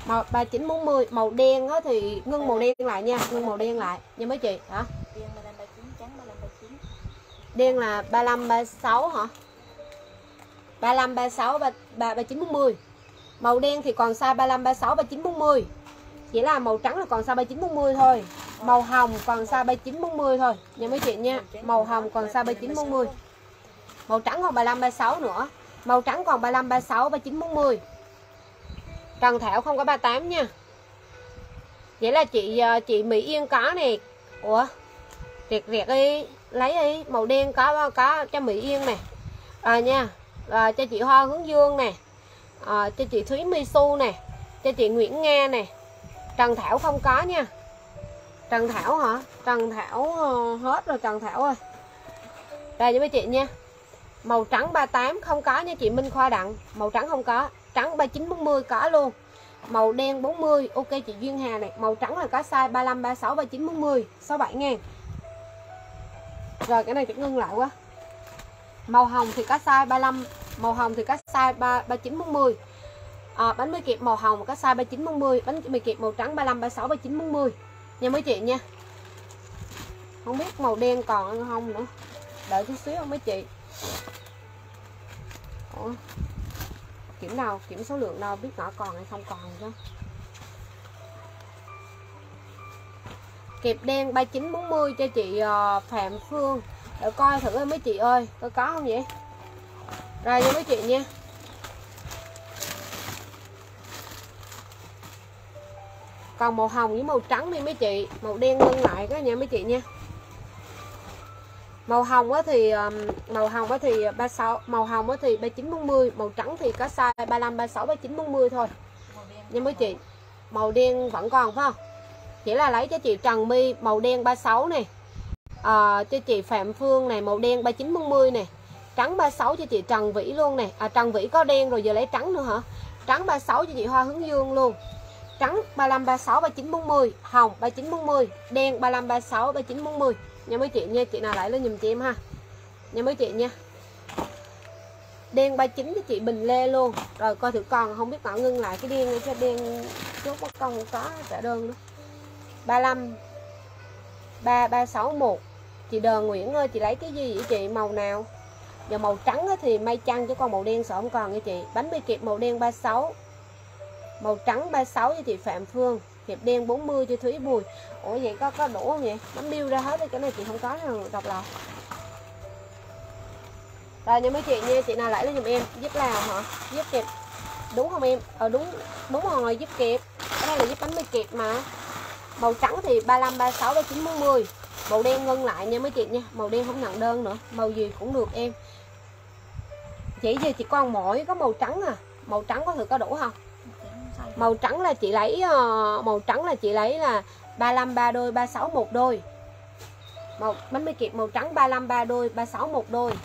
Màu 39 40, màu đen á thì ngưng màu đen lại nha, ngưng màu đen lại nha mấy chị hả? Đen 35 39, trắng 35 39. Đen là 35 36 hả? 35 36 39 40. Màu đen thì còn size 35 36 39 40. Chỉ là màu trắng là còn size 39 40 thôi. Màu hồng còn size 39 40 thôi nha mấy chị nha. Màu hồng còn size 39 40. Màu trắng còn 35 36 nữa. Màu trắng còn 35 36 39 40. Trần Thảo không có 38 nha. Vậy là chị Mỹ Yên có nè. Ủa? Riệt đi, lấy đi, màu đen có cho Mỹ Yên nè. Nha. Cho chị Hoa Hướng Dương nè. Cho chị Thúy Misu nè. Cho chị Nguyễn Nga nè. Trần Thảo không có nha. Trần Thảo hả? Trần Thảo hết rồi Trần Thảo ơi. Đây cho mấy chị nha. Màu trắng 38 không có nha chị Minh Khoa Đặng. Màu trắng không có. Trắng 39 40 có luôn. Màu đen 40. Ok chị Duyên Hà này. Màu trắng là có size 35 36 39 40 67 ngàn. Rồi cái này chỉ ngưng lại quá. Màu hồng thì có size 35. Màu hồng thì có size 39 40. Bánh mì kẹp màu hồng có size 39 40. Bánh mì kẹp màu trắng 35 36 39 40 nha mấy chị nha. Không biết màu đen còn ăn không nữa. Đợi chút xíu không mấy chị. Ủa? Kiểm số lượng đâu biết nhỏ còn hay không còn chứ. Kẹp đen 39 40 cho chị Phạm Phương. Để coi thử mấy chị ơi, có không vậy? Rồi nha mấy chị nha. Còn màu hồng với màu trắng đi mấy chị. Màu đen ngưng lại cái nha mấy chị nha. Màu hồng thì 36, màu hồng thì 39 40, màu trắng thì có size 35 36 39 40 thôi. Nha mấy chị. Màu đen vẫn còn phải không? Chỉ là lấy cho chị Trần My màu đen 36 này. Cho chị Phạm Phương này màu đen 39 40 này. Trắng 36 cho chị Trần Vĩ luôn này. Trần Vĩ có đen rồi giờ lấy trắng nữa hả? Trắng 36 cho chị Hoa Hướng Dương luôn. Trắng 35 36 39 40, hồng 39 40, đen 35 36 39 40 nha mấy chị nha. Chị nào lại lên giùm chị em ha. Nha mấy chị nha. Đen 39 cho chị Bình Lê luôn. Rồi coi thử còn không biết họ ngưng lại cái đen cho đen chốt bất công có trả đơn nữa. 35 3361. Chị Đờ Nguyễn ơi, chị lấy cái gì vậy chị? Màu nào? Giờ màu trắng thì mây chăng chứ còn màu đen sợ không còn nha chị. Bánh mì kẹp màu đen 36. Màu trắng 36 cho chị Phạm Phương. Kẹp đen 40 cho Thúy Bùi. Ủa vậy có đủ không vậy? Bấm bill ra hết, cái này chị không có nào đọc lại. Rồi nha mấy chị nha, chị nào lấy lên giùm em. Giúp Lào hả? Giúp kẹp đúng không em? Đúng rồi, giúp kẹp. Cái này là giúp bánh mì kẹp mà. Màu trắng thì 35 36 39 40. Màu đen ngưng lại nha mấy chị nha. Màu đen không nhận đơn nữa. Màu gì cũng được em. Chỉ giờ chỉ còn mỗi có màu trắng à. Màu trắng có thử có đủ không? Màu trắng là chị lấy là 35 3 đôi 36 1 đôi. Bánh mì kẹp màu trắng 35 3 đôi 36 1 đôi.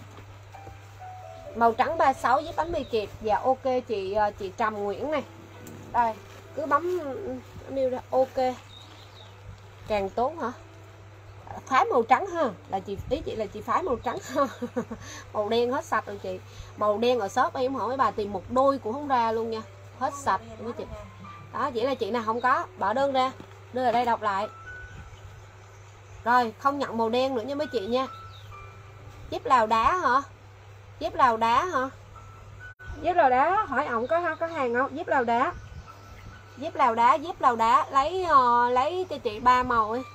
Màu trắng 36 với bánh mì kẹp. Dạ ok chị Trầm Nguyễn này. Đây, cứ bấm nêu ra ok. Càng tốt hả? Phái màu trắng ha. Là ý chị là chị phái màu trắng ha. Màu đen hết sạch rồi chị. Màu đen ở shop em hỏi mấy bà tìm một đôi cũng không ra luôn nha. Hết sạch với chị. Đó, chỉ là chị nào không có bỏ đơn ra, đưa ở đây đọc lại. Rồi không nhận màu đen nữa nha mấy chị nha. Dép Lào đá hả? Dép Lào đá hả? Dép Lào đá hỏi ổng có hàng không? Dép Lào đá. Dép Lào đá lấy cho chị 3 màu ấy.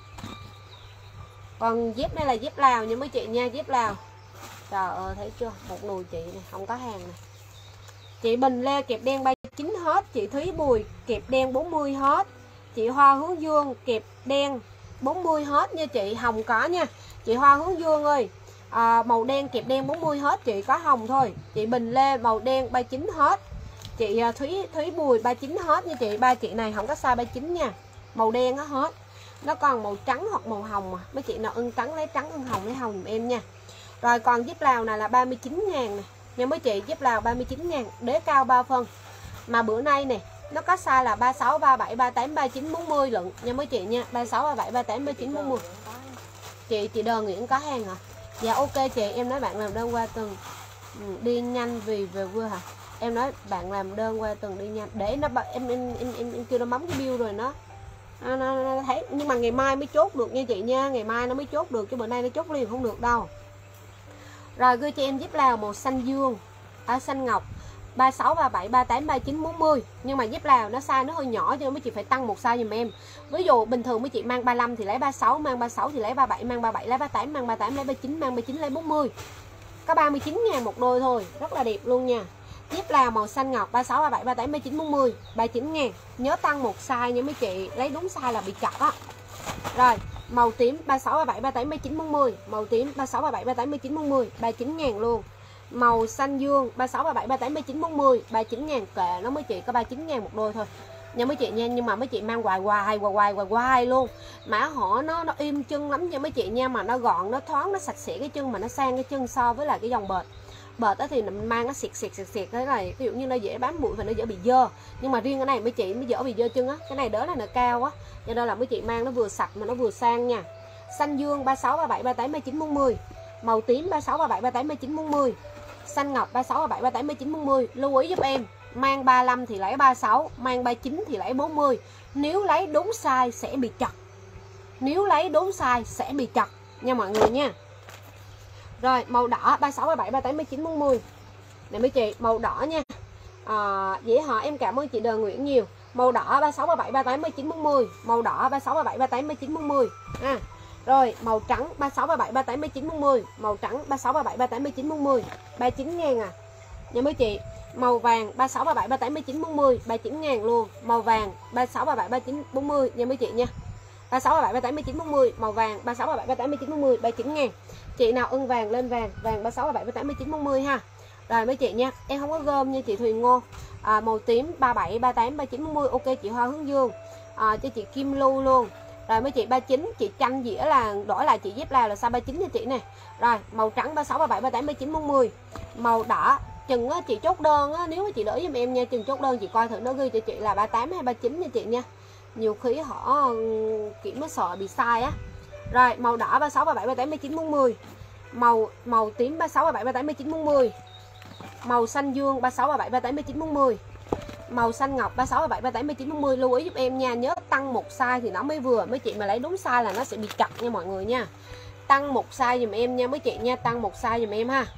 Còn dép này là dép Lào nha mấy chị nha, dép Lào. Trời ơi thấy chưa? Một nùi chị này không có hàng này. Chị Bình Lê kẹp đen 39 hết. Chị Thúy Bùi kẹp đen 40 hết. Chị Hoa Hướng Dương kẹp đen 40 hết nha chị. Hồng có nha. Chị Hoa Hướng Dương ơi, màu đen kẹp đen 40 hết. Chị có hồng thôi. Chị Bình Lê màu đen 39 hết. Chị Thúy Bùi 39 hết nha chị. Ba chị này không có size 39 nha. Màu đen hết. Nó còn màu trắng hoặc màu hồng mà. Mấy chị nào ưng trắng lấy trắng, ưng hồng lấy hồng giùm em nha. Rồi còn dép Lào này là 39.000 nè. Nha mấy chị, dép Lào 39.000, đế cao 3 phân. Mà bữa nay nè, nó có size là 36, 37, 38, 39, 40 lận nha mấy chị nha. 36, 37, 38, 39, 40. Chị Đờ Nguyễn có hàng hả? Dạ ok chị, em nói bạn làm đơn qua từng đi nhanh vì về quê hả? em nói bạn làm đơn qua tuần đi nha, để nó em kêu nó bấm cái bill rồi nó thấy, nhưng mà ngày mai mới chốt được nha chị nha, ngày mai nó mới chốt được chứ bữa nay nó chốt liền không được đâu. Rồi gửi cho em zip Lào màu xanh dương, xanh ngọc 36, 37, 38, 39, 40. Nhưng mà zip Lào nó size nó hơi nhỏ cho nên mấy chị phải tăng một size giùm em. Ví dụ bình thường mấy chị mang 35 thì lấy 36, mang 36 thì lấy 37, mang 37 lấy 38, mang 38 lấy 39, mang 39 lấy 40. Có 39.000 một đôi thôi, rất là đẹp luôn nha. Zip Lào màu xanh ngọc 36, 37, 38, 39, 40, 39.000. Nhớ tăng một size nha mấy chị, lấy đúng size là bị chặt á. Rồi, màu tím 36, 37, 38, 39, 40, màu tím 36, 37, 38, 39, 40, 39.000 luôn. Màu xanh dương 36, 37, 38, 39, 40, 39.000, kệ nó mấy chị, có 39.000 một đôi thôi nha mấy chị nha. Nhưng mà mấy chị mang hoài luôn, mã họ nó im chân lắm nha mấy chị nha, mà nó gọn, nó thoáng, nó sạch sẽ cái chân, mà nó sang cái chân so với lại cái dòng bệt đó thì mình mang nó xịt thế này, ví dụ như nó dễ bám bụi và nó dễ bị dơ. Nhưng mà riêng cái này mấy chị nó dễ bị dơ chân á, cái này đỡ là nó cao á, cho nên là mấy chị mang nó vừa sạch mà nó vừa sang nha. Xanh dương 36, 37, 38, 39, 40, màu tím 36, 37, 38, 39, 40, xanh ngọc 36, 37, 38, 39, 40. Lưu ý giúp em, mang 35 thì lấy 36, mang 39 thì lấy 40. Nếu lấy đúng size sẽ bị chặt, nếu lấy đúng size sẽ bị chặt nha mọi người nha. Rồi màu đỏ 36, 37, 38, 39, 40 này mấy chị, màu đỏ nha. Dễ họ em cảm ơn chị Đờ Nguyễn nhiều. Màu đỏ 36, 37, 38, 39, 40, màu đỏ 36, 37, 38, 39, 40 ha. Rồi màu trắng 36, 37, 38, 39, 40, màu trắng 36, 37, 38, 39, 40, 39.000 à nha mấy chị. Màu vàng 36, 37, 38, 39, 40, 39.000 luôn. Màu vàng 36, 37, 39, 40 nha mấy chị nha. 36, 37, 38, 39, 40, màu vàng 36, 37, 38, 39, 40, 39.000. Chị nào ưng vàng lên vàng, vàng 36, 37, 38, 39, 40 ha. Rồi mấy chị nha, em không có gom nha chị Thùy Ngô. Màu tím 37, 38, 39, 40, ok chị Hoa Hướng Dương. Cho chị Kim Lưu luôn. Rồi mấy chị 39, chị Chanh dĩa là đổi lại chị Zip Lào là size 39 nha chị nè. Rồi màu trắng 36, 37, 38, 39, 40. Màu đỏ chừng á, chị chốt đơn á, nếu mà chị đỡ giùm em nha, chừng chốt đơn chị coi thử nó ghi cho chị là 38 hay 39 nha chị nha. Nhiều khi họ kiểm nó sợ bị sai á. Rồi màu đỏ 36, 37, 38, 39, 40. Màu tím 36, 37, 38, 39, 40. Màu xanh dương 36, 37, 38, 39, 40. Màu xanh ngọc 36, 37, 38, 39, 40. Lưu ý giúp em nha, nhớ tăng một size thì nó mới vừa. Mấy chị mà lấy đúng size là nó sẽ bị chặt nha mọi người nha. Tăng một size dùm em nha mấy chị nha, tăng một size dùm em ha.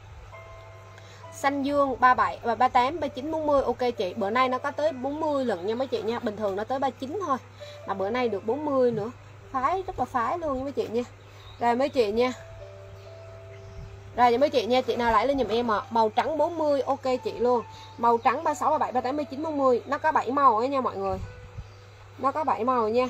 Xanh dương 37 và 38, 39, 40 ok chị. Bữa nay nó có tới 40 lần nha mấy chị nha. Bình thường nó tới 39 thôi, mà bữa nay được 40 nữa. Phái, rất là phái luôn nha mấy chị nha. Rồi mấy chị nha. Rồi mấy chị nha, chị nào lấy lên giùm em màu trắng 40 ok chị luôn. Màu trắng 36, 37, 38, 39, 40. Nó có 7 màu ấy nha mọi người. Nó có 7 màu nha.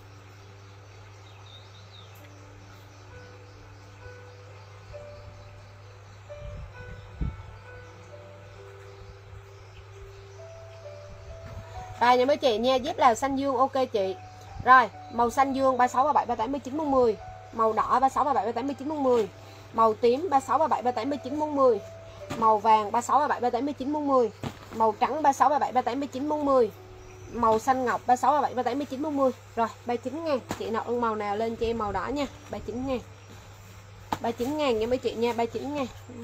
Rồi nha mấy chị nha, dép là xanh dương ok chị. Rồi, màu xanh dương 36, 37, 38, 39, 40. Màu đỏ 36, 37, 38, 39, 40. Màu tím 36, 37, 38, 39, 40. Màu vàng 36, 37, 38, 39, 40. Màu trắng 36, 37, 38, 39, 40. Màu xanh ngọc 36, 37, 38, 39, 40. Rồi, 39.000. Chị nào ưng màu nào lên cho em màu đỏ nha. 39.000. 39.000 nha mấy chị nha, 39.000.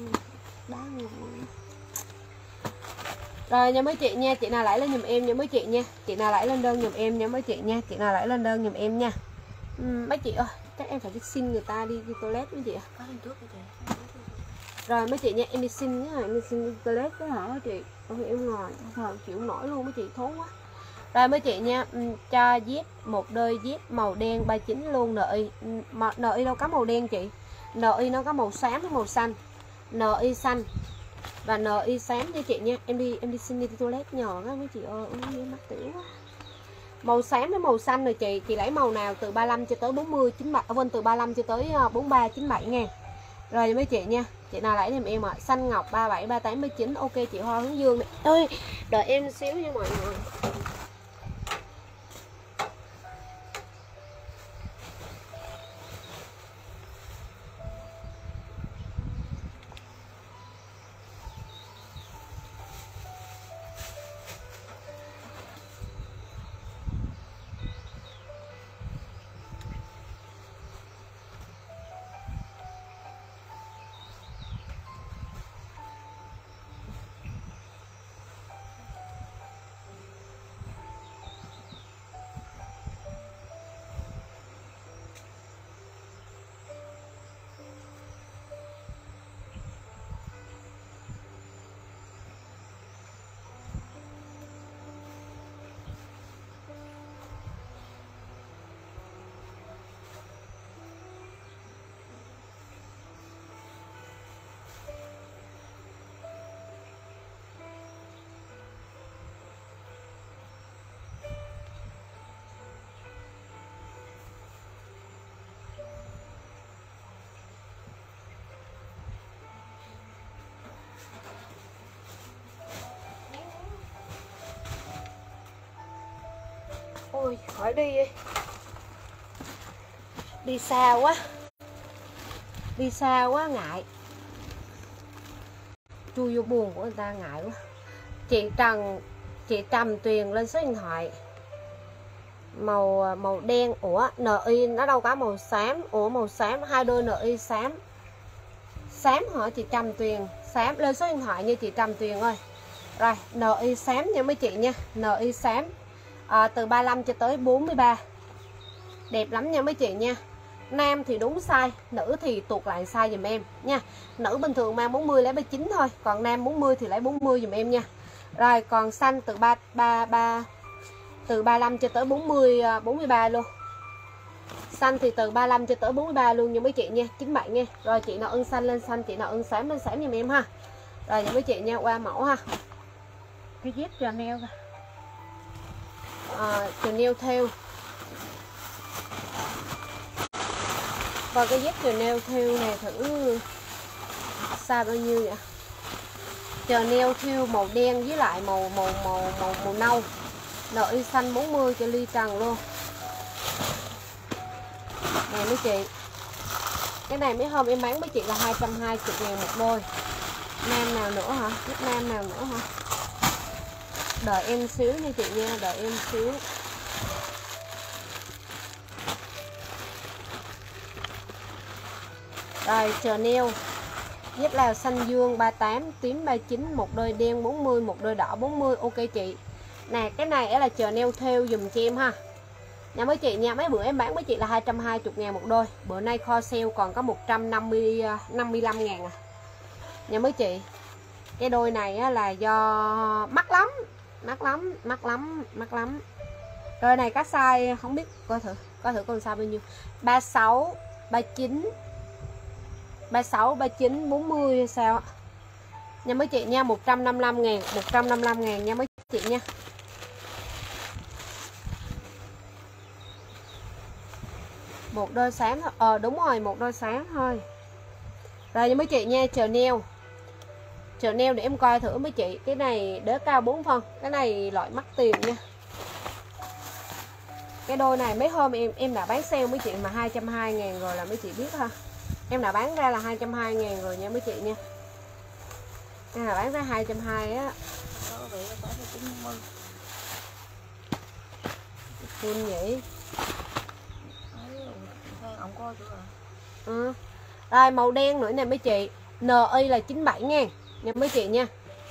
Rồi nha mấy chị nha, chị nào lấy lên giùm em nha mấy chị nha. Chị nào lấy lên đơn giùm em nha mấy chị nha. Chị nào lấy lên đơn giùm em nha. Mấy chị ơi, chắc em phải đi xin người ta đi toilet mấy chị ạ. Có lên trước chị. Rồi mấy chị nha, em đi xin nhá, em đi xin toilet cái hả mấy chị. Ôi em ngồi, chịu nổi luôn mấy chị, thốn quá. Rồi mấy chị nha, cho dép một đôi dép màu đen 39 luôn NI. NI đâu có màu đen chị. NI nó có màu xám với màu xanh. NI xanh và NI xám nha chị nha. Em đi xin đi toilet nhỏ đó mấy chị ơi, em mắc tiểu quá. Màu xám với màu xanh rồi chị lấy màu nào từ 35 cho tới 40 97 bên từ 35 cho tới 43 97 ngàn. Rồi mấy chị nha, chị nào lấy giùm em ạ. Xanh ngọc 37 38 19 ok chị Hoa Hướng Dương này. Ơi, đợi em xíu nha mọi người. Ôi khỏi đi. Đi xa quá. Đi xa quá ngại. Chui vô buồng của người ta ngại quá. Chị Trầm Tuyền lên số điện thoại. Màu đen. Ủa NI nó đâu có màu xám. Ủa màu xám, hai đôi NI xám. Xám hả chị Trầm Tuyền? Xám, lên số điện thoại như chị Trầm Tuyền ơi. Rồi NI xám nha mấy chị nha. NI xám từ 35 cho tới 43. Đẹp lắm nha mấy chị nha. Nam thì đúng size, nữ thì tuột lại size dùm em nha. Nữ bình thường mang 40 lấy 39 thôi, còn nam 40 thì lấy 40 dùm em nha. Rồi còn xanh từ 35 cho tới 43 luôn. Xanh thì từ 35 cho tới 43 luôn nha mấy chị nha, 97 nha. Rồi chị nào ưng xanh lên xanh, chị nào ưng xám lên xám giùm em ha. Rồi nha mấy chị nha, qua mẫu ha. Cái dép Chanel kìa. Chanel theo. Và cái dép Chanel theo này thử size bao nhiêu vậy? Chanel theo màu đen với lại màu nâu. NI xanh 40 cho ly trần luôn. Nè mấy chị. Cái này mấy hôm em bán với chị là 220.000 một đôi. Nam nào nữa hả? Giúp nam nào nữa hả? Đợi em xíu nha chị nha, đợi em xíu. Rồi Chanel dép Lào xanh dương 38, tím 39, một đôi đen 40, một đôi đỏ 40. Ok chị. Nè cái này là Chanel theo dùm cho em ha. Nha mấy chị nha, mấy bữa em bán với chị là 220.000 một đôi. Bữa nay kho sale còn có 155.000 à. Nha mấy chị. Cái đôi này á, là do mắc lắm. Đôi này các size không biết, coi thử con size bao nhiêu. 36, 39, 40 hay sao ạ. Nha mấy chị nha, 155.000 nha mấy chị nha. Một đôi sáng thôi. Đúng rồi, một đôi sáng thôi. Rồi nha mấy chị nha, Chanel để em coi thử mấy chị. Cái này đế cao 4 phân. Cái này loại mắc tiền nha. Cái đôi này mấy hôm em đã bán sale mấy chị mà 220.000 rồi là mấy chị biết ha. Em đã bán ra là 220.000 rồi nha mấy chị nha. Em đã bán ra 220 á. Full vậy. Rồi màu đen nữa nè mấy chị. NI là 97 ngàn nha mấy chị nha.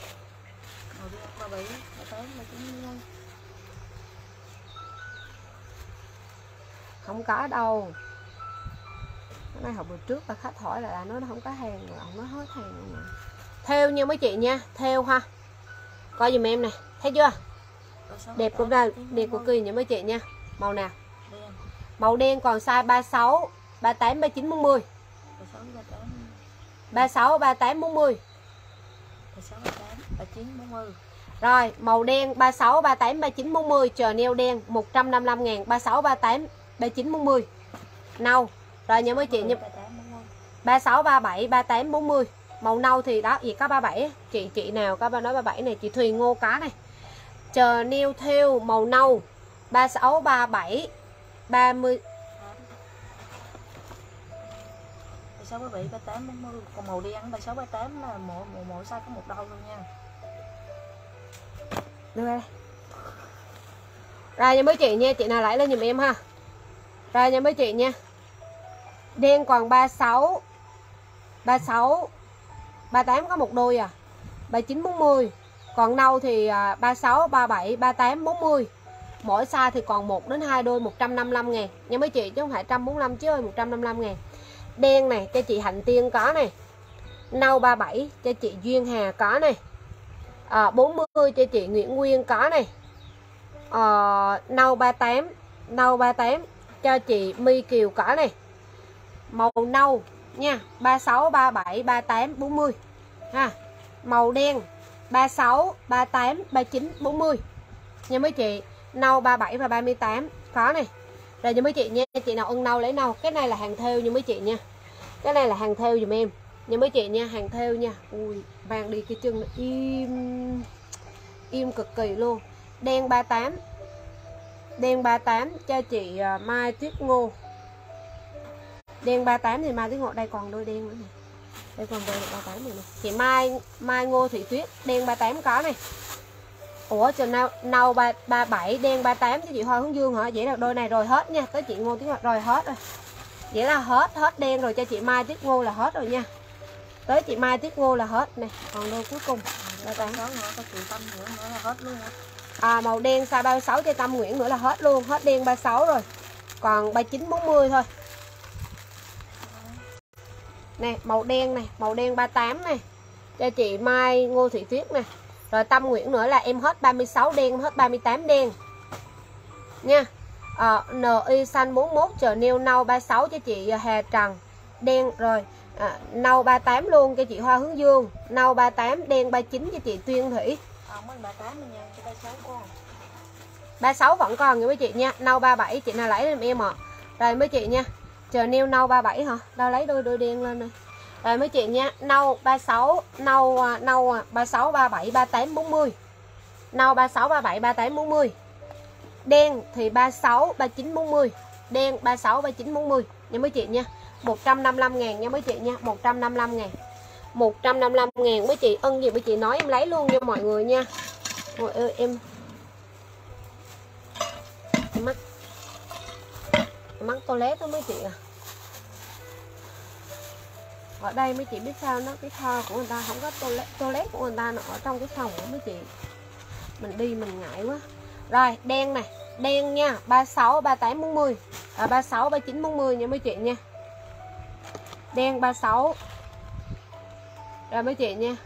Không có đâu. Cái này hồi bữa trước là khách hỏi là nó không có hàng rồi, ông nói hết hàng rồi. Theo nha mấy chị nha, theo ha. Coi giùm em nè, thấy chưa? Đẹp cũng ra, đẹp cực kỳ nha mấy chị nha. Màu nào? Màu đen còn size 36, 38, 39, 40. 36, 38, 40. 39, 40. Rồi, màu đen 36, 38, 39, 40. Chanel đen 155.000. 36, 38, 39, 40. Nâu. Rồi nha mấy chị nha. 36, 37, 38, 40. Màu nâu thì đó, gì có 37. Chị nào có nói 37 này, chị Thùy Ngô có này. Chanel theo màu nâu 36, 37, 30. 36, 37, 38, 40. Còn màu đen 36, 38 là mỗi size có một đôi luôn nha. Đưa đây. Rồi nha mấy chị nha, chị nào lấy lên giùm em ha. Rồi nha mấy chị nha. Đen còn 36, 38 có một đôi à. 39, 40. Còn nâu thì 36, 37, 38, 40. Mỗi size thì còn 1 đến 2 đôi 155.000 nha mấy chị, chứ không phải 145 chứ ơi, 155.000. Đen này cho chị Hạnh Tiên có này. Nâu 37 cho chị Duyên Hà có này. 40 cho chị Nguyễn Nguyên có này. Nâu 38 cho chị My Kiều có này. Màu nâu nha, 36, 37, 38, 40 ha. Màu đen 36, 38, 39, 40 nha mấy chị. Nâu 37 và 38 có này. Rồi nha mấy chị nha, chị nào ưng nâu lấy nâu. Cái này là hàng thêu nha mấy chị nha. Cái này là hàng thêu dùm em nha mấy chị nha, hàng thêu nha. Ui, vàng đi cái chân im cực kỳ luôn. Đen 38, Đen 38 cho chị Mai Tuyết Ngô. Đen 38 thì Mai Tuyết Ngô đây còn đôi đen nữa nè. Đây còn đôi 38 này nè. Chị Mai Ngô Thị Tuyết đen 38 có này. Ủa trời nâu 37 đen 38 cho chị Hoa Hướng Dương hả? Vậy là đôi này rồi hết nha. Tới chị Ngô Tuyết Ngô rồi hết rồi. Vậy là hết đen rồi, cho chị Mai Tuyết Ngô là hết rồi nha. Tới chị Mai Tuyết Ngô là hết này. Còn đôi cuối cùng 38 đó nữa, có chị Tâm nữa là hết luôn á. Màu đen size 36 cho Tâm Nguyễn nữa là hết luôn. Hết đen 36 rồi. Còn 39 40 thôi. Nè màu đen này, màu đen 38 này cho chị Mai Ngô Thị Tuyết nè. Rồi Tâm Nguyễn nữa là em hết 36 đen, hết 38 đen nha. NI xanh 41 chờ nêu nâu 36 cho chị Hà Trần đen rồi. Nâu 38 luôn cho chị Hoa Hướng Dương. Nâu 38 đen 39 cho chị Tuyên Thủy. Mới 38 nha, cho 36 con. 36 vẫn còn nha mấy chị nha. Nâu 37 chị nào lấy em ạ. Rồi mấy chị nha. Chờ nêu nâu 37 hả? Đâu lấy đôi đen lên này. Rồi mấy chị nha. Nâu 36, nâu 36 37 38 40. Nâu 36 37 38 40. Đen thì 36 39 40. Đen 36 39 40 nha mấy chị nha. 155 ngàn nha mấy chị nha. 155 ngàn. 155 ngàn mấy chị. Ân gì mấy chị nói em lấy luôn nha mọi người nha. Mọi ơi em mắc toilet đó mấy chị à. Ở đây mấy chị biết sao nó cái kho của người ta không có toilet của người ta nó ở trong cái phòng của mấy chị. Mình đi mình ngại quá. Rồi đen này, đen nha, 36 38 40. 36 39 40 nha mấy chị nha. Đen 36. Rồi mấy chị nha.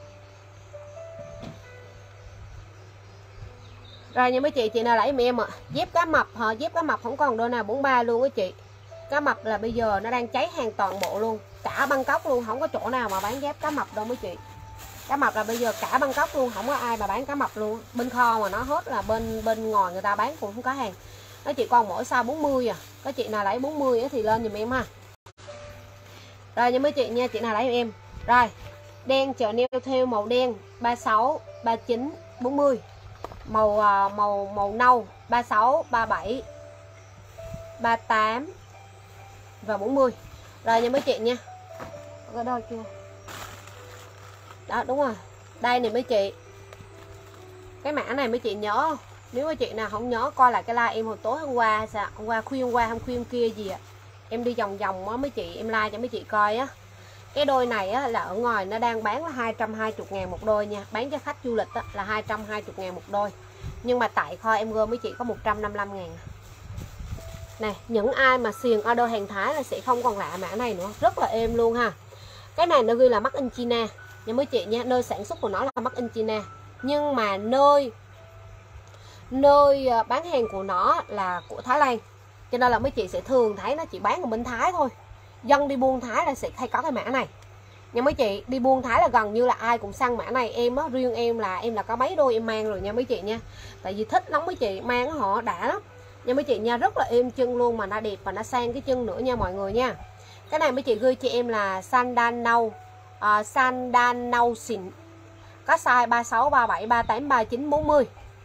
Rồi nha mấy chị nào lấy em ạ. Dép cá mập hả? Dép cá mập không còn đôi nào 43 luôn á chị. Cá mập là bây giờ nó đang cháy hàng toàn bộ luôn, cả Bangkok luôn, không có chỗ nào mà bán dép cá mập đâu mấy chị. Cá mập là bây giờ cả Bangkok luôn, không có ai mà bán cá mập luôn. Bên kho mà nó hết là bên ngoài người ta bán cũng không có hàng. Nó chỉ còn mỗi size 40 à. Có chị nào lấy 40 thì lên giùm em ha. Rồi nha mấy chị nha, chị nào lấy em. Rồi, đen chợ neo theo màu đen 36, 39, 40. Màu nâu 36, 37, 38 và 40. Rồi nha mấy chị nha. Có đôi chưa? Đó đúng rồi. Đây nè mấy chị. Cái mã này mấy chị nhớ không? Nếu mấy chị nào không nhớ coi lại cái like em hồi tối hôm qua sao? Hôm qua khuya hôm khuya kia gì ạ? Em đi vòng vòng á mấy chị, em like cho mấy chị coi á. Cái đôi này á là ở ngoài nó đang bán là 220 ngàn một đôi nha. Bán cho khách du lịch á là 220 ngàn một đôi. Nhưng mà tại kho em gom mấy chị có 155 ngàn. Này, những ai mà xiền order hàng Thái là sẽ không còn lạ mã này nữa. Rất là êm luôn ha. Cái này nó ghi là Made in China nha mấy chị nha. Nơi sản xuất của nó là Made in China. Nhưng mà nơi bán hàng của nó là của Thái Lan. Cho nên là mấy chị sẽ thường thấy nó chỉ bán ở bên Thái thôi. Dân đi buôn Thái là sẽ hay có cái mã này. Nhưng mấy chị đi buôn Thái là gần như là ai cũng săn mã này. Em á, riêng em là có mấy đôi em mang rồi nha mấy chị nha. Tại vì thích lắm mấy chị, mang họ đã lắm nha mấy chị nha. Rất là êm chân luôn mà nó đẹp và nó sang cái chân nữa nha mọi người nha. Cái này mấy chị gửi cho em là sandal nâu xịn. Có size 36, 37, 38, 39, 40.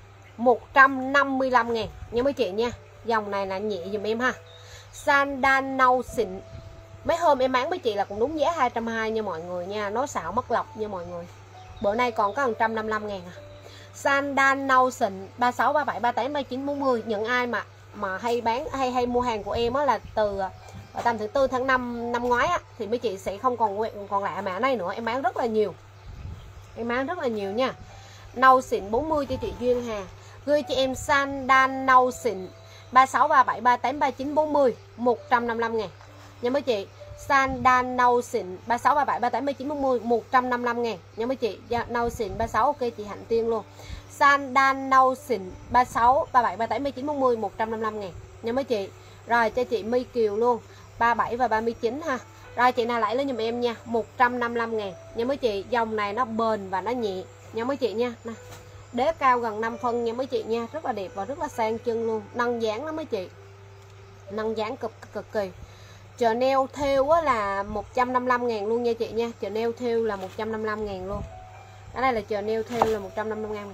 155 ngàn nha mấy chị nha. Dòng này là nhẹ dùm em ha. Sandal nâu xịn. Mấy hôm em bán với chị là cũng đúng giá 220 nha mọi người nha. Nó xạo mất lọc nha mọi người. Bữa nay còn có 155 ngàn à. Sandal nâu xịn 36, 37, 38, 39, 40. Những ai mà hay bán hay mua hàng của em á là từ tầm tháng 4 tháng 5 năm ngoái á, thì mấy chị sẽ không còn lạ mã này nữa. Em bán rất là nhiều. Em bán rất là nhiều nha. Nâu xịn 40 cho chị Duyên Hà. Gửi cho em sandal nâu xịn 36, 37, 38, 39, 40. 155 ngàn nha mấy chị. Sandal nâu xịn 36, 37, 38, 39, 40. 155 ngàn nha mấy chị. Nâu xịn 36 ok chị Hạnh Tiên luôn. Sandal nâu xịn 36, 37, 38, 39, 40. 155 ngàn nha mấy chị. Rồi cho chị My Kiều luôn 37 và 39 ha. Rồi chị nào lấy lên giùm em nha. 155 ngàn nha mấy chị. Dòng này nó bền và nó nhẹ nha mấy chị nha. Nè, đế cao gần 5 phân nha mấy chị nha. Rất là đẹp và rất là sang chân luôn. Nâng dáng lắm mấy chị. Nâng dáng cực kỳ. Chợ neo theo là 155 ngàn luôn nha chị nha. Chợ neo theo là 155 ngàn luôn. Cái này là chợ neo theo là 155 ngàn.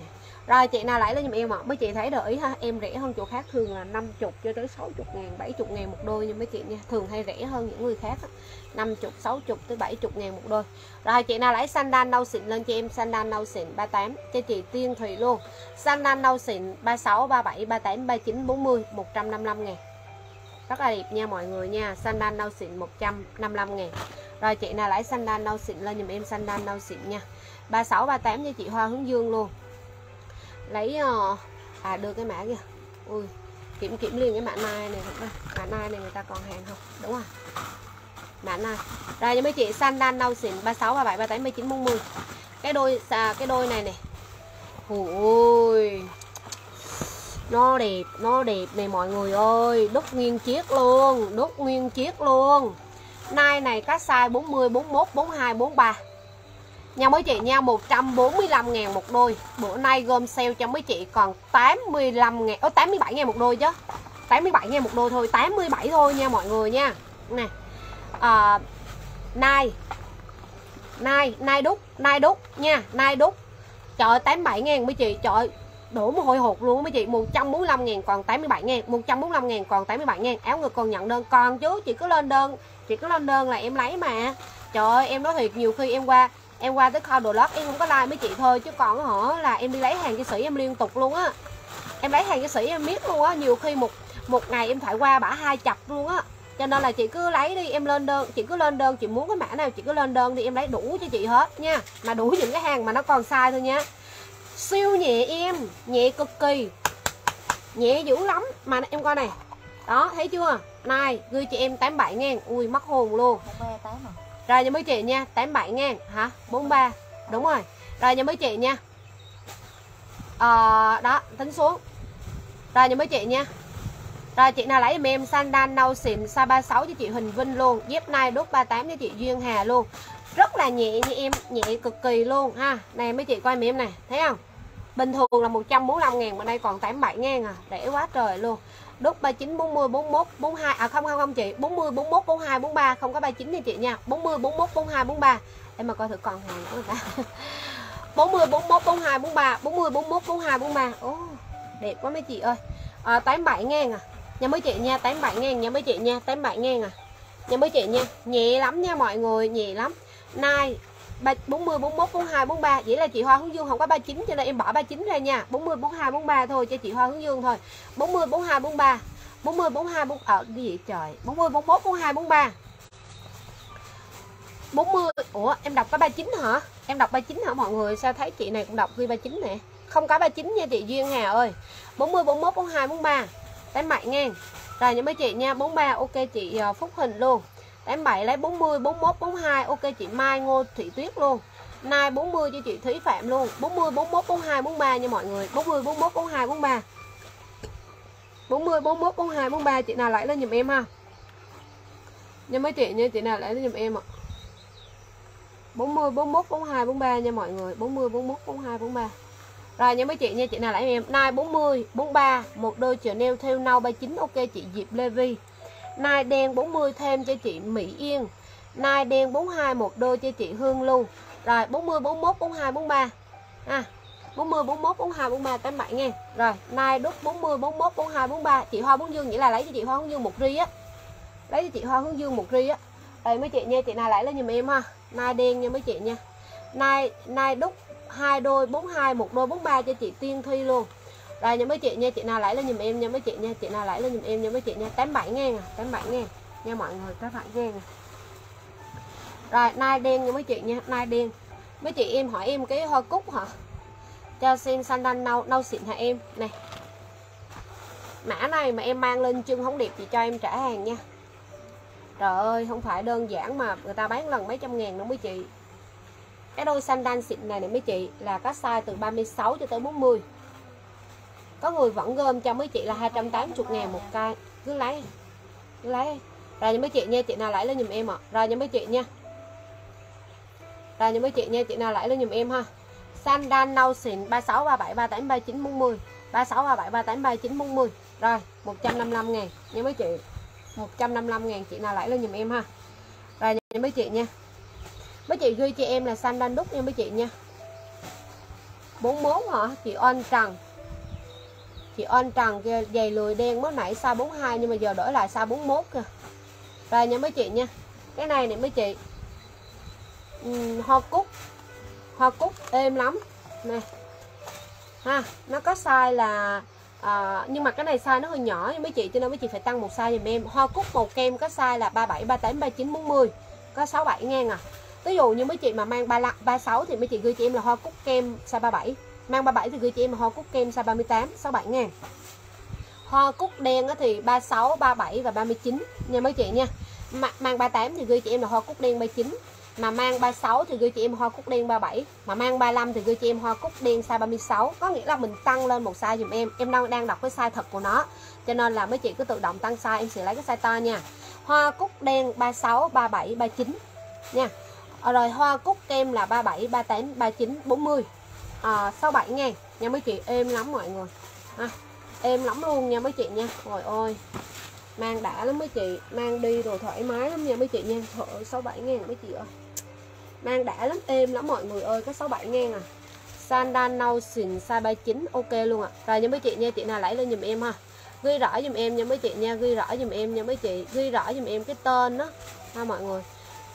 Rồi chị nào lấy lên giùm em ạ. Mấy chị thấy để ý ha, em rẻ hơn chỗ khác, thường là 50 cho tới 60 ngàn, 70 ngàn một đôi nha mấy chị nha. Thường hay rẻ hơn những người khác á. 50, 60 tới 70 ngàn một đôi. Rồi chị nào lấy sandal nâu xịn lên cho em, sandal nâu xịn 38 cho chị Tiên Thùy luôn. Sandal nâu xịn 36, 37, 38, 39, 40, 155 ngàn. Rất là đẹp nha mọi người nha. Sandal nâu xịn 155 ngàn. Rồi chị nào lấy sandal nâu xịn lên giùm em, sandal nâu xịn nha. 36, 38 cho chị Hoa Hướng Dương luôn. Lấy đưa cái mã kìa. Ui, kiểm liền cái mã nai này thật. Mã nai này người ta còn hàng không? Đúng rồi. Mã nai. Rồi cho mấy chị sandal nâu xịn 36, 37, 38, 39, 40. Cái đôi này nè. Ui. Nó đẹp này mọi người ơi, đúc nguyên chiếc luôn. Nai này các size 40, 41, 42, 43. Nha mấy chị nha, 145 ngàn một đôi. Bữa nay gom sale cho mấy chị còn 85 ngàn, 87 ngàn một đôi chứ. 87 ngàn một đôi thôi, 87 thôi nha mọi người nha. Nè. Nai đúc nha, nai đúc. Trời ơi 87 ngàn mấy chị, trời ơi, đổ mồ hôi hột luôn mấy chị. 145 ngàn còn 87 ngàn, 145 ngàn còn 87 ngàn. Áo ngực còn nhận đơn còn chứ, chị cứ lên đơn là em lấy mà. Trời ơi em nói thiệt, nhiều khi em qua tới kho đồ lót em không có like mấy chị thôi, chứ còn họ là em đi lấy hàng cho sĩ em liên tục luôn á. Em lấy hàng cho sĩ em biết luôn á, nhiều khi một ngày em phải qua bả 2 chập luôn á. Cho nên là chị cứ lấy đi, em lên đơn, chị cứ lên đơn, chị muốn cái mã nào chị cứ lên đơn đi, em lấy đủ cho chị hết nha. Mà đủ những cái hàng mà nó còn sai thôi nha. Siêu nhẹ em, nhẹ cực kỳ, nhẹ dữ lắm. Mà em coi này, đó thấy chưa, này gửi chị em 87 ngàn. Ui mắc hồn luôn. 38 à? Rồi nha mấy chị nha, 87 ngàn hả, 43, đúng rồi. Rồi nha mấy chị nha, đó tính xuống. Rồi nha mấy chị nha. Rồi chị nào lấy giùm em sandal nâu xịn size 36 cho chị Huỳnh Vinh luôn. Dép nai đúc 38 cho chị Duyên Hà luôn. Rất là nhẹ như em, nhẹ cực kỳ luôn ha. Này mấy chị coi em này, thấy không? Bình thường là 145 ngàn mà đây còn 87 ngàn à, rẻ quá trời luôn. Đúc 39, 40, 41, 42, không chị, 40, 41, 42, 43, không có 39 nha chị nha. 40, 41, 42, 43. Em mà coi thử còn hàng của người ta. 40, 41, 42, 43, 40, 41, 42, 43. Ồ, đẹp quá mấy chị ơi. 87 ngàn à. Nha mấy chị nha, 87 ngàn nha mấy chị nha, 87 ngàn à. Nha mấy chị nha, nhẹ lắm nha mọi người, nhẹ lắm. Nai 40, 41, 42, 43. Vậy là chị Hoa Hướng Dương không có 39 cho nên em bỏ 39 ra nha. 40, 42, 43 thôi cho chị Hoa Hướng Dương thôi. 40, 42, 43. 40, 42, 4 cái gì trời. 40, 41, 42, 43. 40. Ủa em đọc có 39 hả? Em đọc 39 hả mọi người? Sao thấy chị này cũng đọc ghi 39 nè. Không có 39 nha chị Duyên Hà ơi. 40, 41, 42, 43. 87 ngàn. Rồi nha mấy chị nha, 43 ok chị Phúc Hình luôn. 87 lấy 40, 41, 42 ok chị Mai Ngô Thị Tuyết luôn. Nai 40 cho chị Thúy Phạm luôn. 40, 41, 42, 43 nha mọi người. 40, 41, 42, 43. 40, 41, 42, 43 chị nào lấy lên giùm em ha. Nha mấy chị nha, chị nào lấy lên giùm em ạ. 40, 41, 42, 43 nha mọi người. 40, 41, 42, 43. Rồi nha mấy chị nha, chị nào lấy em. Nai 40, 43, một đôi Chanel theo nâu 39 ok chị Diệp Lê Vi. Nai đen 40 thêm cho chị Mỹ Yên. Nai đen 42 một đôi cho chị Hương Lưu. Rồi 40, 41, 42, 43. 40, 41, 42, 43, 87 ngàn. Rồi nai đúc 40, 41, 42, 43. Chị Hoa Hướng Dương nghĩa là lấy cho chị Hoa Hướng Dương một ri á. Lấy cho chị Hoa Hướng Dương một ri á. Đây mấy chị nha, chị nào lấy lên giùm em ha. Nai đen nha mấy chị nha. Nai đúc 2 đôi 42, một đôi 43 cho chị Tiên Thi luôn. Rồi nha mấy chị nha, chị nào lấy lên giùm em nha mấy chị nha, chị nào lấy lên giùm em nha mấy chị nha. 87 ngàn à, 87 ngàn nha mọi người, 87 ngàn à. Rồi nai đen nha mấy chị nha, nai đen. Mấy chị em hỏi em cái hoa cúc hả? Cho xem sandal nâu xịn hả em? Này. Mã này mà em mang lên chân không đẹp chị cho em trả hàng nha. Trời ơi, không phải đơn giản mà người ta bán lần mấy trăm ngàn đâu mấy chị. Cái đôi sandal xịn này mấy chị là các size từ 36 cho tới 40. Có người vẫn gom cho mấy chị là 280 ngàn một cái. Cứ lấy. Rồi nha mấy chị nha, chị nào lấy lên giùm em ạ. Rồi nha mấy chị nha. Rồi nha mấy chị nha, chị nào lấy lên giùm em ha. Sandal nâu xịn 36, 37, 38, 39, 40. 36, 37, 38, 39, 40. Rồi 155 ngàn nha mấy chị. 155 ngàn chị nào lấy lên giùm em ha. Rồi nha mấy chị nha. Mấy chị ghi cho em là sandal đúc nha mấy chị nha. 41 hả? Chị On Trần. Chị On Trần kia, giày lười đen mới nãy size 42 nhưng mà giờ đổi lại size 41 kìa. Rồi nha mấy chị nha. Cái này nè mấy chị. Hoa cúc êm lắm. Nè. Ha, nó có size là nhưng mà cái này size nó hơi nhỏ nha mấy chị, cho nên mấy chị phải tăng một size giùm em. Hoa cúc màu kem có size là 37, 38, 39, 40, có 67 ngàn à. Ví dụ như mấy chị mà mang 35, 36 thì mấy chị gửi cho em là hoa cúc kem size 37. Mang 37 thì gửi cho em là hoa cúc kem size 38, 67 ngàn. Hoa cúc đen thì 36, 37 và 39 nha mấy chị nha. Mang 38 thì gửi cho em là hoa cúc đen 39. Mà mang 36 thì gửi chị em hoa cúc đen 37. Mà mang 35 thì gửi chị em hoa cúc đen size 36. Có nghĩa là mình tăng lên một size dùm em. Em đang đọc cái size thật của nó, cho nên là mấy chị cứ tự động tăng size. Em sẽ lấy cái size to nha. Hoa cúc đen 36, 37, 39 nha. Rồi hoa cúc kem là 37, 38, 39, 40, 67 ngàn nha mấy chị. Êm lắm mọi người ha. Êm lắm luôn nha mấy chị nha. Trời ơi, mang đã lắm mấy chị, mang đi rồi thoải mái lắm nha mấy chị nha. Thợ 67 ngàn mấy chị ơi, mang đã lắm, êm lắm mọi người ơi. Có 67 ngàn à. Sandal Notion size 39 ok luôn ạ. Rồi nha mấy chị nha, chị nào lấy lên giùm em ha, ghi rõ giùm em nha mấy chị nha, ghi rõ giùm em nha mấy chị, ghi rõ giùm em cái tên đó ha mọi người.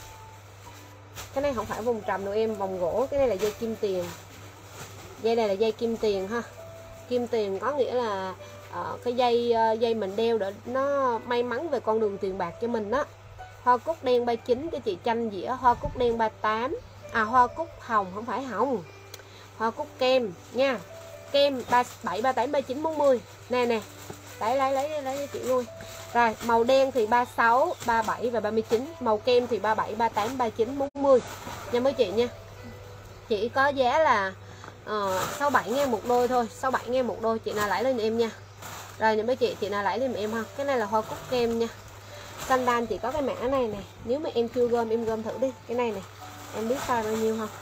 Cái này không phải vòng trầm đâu em, vòng gỗ. Cái này là dây kim tiền. Dây này là dây kim tiền ha. Kim tiền có nghĩa là cái dây mình đeo để nó may mắn về con đường tiền bạc cho mình đó. Hoa cúc đen 39 cho chị Chanh dĩa. Hoa cúc đen 38. Hoa cúc hồng, không phải hồng, hoa cúc kem nha. Kem 37, 38, 39, 40. Nè nè. Lấy cho chị luôn. Rồi màu đen thì 36, 37 và 39. Màu kem thì 37, 38, 39, 40 nha mấy chị nha. Chỉ có giá là 67 ngàn một đôi thôi. 67 ngàn một đôi. Chị nào lấy lên em nha. Rồi nha mấy chị nào lấy lên em ha. Cái này là hoa cúc kem nha. Sandal chỉ có cái mã này nè. Nếu mà em chưa gom em gom thử đi. Cái này nè, em biết size bao nhiêu không?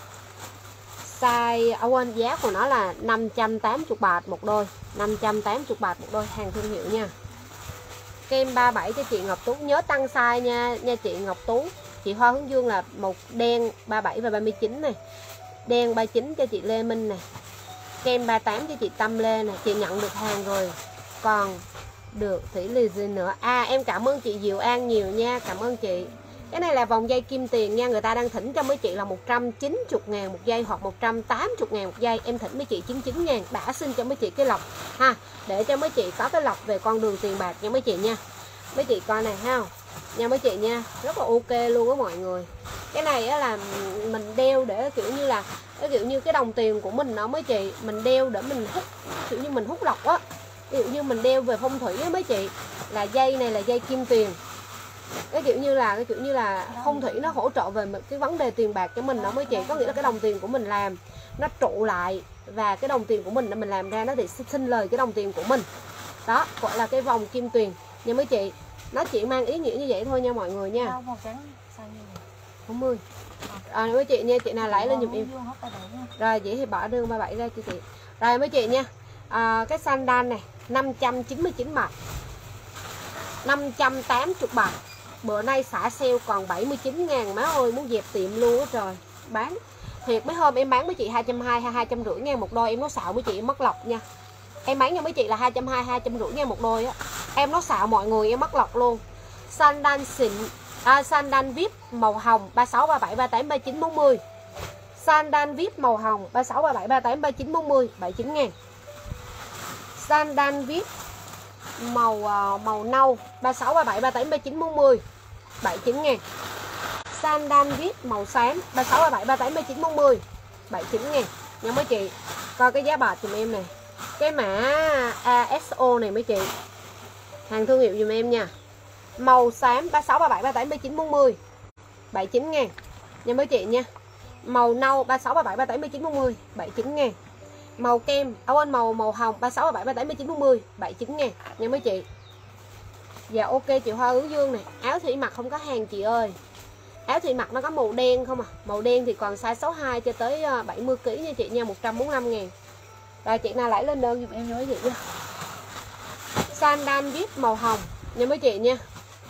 Size quên, giá của nó là 580 bạc một đôi. 580 bạc một đôi, hàng thương hiệu nha. Kem 37 cho chị Ngọc Tú. Nhớ tăng size nha chị Ngọc Tú. Chị Hoa Hướng Dương là một đen 37 và 39 này. Đen 39 cho chị Lê Minh này. Kem 38 cho chị Tâm Lê này. Chị nhận được hàng rồi. Còn được Thủy Lì gì nữa. Em cảm ơn chị Diệu An nhiều nha. Cảm ơn chị. Cái này là vòng dây kim tiền nha. Người ta đang thỉnh cho mấy chị là 190 ngàn một dây hoặc 180 ngàn một dây. Em thỉnh mấy chị 99 ngàn. Đã xin cho mấy chị cái lọc ha. Để cho mấy chị có cái lọc về con đường tiền bạc nha mấy chị nha. Mấy chị coi này ha. Nha mấy chị nha. Rất là ok luôn á mọi người. Cái này á là mình đeo để kiểu như là cái đồng tiền của mình đó mấy chị. Mình đeo để mình hút, kiểu như mình hút lọc á. Ví dụ như mình đeo về phong thủy á mấy chị, là dây này là dây kim tiền. Cái kiểu như là phong thủy nó hỗ trợ về cái vấn đề tiền bạc cho mình đó mấy chị. Có nghĩa là cái đồng tiền của mình làm nó trụ lại, và cái đồng tiền của mình mình làm ra nó thì sinh lời cái đồng tiền của mình. Đó, gọi là cái vòng kim tuyền nha mấy chị. Nó chỉ mang ý nghĩa như vậy thôi nha mọi người nha. Màu trắng size như này. 40. Mấy chị nha, chị nào lấy lên giùm em. Rồi vậy thì bỏ đường 37 ra cho chị. Rồi mấy chị nha. Cái sandal này 599 bạc. 580 bạc. Bữa nay xả sale còn 79 ngàn má ơi, muốn dẹp tiệm luôn á trời. Bán thiệt, mấy hôm em bán mấy chị 220 hay 250 ngàn một đôi. Em nói xạo mấy chị em mất lọc nha. Em bán cho mấy chị là 220, 250 ngàn một đôi á. Em nói xạo mọi người em mất lọc luôn. Sandal xịn, sandal VIP màu hồng 36, 37, 38, 39, 40. Sandal VIP màu hồng 36, 37, 38, 39, 40, 79 ngàn. Sandal VIP màu nâu 36, 37, 38, 39, 40, 79 ngàn. Sandal VIP màu xám 36, 37, 38, 39, 40, 79 ngàn nha mấy chị. Coi cái giá bạc dùm em này. Cái mã ASO này mấy chị. Hàng thương hiệu dùm em nha. Màu xám 36, 37, 38, 39, 40, 79 ngàn nha mấy chị nha. Màu nâu 36, 37, 38, 39, 40, 79 ngàn. Màu kem, màu hồng 36, 37, 38, 39, 40, 79 ngàn nha mấy chị. Dạ ok chị Hoa Hướng Dương này. Áo thủy mặc không có hàng chị ơi. Áo thủy mặc nó có màu đen không à. Màu đen thì còn size 62 cho tới 70 kg nha chị nha, 145 ngàn. Rồi chị nào lấy lên đơn giùm em nha mấy chị nha. Sandal VIP màu hồng nha mấy chị nha.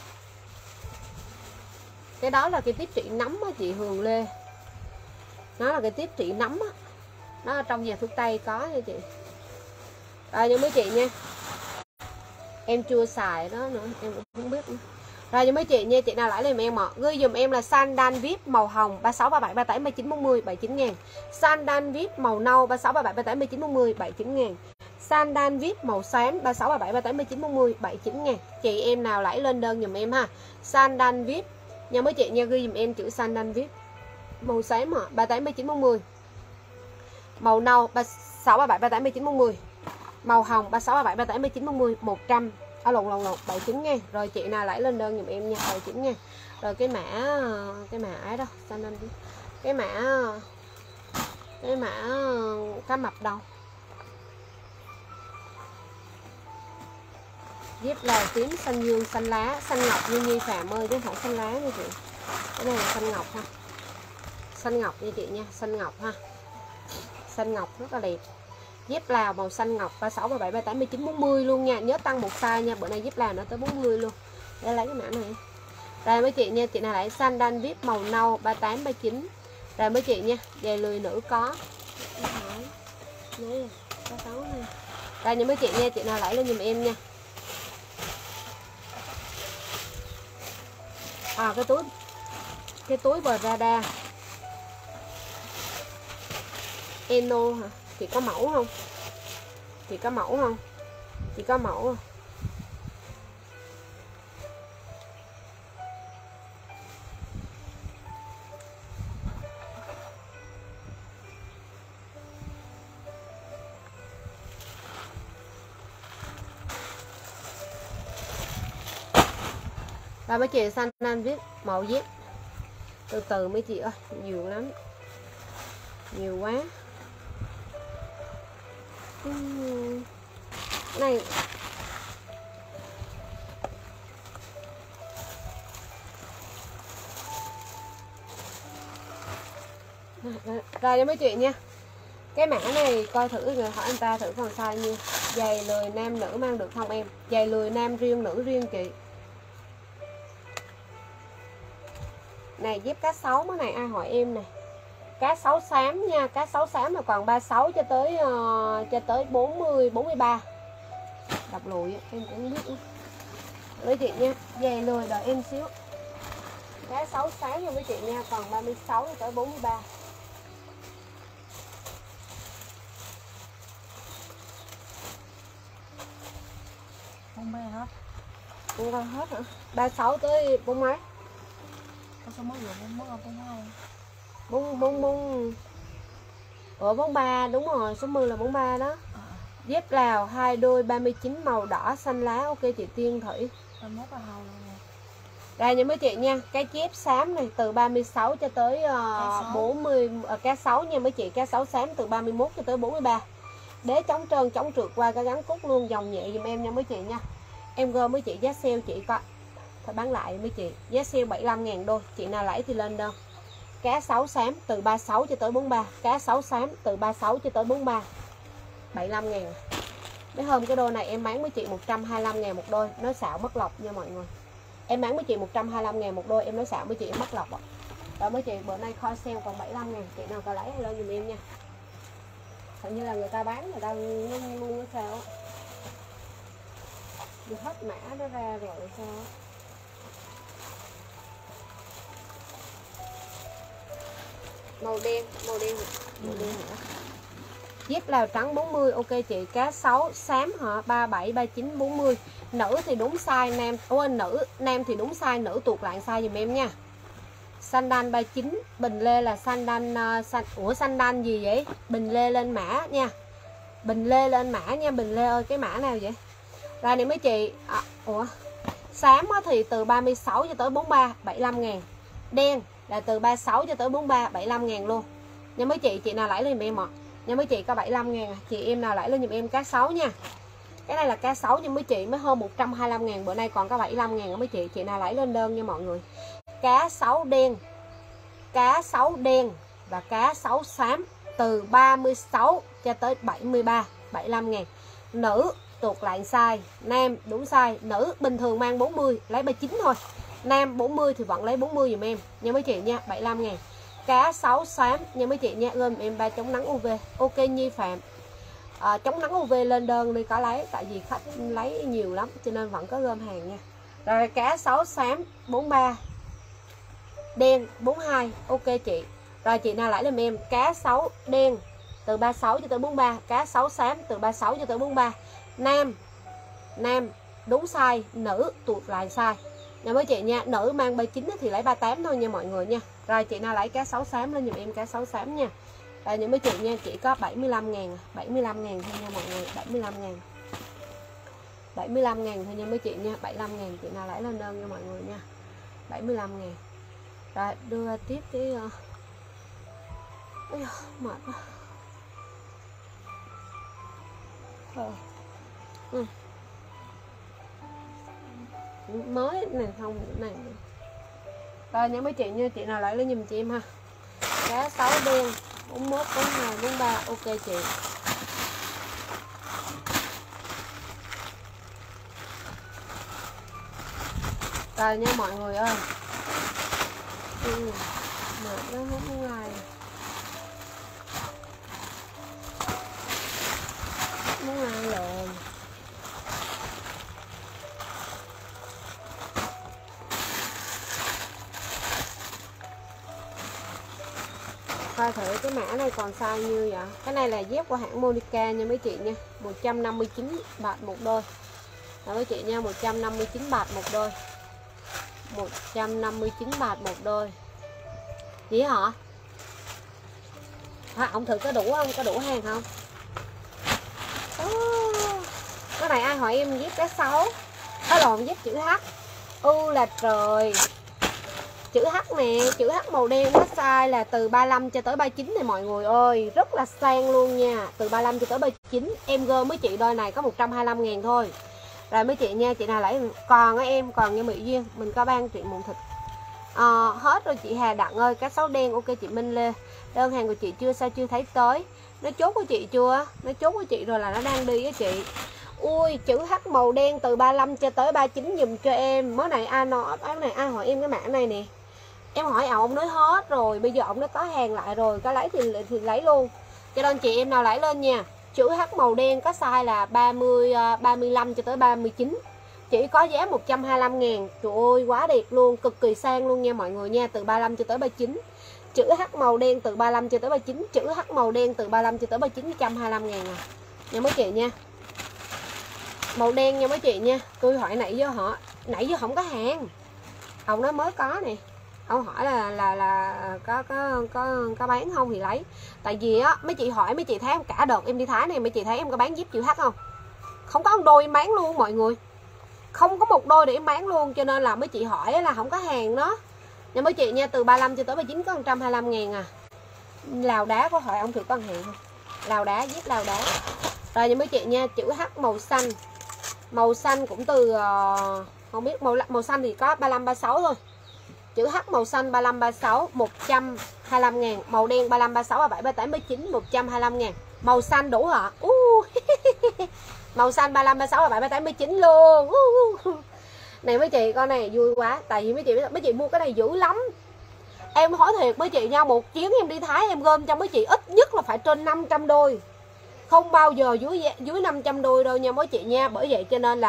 Cái đó là cái tiếp trị nấm á chị Hường Lê. Nó là cái tiếp trị nấm á. Nó ở trong nhà thuốc tây có nha chị. Rồi nhưng mấy chị nha, em chưa xài đó nữa, em cũng không biết nữa. Rồi nhưng mấy chị nha, chị nào lấy liền em ạ. Gửi dùm em là Sandan VIP màu hồng 36 37 38 39 40 79 ngàn. Sandan VIP màu nâu 36 37 38 39 40 79 ngàn. Sandan VIP màu xám 36 37 38 39 40 79 ngàn. Chị em nào lấy lên đơn dùm em ha. Sandan VIP nha mấy chị nha, ghi dùm em chữ Sandan VIP màu xám 38 39 40. Màu nâu 36 37 38 39 40. Màu hồng 36 37 38 39 40 100. Lộn 79 ngàn. Rồi chị nào lấy lên đơn dùm em nha, 79 ngàn. Rồi cái mã ấy đâu, Sandan VIP. Cái mã cá mập đâu. Dép là tím, xanh dương, xanh lá, xanh ngọc như Nhi Phạm ơi, chứ không phải xanh lá nha chị. Cái này là xanh ngọc ha. Xanh ngọc nha chị nha, xanh ngọc ha. Xanh ngọc rất là đẹp. Dép Lào màu xanh ngọc 36 37 38 39 40 luôn nha. Nhớ tăng một size nha, bữa nay dép Lào nó tới 40 luôn. Để lấy cái mã này. Đây mấy chị nha, chị nào lấy Sandan VIP màu nâu 38 39. Rồi mấy chị nha, giày lười nữ có. Đấy, có 6 này. Đây nha mấy chị nha, chị nào lấy lên giùm em nha. Cái túi Prada Eno hả? Chị có mẫu không? Chị có mẫu không? Chị có mẫu không? Rồi mấy chị Sandan viết màu dép. Từ từ mấy chị ơi, nhiều lắm. Nhiều quá. Này. Rồi cho mấy chị nha. Cái mã này coi thử rồi hỏi anh ta thử còn size nhiêu. Giày lười nam nữ mang được không em? Giày lười nam riêng, nữ riêng chị. Này dép cá sấu mới này ai hỏi em này. Cá sấu xám nha, cá sấu xám là còn 36 cho tới 40 43. Đọc lùi em cũng không biết nữa. Với chị nha, giày lười đợi em xíu. Cá sấu xám nha với chị nha, còn 36 cho tới 43. Không bê hết. Không coi hết hả? 36 tới 4 mấy? Có số mới vừa 42. 43 đúng rồi, số 10 là 43 đó. Dép Lào 2 đôi 39 màu đỏ xanh lá, ok chị Tiên Thủy. Đây nha mấy chị nha, cái dép xám này từ 36 cho tới 40 cá sấu nha mấy chị, cá sấu xám từ 31 cho tới 43. Đế chống trơn chống trượt qua cái gắn cúc luôn, dòng nhẹ giùm em nha mấy chị nha. Em gom mấy chị giá sale chị coi. Phải bán lại mấy chị, giá sale 75.000 đôi, chị nào lấy thì lên đơn. Cá sấu xám từ 36 cho tới 43, cá sấu xám từ 36 cho tới 43. 75.000. Mấy hôm cái đôi này em bán với chị 125.000 một đôi, nói xạo mất lọc nha mọi người. Em bán với chị 125.000 một đôi, em nói xạo với chị em mất lọc ạ. Đó mấy chị, bữa nay kho sale còn 75.000, chị nào có lấy lên giùm em nha. Hình như là người ta bán người ta ngưng luôn hay sao á. Được hết mã nó ra rồi sao á. Màu đen nữa. Dép Lào trắng 40, ok chị. Cá sấu xám hả? 37 39 40. Nữ thì đúng size, nam thì đúng size, nữ tuột lại size giùm em nha. Sandan 39, Bình Lê là Sandan Sandan gì vậy? Bình Lê lên mã nha. Bình Lê lên mã nha, Bình Lê ơi, cái mã nào vậy? Ra này mấy chị. Xám thì từ 36 cho tới 43, 75.000. Đen là từ 36 cho tới 43, 75.000 luôn. Nha mấy chị nào lấy lên em ạ. Nha mấy chị có 75.000. Chị em nào lấy lên giùm em cá sấu nha. Cái này là cá sấu nhưng mấy chị mới hơn 125.000, bữa nay còn có 75.000 mấy chị nào lấy lên đơn nha mọi người. Cá sấu đen và cá sấu xám từ 36 cho tới 73, 75.000. Nữ tuột lại size, nam đúng size, nữ bình thường mang 40 lấy 39 thôi. Nam 40 thì vẫn lấy 40 giùm em nha mấy chị nha, 75.000. cá sấu xám nha mấy chị nha, gom em 3 chống nắng UV. Ok Nhi Phạm, chống nắng UV lên đơn đi có lấy, tại vì khách lấy nhiều lắm cho nên vẫn có gom hàng nha. Rồi cá sấu xám 43, đen 42, ok chị. Rồi chị nào lại giùm em cá sấu đen từ 36 cho tới 43, cá sấu xám từ 36 cho tới 43. Nam đúng size, nữ tuột lại size nha mấy chị nha. Nữ mang 39 thì lấy 38 thôi nha mọi người nha. Rồi chị nào lấy cá sấu xám lên giùm em cá sấu xám nha. Rồi những mấy chị nha, chỉ có 75.000, 75.000 thôi nha mọi người, 75.000. 75.000 thôi nha mấy chị nha, 75.000 chị nào lấy lên đơn nha mọi người nha. 75.000. Rồi đưa tiếp cái mệt quá. Mới này không này. Rồi nha mấy chị nha, chị nào lấy lên giùm chị em ha. Cá sấu đen 41, 42, 43, ok chị. Rồi nha mọi người ơi. Mệt nó không ngoài. Muốn ai lộn. Coi thử cái mã này còn size như vậy. Cái này là dép của hãng Monica nha mấy chị nha, 159 bạc một đôi. Đó mấy chị nha, 159 bạc một đôi. 159 bạc một đôi. Gì hả? Ông thử có đủ không? Có đủ hàng không? Cái này ai hỏi em dép cá sấu. Có lộn, dép chữ H. Là trời. Chữ H nè, chữ H màu đen nó size là từ 35 cho tới 39 này mọi người ơi, rất là sang luôn nha. Từ 35 cho tới 39, em gom mấy chị đôi này có 125.000 thôi. Rồi mấy chị nha, chị nào lấy còn em còn nha Mỹ Duyên, mình có ban chuyện mụn thịt. Hết rồi chị Hà Đặng ơi, cá sấu đen ok chị Minh Lê. Đơn hàng của chị chưa, sao chưa thấy tới? Nó chốt của chị chưa? Nó chốt của chị rồi là nó đang đi với chị. Ui, chữ H màu đen từ 35 cho tới 39 dùm cho em. Mới này ai nói, cái này ai hỏi em cái mã này nè. Em hỏi ông nói hết rồi, bây giờ ông nó có hàng lại rồi, có lấy thì lấy luôn. Cho nên chị em nào lấy lên nha. Chữ H màu đen có size là 35 cho tới 39. Chỉ có giá 125.000. Trời ơi quá đẹp luôn, cực kỳ sang luôn nha mọi người nha, từ 35 cho tới 39. Chữ H màu đen từ 35 cho tới 39, chữ H màu đen từ 35 cho tới 39, 125.000 à. Nha mấy chị nha. Màu đen nha mấy chị nha. Tôi hỏi nãy giờ không có hàng. Ông nói mới có nè. Ông hỏi là có bán không thì lấy. Tại vì á mấy chị hỏi, mấy chị thấy em cả đợt em đi Thái này, mấy chị thấy em có bán dép chữ H không? Không có một đôi em bán luôn mọi người. Không có một đôi để em bán luôn, cho nên là mấy chị hỏi là không có hàng đó. Nha mấy chị nha, từ 35 cho tới 39 có 125.000 à. Lào đá có hỏi ông thử con hàng không? Lào đá, dép lào đá. Rồi nha mấy chị nha, chữ H màu xanh. Màu xanh cũng từ không biết màu xanh thì có 35 36 thôi. Chữ H màu xanh 35 36 125.000, màu đen 35 36 37 38 39 125.000. Màu xanh đủ hả? Màu xanh 35 36 37 38 39 luôn. Này mấy chị con này vui quá, tại vì mấy chị mua cái này dữ lắm. Em hỏi thiệt mấy chị nha, một chuyến em đi Thái em gom cho mấy chị ít nhất là phải trên 500 đôi. Không bao giờ dưới 500 đôi đâu nha mấy chị nha. Bởi vậy cho nên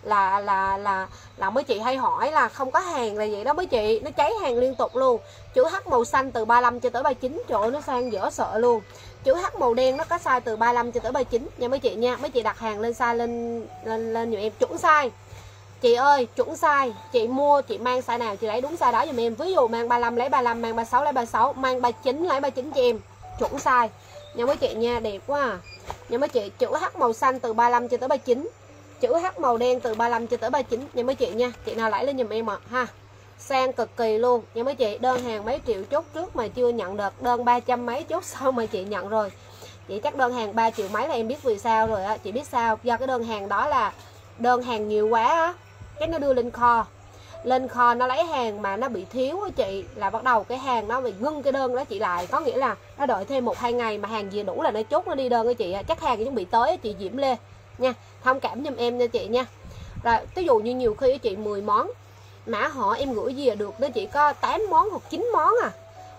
là mấy chị hay hỏi là không có hàng là vậy đó mấy chị. Nó cháy hàng liên tục luôn. Chữ H màu xanh từ 35 cho tới 39. Trời ơi nó sang dở sợ luôn. Chữ H màu đen nó có size từ 35 cho tới 39 nha mấy chị nha. Mấy chị đặt hàng lên size lên giùm em chuẩn size. Chị ơi chuẩn size, chị mua chị mang size nào chị lấy đúng size đó giùm em. Ví dụ mang 35 lấy 35, mang 36 lấy 36, mang 39 lấy 39 cho em. Chuẩn size nha mấy chị nha, đẹp quá à. Nha mấy chị, chữ H màu xanh từ 35 cho tới 39. Chữ H màu đen từ 35 cho tới 39 nha mấy chị nha. Chị nào lấy lên giùm em ạ ha. Sang cực kỳ luôn nha mấy chị. Đơn hàng mấy triệu chốt trước mà chưa nhận được. Đơn 300 mấy chốt sau mà chị nhận rồi. Chị chắc đơn hàng 3 triệu mấy là em biết vì sao rồi á. Chị biết sao? Do cái đơn hàng đó là đơn hàng nhiều quá á. Cái nó đưa lên kho. Lên kho nó lấy hàng mà nó bị thiếu á chị, là bắt đầu cái hàng nó bị ngưng cái đơn đó chị lại. Có nghĩa là nó đợi thêm 1-2 ngày mà hàng gì đủ là nó chốt nó đi đơn đó chị. Chắc hàng chuẩn bị tới chị Diễm Lê nha, thông cảm giùm em nha chị nha. Rồi ví dụ như nhiều khi chị 10 món mã họ em gửi gì là được, nó chỉ có 8 món hoặc 9 món à.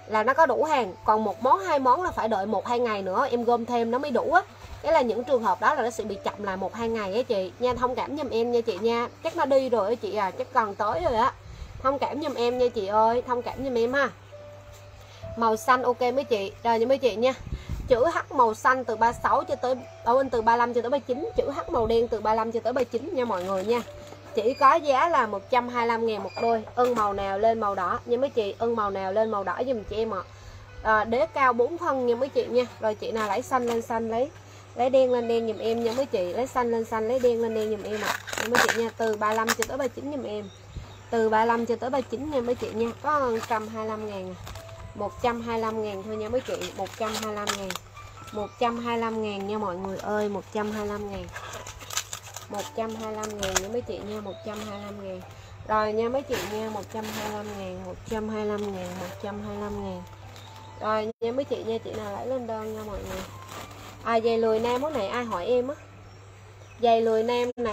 là nó có đủ hàng. Còn một món 2 món là phải đợi 1-2 ngày nữa em gom thêm nó mới đủ á. Cái là những trường hợp đó là nó sẽ bị chậm lại 1-2 ngày á chị nha. Thông cảm giùm em nha chị nha. Chắc nó đi rồi á chị à, chắc còn tới rồi á. Thông cảm giùm em nha chị ơi, thông cảm giùm em ha. Màu xanh ok mấy chị. Rồi nha mấy chị nha. Chữ H màu xanh từ 36 cho tới từ 35 cho tới 39, chữ H màu đen từ 35 cho tới 39 nha mọi người nha. Chỉ có giá là 125.000 một đôi. Ưng màu nào lên màu đỏ nha mấy chị, ưng màu nào lên màu đỏ giùm chị em ạ. Đế cao 4 thân nha mấy chị nha. Rồi chị nào lấy xanh lên xanh, lấy đen lên đen giùm em nha mấy chị, lấy xanh lên xanh, lấy đen lên đen giùm em ạ. Mấy chị nha, từ 35 cho tới 39 giùm em. Từ 35 cho tới 39 nha mấy chị nha. Có 125.000 à. 125.000 thôi nha mấy chị, 125.000. 125.000 nha mọi người ơi, 125.000. 125.000 nha mấy chị nha, 125.000. Rồi nha mấy chị nha, 125.000, 125.000, 125.000. Rồi nha mấy chị nha, chị nào lấy lên đơn nha mọi người. Giày lười nam món này ai hỏi em á. Giày lười nam này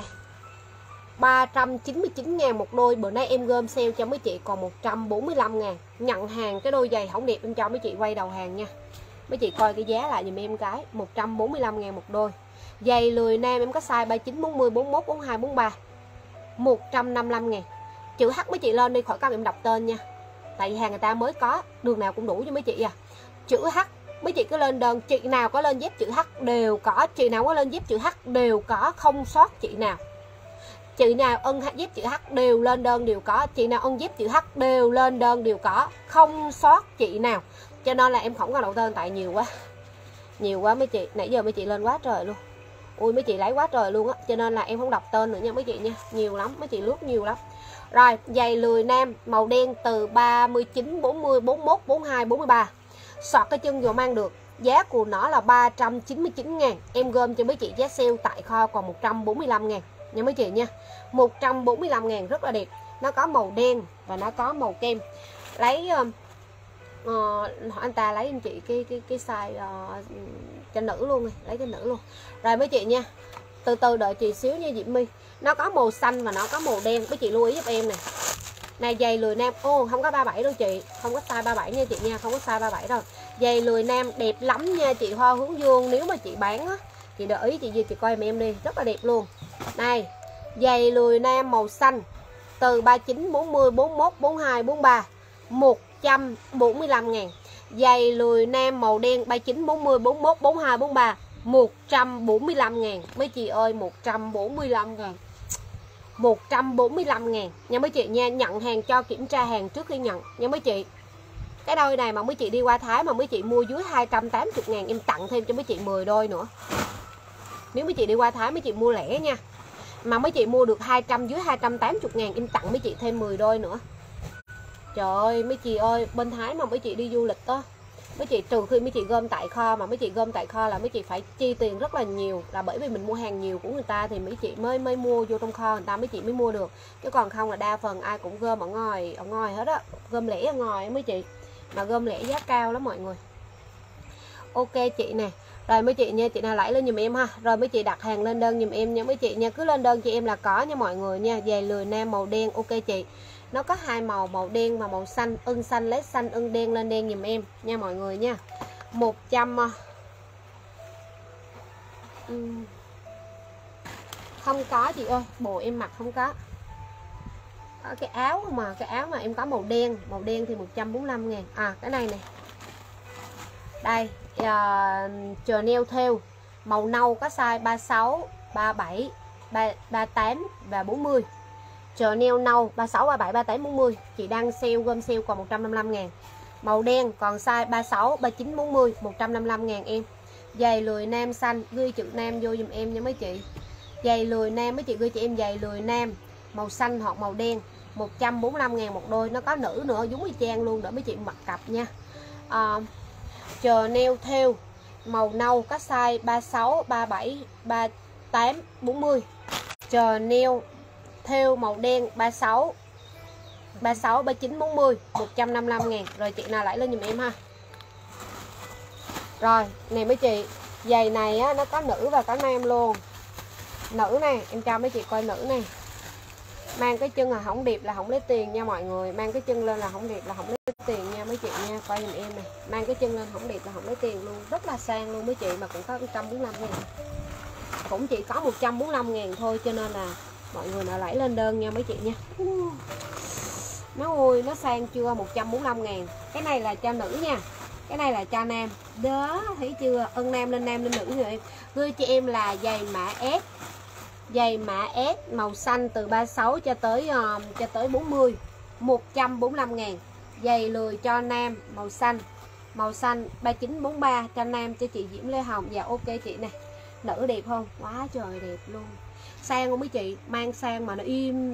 399.000 một đôi. Bữa nay em gom sale cho mấy chị còn 145.000. Nhận hàng cái đôi giày không đẹp em cho mấy chị quay đầu hàng nha. Mấy chị coi cái giá lại dùm em cái 145.000 một đôi. Giày lười nam em có size 39, 40, 41, 42, 43 155.000. Chữ H mấy chị lên đi khỏi cần em đọc tên nha. Tại vì hàng người ta mới có, đường nào cũng đủ cho mấy chị à. Chữ H mấy chị cứ lên đơn, chị nào có lên dép chữ H đều có, chị nào có lên dép chữ H đều có, không sót chị nào. Chị nào ưng dép chữ H đều lên đơn đều có, chị nào ưng dép chữ H đều lên đơn đều có, không sót chị nào. Cho nên là em không có đậu tên tại nhiều quá mấy chị, nãy giờ mấy chị lên quá trời luôn. Ui mấy chị lấy quá trời luôn á, cho nên là em không đọc tên nữa nha mấy chị nha, nhiều lắm mấy chị lướt nhiều lắm. Rồi giày lười nam màu đen từ 39, 40, 41, 42, 43. Sọt cái chân vừa mang được. Giá của nó là 399.000. Em gom cho mấy chị giá sale tại kho còn 145.000 nha mấy chị nha. 145.000 rất là đẹp. Nó có màu đen và nó có màu kem. Lấy anh ta lấy anh chị cái size cho nữ luôn, lấy cho nữ luôn. Rồi mấy chị nha. Từ từ đợi chị xíu nha Diễm My. Nó có màu xanh và nó có màu đen, mấy chị lưu ý giúp em nè. Này giày lười nam, không có 37 đâu chị, không có size 37 nha chị nha, không có size 37 đâu. Giày lười nam đẹp lắm nha chị Hoa Hướng Dương, nếu mà chị bán á chị đợi ý chị Duy chị coi em đi, rất là đẹp luôn. Này, giày lười nam màu xanh từ 39, 40, 41, 42, 43 145.000. Giày lười nam màu đen 39, 40, 41, 42, 43 145.000. Mấy chị ơi 145.000. 145.000 nha mấy chị nha. Nhận hàng cho kiểm tra hàng trước khi nhận nha mấy chị. Cái đôi này mà mấy chị đi qua Thái mà mấy chị mua dưới 280.000 em tặng thêm cho mấy chị 10 đôi nữa. Nếu mấy chị đi qua Thái mấy chị mua lẻ nha. Mà mấy chị mua được 200 dưới 280.000 em tặng mấy chị thêm 10 đôi nữa. Trời ơi mấy chị ơi, bên Thái mà mấy chị đi du lịch đó, mấy chị trừ khi mấy chị gom tại kho, mà mấy chị gom tại kho là mấy chị phải chi tiền rất là nhiều, là bởi vì mình mua hàng nhiều của người ta thì mấy chị mới mua vô trong kho người ta mấy chị mới mua được, chứ còn không là đa phần ai cũng gom ở ngoài hết á, gom lẻ ở ngoài mấy chị, mà gom lẻ giá cao lắm mọi người. Ok chị nè. Rồi mấy chị nha, chị nào lấy lên giùm em ha. Rồi mấy chị đặt hàng lên đơn giùm em nha mấy chị nha, cứ lên đơn cho em là có nha mọi người nha. Giày lười nam màu đen ok chị. Nó có hai màu, màu đen và màu xanh, ưng xanh lấy xanh, ưng đen lên đen giùm em nha mọi người nha. 100 không có chị ơi, bộ em mặc không có. Cái áo mà em có màu đen thì 145.000. Cái này nè. Đây, Chanel thêu màu nâu có size 36, 37, 38 và 40. Chanel nâu 36, 37, 38, 40. Chị đang sale, gom sale còn 155.000. Màu đen còn size 36, 39, 40 155.000 em. Giày lười nam xanh, ghi chữ nam vô dùm em nha mấy chị. Giày lười nam mấy chị ghi cho em giày lười nam màu xanh hoặc màu đen 145.000 một đôi. Nó có nữ nữa giống y chang luôn để mấy chị mặc cặp nha. Chanel thêu màu nâu có size 36, 37, 38, 40. Chanel thêu màu đen 36, 39, 40 155.000. Rồi chị nào lấy lên giùm em ha. Rồi này mấy chị, giày này á, nó có nữ và có nam luôn. Nữ này em cho mấy chị coi nữ này. Mang cái chân là không đẹp là không lấy tiền nha mọi người. Mang cái chân lên là không đẹp là không lấy tiền nha mấy chị nha. Coi giùm em này. Mang cái chân lên không đẹp là không lấy tiền luôn. Rất là sang luôn mấy chị, mà cũng có 145 ngàn. Cũng chỉ có 145 ngàn thôi, cho nên là mọi người nào lấy lên đơn nha mấy chị nha. Nó ơi, nó sang chưa? 145 ngàn. Cái này là cho nữ nha. Cái này là cho nam. Đó, thấy chưa? Ân nam lên nữ người em. Gửi cho em là giày mã S. Giày mã S màu xanh từ 36 cho tới 40. 145 ngàn. Giày lười cho nam màu xanh. Màu xanh 3943 cho nam cho chị Diễm Lê Hồng. Dạ ok chị nè. Nữ đẹp không? Quá trời đẹp luôn. Sang không mấy chị? Mang sang mà nó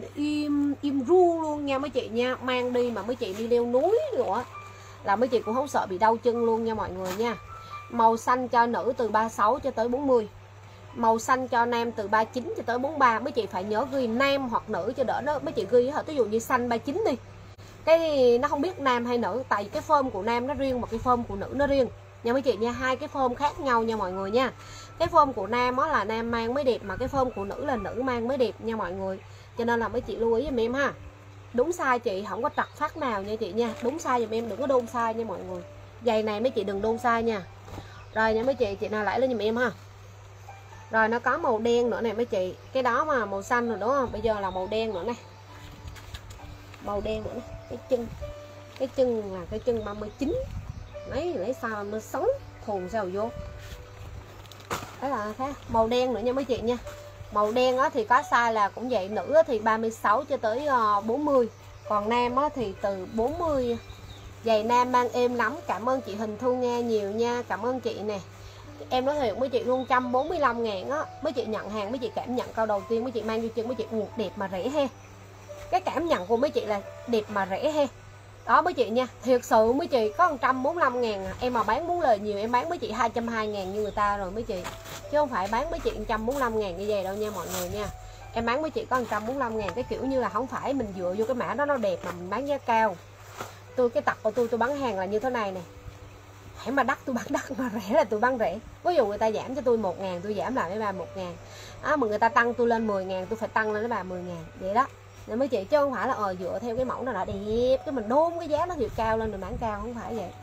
im ru luôn nha mấy chị nha. Mang đi mà mấy chị đi leo núi nữa là mấy chị cũng không sợ bị đau chân luôn nha mọi người nha. Màu xanh cho nữ từ 36 cho tới 40. Màu xanh cho nam từ 39 cho tới 43. Mấy chị phải nhớ ghi nam hoặc nữ cho đỡ nó. Mấy chị ghi ví dụ như xanh 39 đi, cái nó không biết nam hay nữ, tại vì cái form của nam nó riêng và cái form của nữ nó riêng nha mấy chị nha. Hai cái form khác nhau nha mọi người nha. Cái form của nam đó là nam mang mới đẹp, mà cái form của nữ là nữ mang mới đẹp nha mọi người. Cho nên là mấy chị lưu ý giùm em ha. Đúng size chị, không có trật phát nào nha chị nha. Đúng size giùm em, đừng có đôn size nha mọi người. Giày này mấy chị đừng đôn size nha. Rồi nha mấy chị nào lấy lên giùm em ha. Rồi nó có màu đen nữa này mấy chị. Cái đó mà màu xanh rồi đúng không? Bây giờ là màu đen nữa này. Màu đen nữa này. Cái chân là cái chân 39. Lấy sao nó sống thùn sao vô. Đấy là khác. Màu đen nữa nha mấy chị nha. Màu đen á thì có size là cũng vậy. Nữ thì 36 cho tới 40. Còn nam á thì từ 40. Giày nam mang êm lắm. Cảm ơn chị Hình Thu Nga nhiều nha. Cảm ơn chị nè. Em nói thiệt mấy chị luôn, 145 ngàn á. Mấy chị nhận hàng mấy chị cảm nhận câu đầu tiên mấy chị mang vô chân mấy chị đẹp mà rẻ he. Cái cảm nhận của mấy chị là đẹp mà rẻ he. Đó mấy chị nha. Thiệt sự mấy chị có 145 ngàn à. Em mà bán muốn lời nhiều em bán mấy chị 220 ngàn như người ta rồi mấy chị. Chứ không phải bán mấy chị 145 ngàn như vậy đâu nha mọi người nha. Em bán mấy chị có 145 ngàn. Cái kiểu như là không phải mình dựa vô cái mã đó nó đẹp mà mình bán giá cao. Cái tập của tôi bán hàng là như thế này nè. Hãy mà đắt tôi bán đắt, mà rẻ là tôi bán rẻ. Ví dụ người ta giảm cho tôi 1 ngàn, tôi giảm lại với bà 1 ngàn. Mà người ta tăng tôi lên 10 ngàn, tôi phải tăng lên với bà 10 ngàn. Vậy đó. Nên mấy chị chứ không phải là dựa theo cái mẫu nào là đẹp, cái mình đôn cái giá nó thiệt cao lên rồi bán cao, không phải vậy.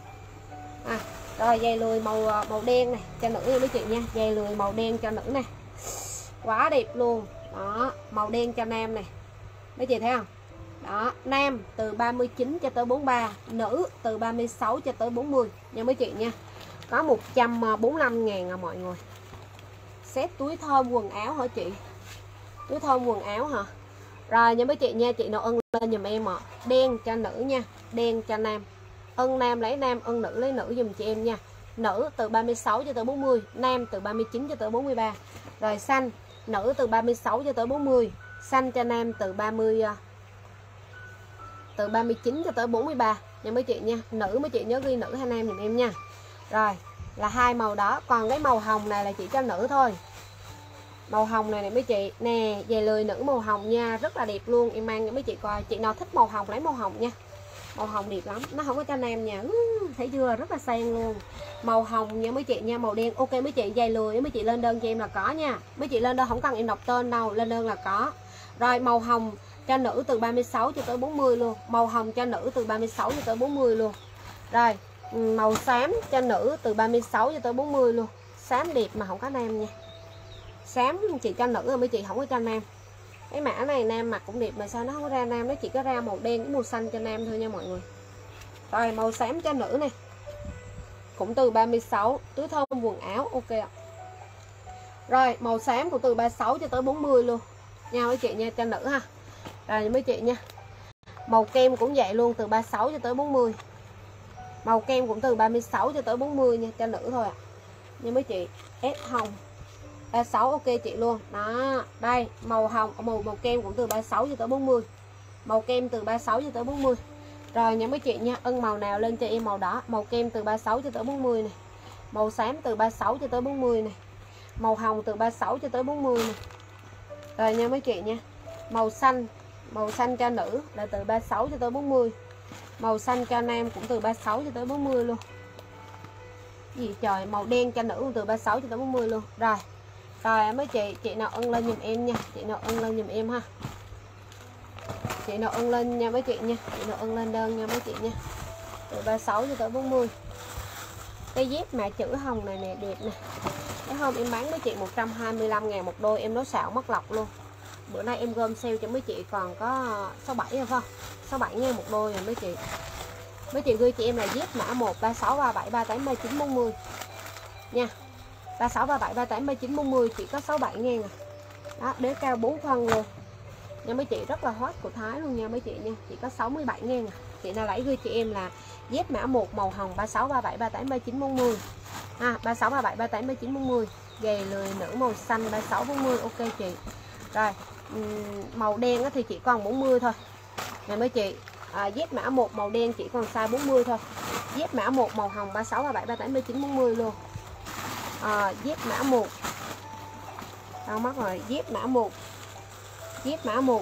Rồi dây lười màu đen này cho nữ nha mấy chị nha. Dây lười màu đen cho nữ này. Quá đẹp luôn. Đó, màu đen cho nam này. Mấy chị thấy không? Đó, nam từ 39 cho tới 43, nữ từ 36 cho tới 40 nha mấy chị nha. Có 145 ngàn à mọi người. Set túi thơm quần áo hả chị? Túi thơm quần áo hả? Rồi nha mấy chị nha, chị nào ân lên giùm em ạ. Đen cho nữ nha, đen cho nam. Ân nam lấy nam, ân nữ lấy nữ giùm chị em nha. Nữ từ 36 cho tới 40, nam từ 39 cho tới 43. Rồi xanh, nữ từ 36 cho tới 40, xanh cho nam từ 39 cho tới 43 nha mấy chị nha. Nữ mấy chị nhớ ghi nữ hay nam giùm em nha. Rồi là hai màu đó. Còn cái màu hồng này là chỉ cho nữ thôi. Màu hồng này mấy chị nè, về lười nữ màu hồng nha, rất là đẹp luôn. Em mang cho mấy chị coi. Chị nào thích màu hồng lấy màu hồng nha. Màu hồng đẹp lắm, nó không có cho nam nha. Thấy chưa, rất là sang luôn. Màu hồng nha mấy chị nha. Màu đen ok mấy chị. Dây lười mấy chị lên đơn cho em là có nha. Mấy chị lên đơn không cần em đọc tên đâu, lên đơn là có. Rồi màu hồng cho nữ từ 36 cho tới 40 luôn. Màu hồng cho nữ từ 36 cho tới 40 luôn. Rồi màu xám cho nữ từ 36 cho tới 40 luôn. Xám đẹp mà không có nam nha. Xám chị cho nữ rồi mấy chị, không có cho nam. Cái mã này nam mặc cũng đẹp mà sao nó không có ra nam, nó chỉ có ra màu đen với màu xanh cho nam thôi nha mọi người. Rồi màu xám cho nữ này cũng từ 36, túi thơm quần áo ok ạ. Rồi màu xám cũng từ 36 cho tới 40 luôn nha mấy chị nha, cho nữ ha. Rồi mấy chị nha. Màu kem cũng vậy luôn, từ 36 cho tới 40. Màu kem cũng từ 36 cho tới 40 nha, cho nữ thôi ạ. Nha mấy chị. S hồng 36 ok chị luôn. Đó, đây, màu hồng, màu kem cũng từ 36 cho tới 40. Màu kem từ 36 cho tới 40. Rồi nha mấy chị nha, ân màu nào lên cho em màu đó. Màu kem từ 36 cho tới 40 này. Màu xám từ 36 cho tới 40 này. Màu hồng từ 36 cho tới 40 này. Rồi nha mấy chị nha. Màu xanh cho nữ là từ 36 cho tới 40. Màu xanh cho nam cũng từ 36 cho tới 40 luôn. Gì trời, màu đen cho nữ cũng từ 36 cho tới 40 luôn. Rồi mấy chị nào ân lên giùm em nha. Chị nào ân lên giùm em ha. Chị nào ưng lên nha mấy chị nha. Chị nào ưng lên đơn nha mấy chị nha. Từ 36 cho tới 40. Cái dép mà chữ hồng này nè đẹp nè. Cái hôm em bán với chị 125.000 một đôi, em nói xạo mất lọc luôn. Bữa nay em gom sale cho mấy chị còn có 67 rồi phải không? 67.000 một đôi rồi mấy chị. Mấy chị gửi chị em là dép mã 1 36 37 38 39 40 nha. 36 37 38 39 40 chỉ có 67.000 à. Đó, đế cao 4 phân luôn. Nha mấy chị, rất là hot của Thái luôn nha mấy chị nha. Chỉ có 67.000 à. Chị nào lấy gửi chị em là dép mã 1 màu hồng 36 37 38 39 40. Ha, 36 37 38 39 40. Giày lười nữ màu xanh 36 40 ok chị. Rồi, màu đen thì chỉ còn 40 thôi. Nè mấy chị, dép mã 1 màu đen chỉ còn size 40 thôi. Dép mã 1 màu hồng 36 37 38 39 40 luôn. Dép mã 1. Đâu mất rồi, dép mã 1. Dép mã 1.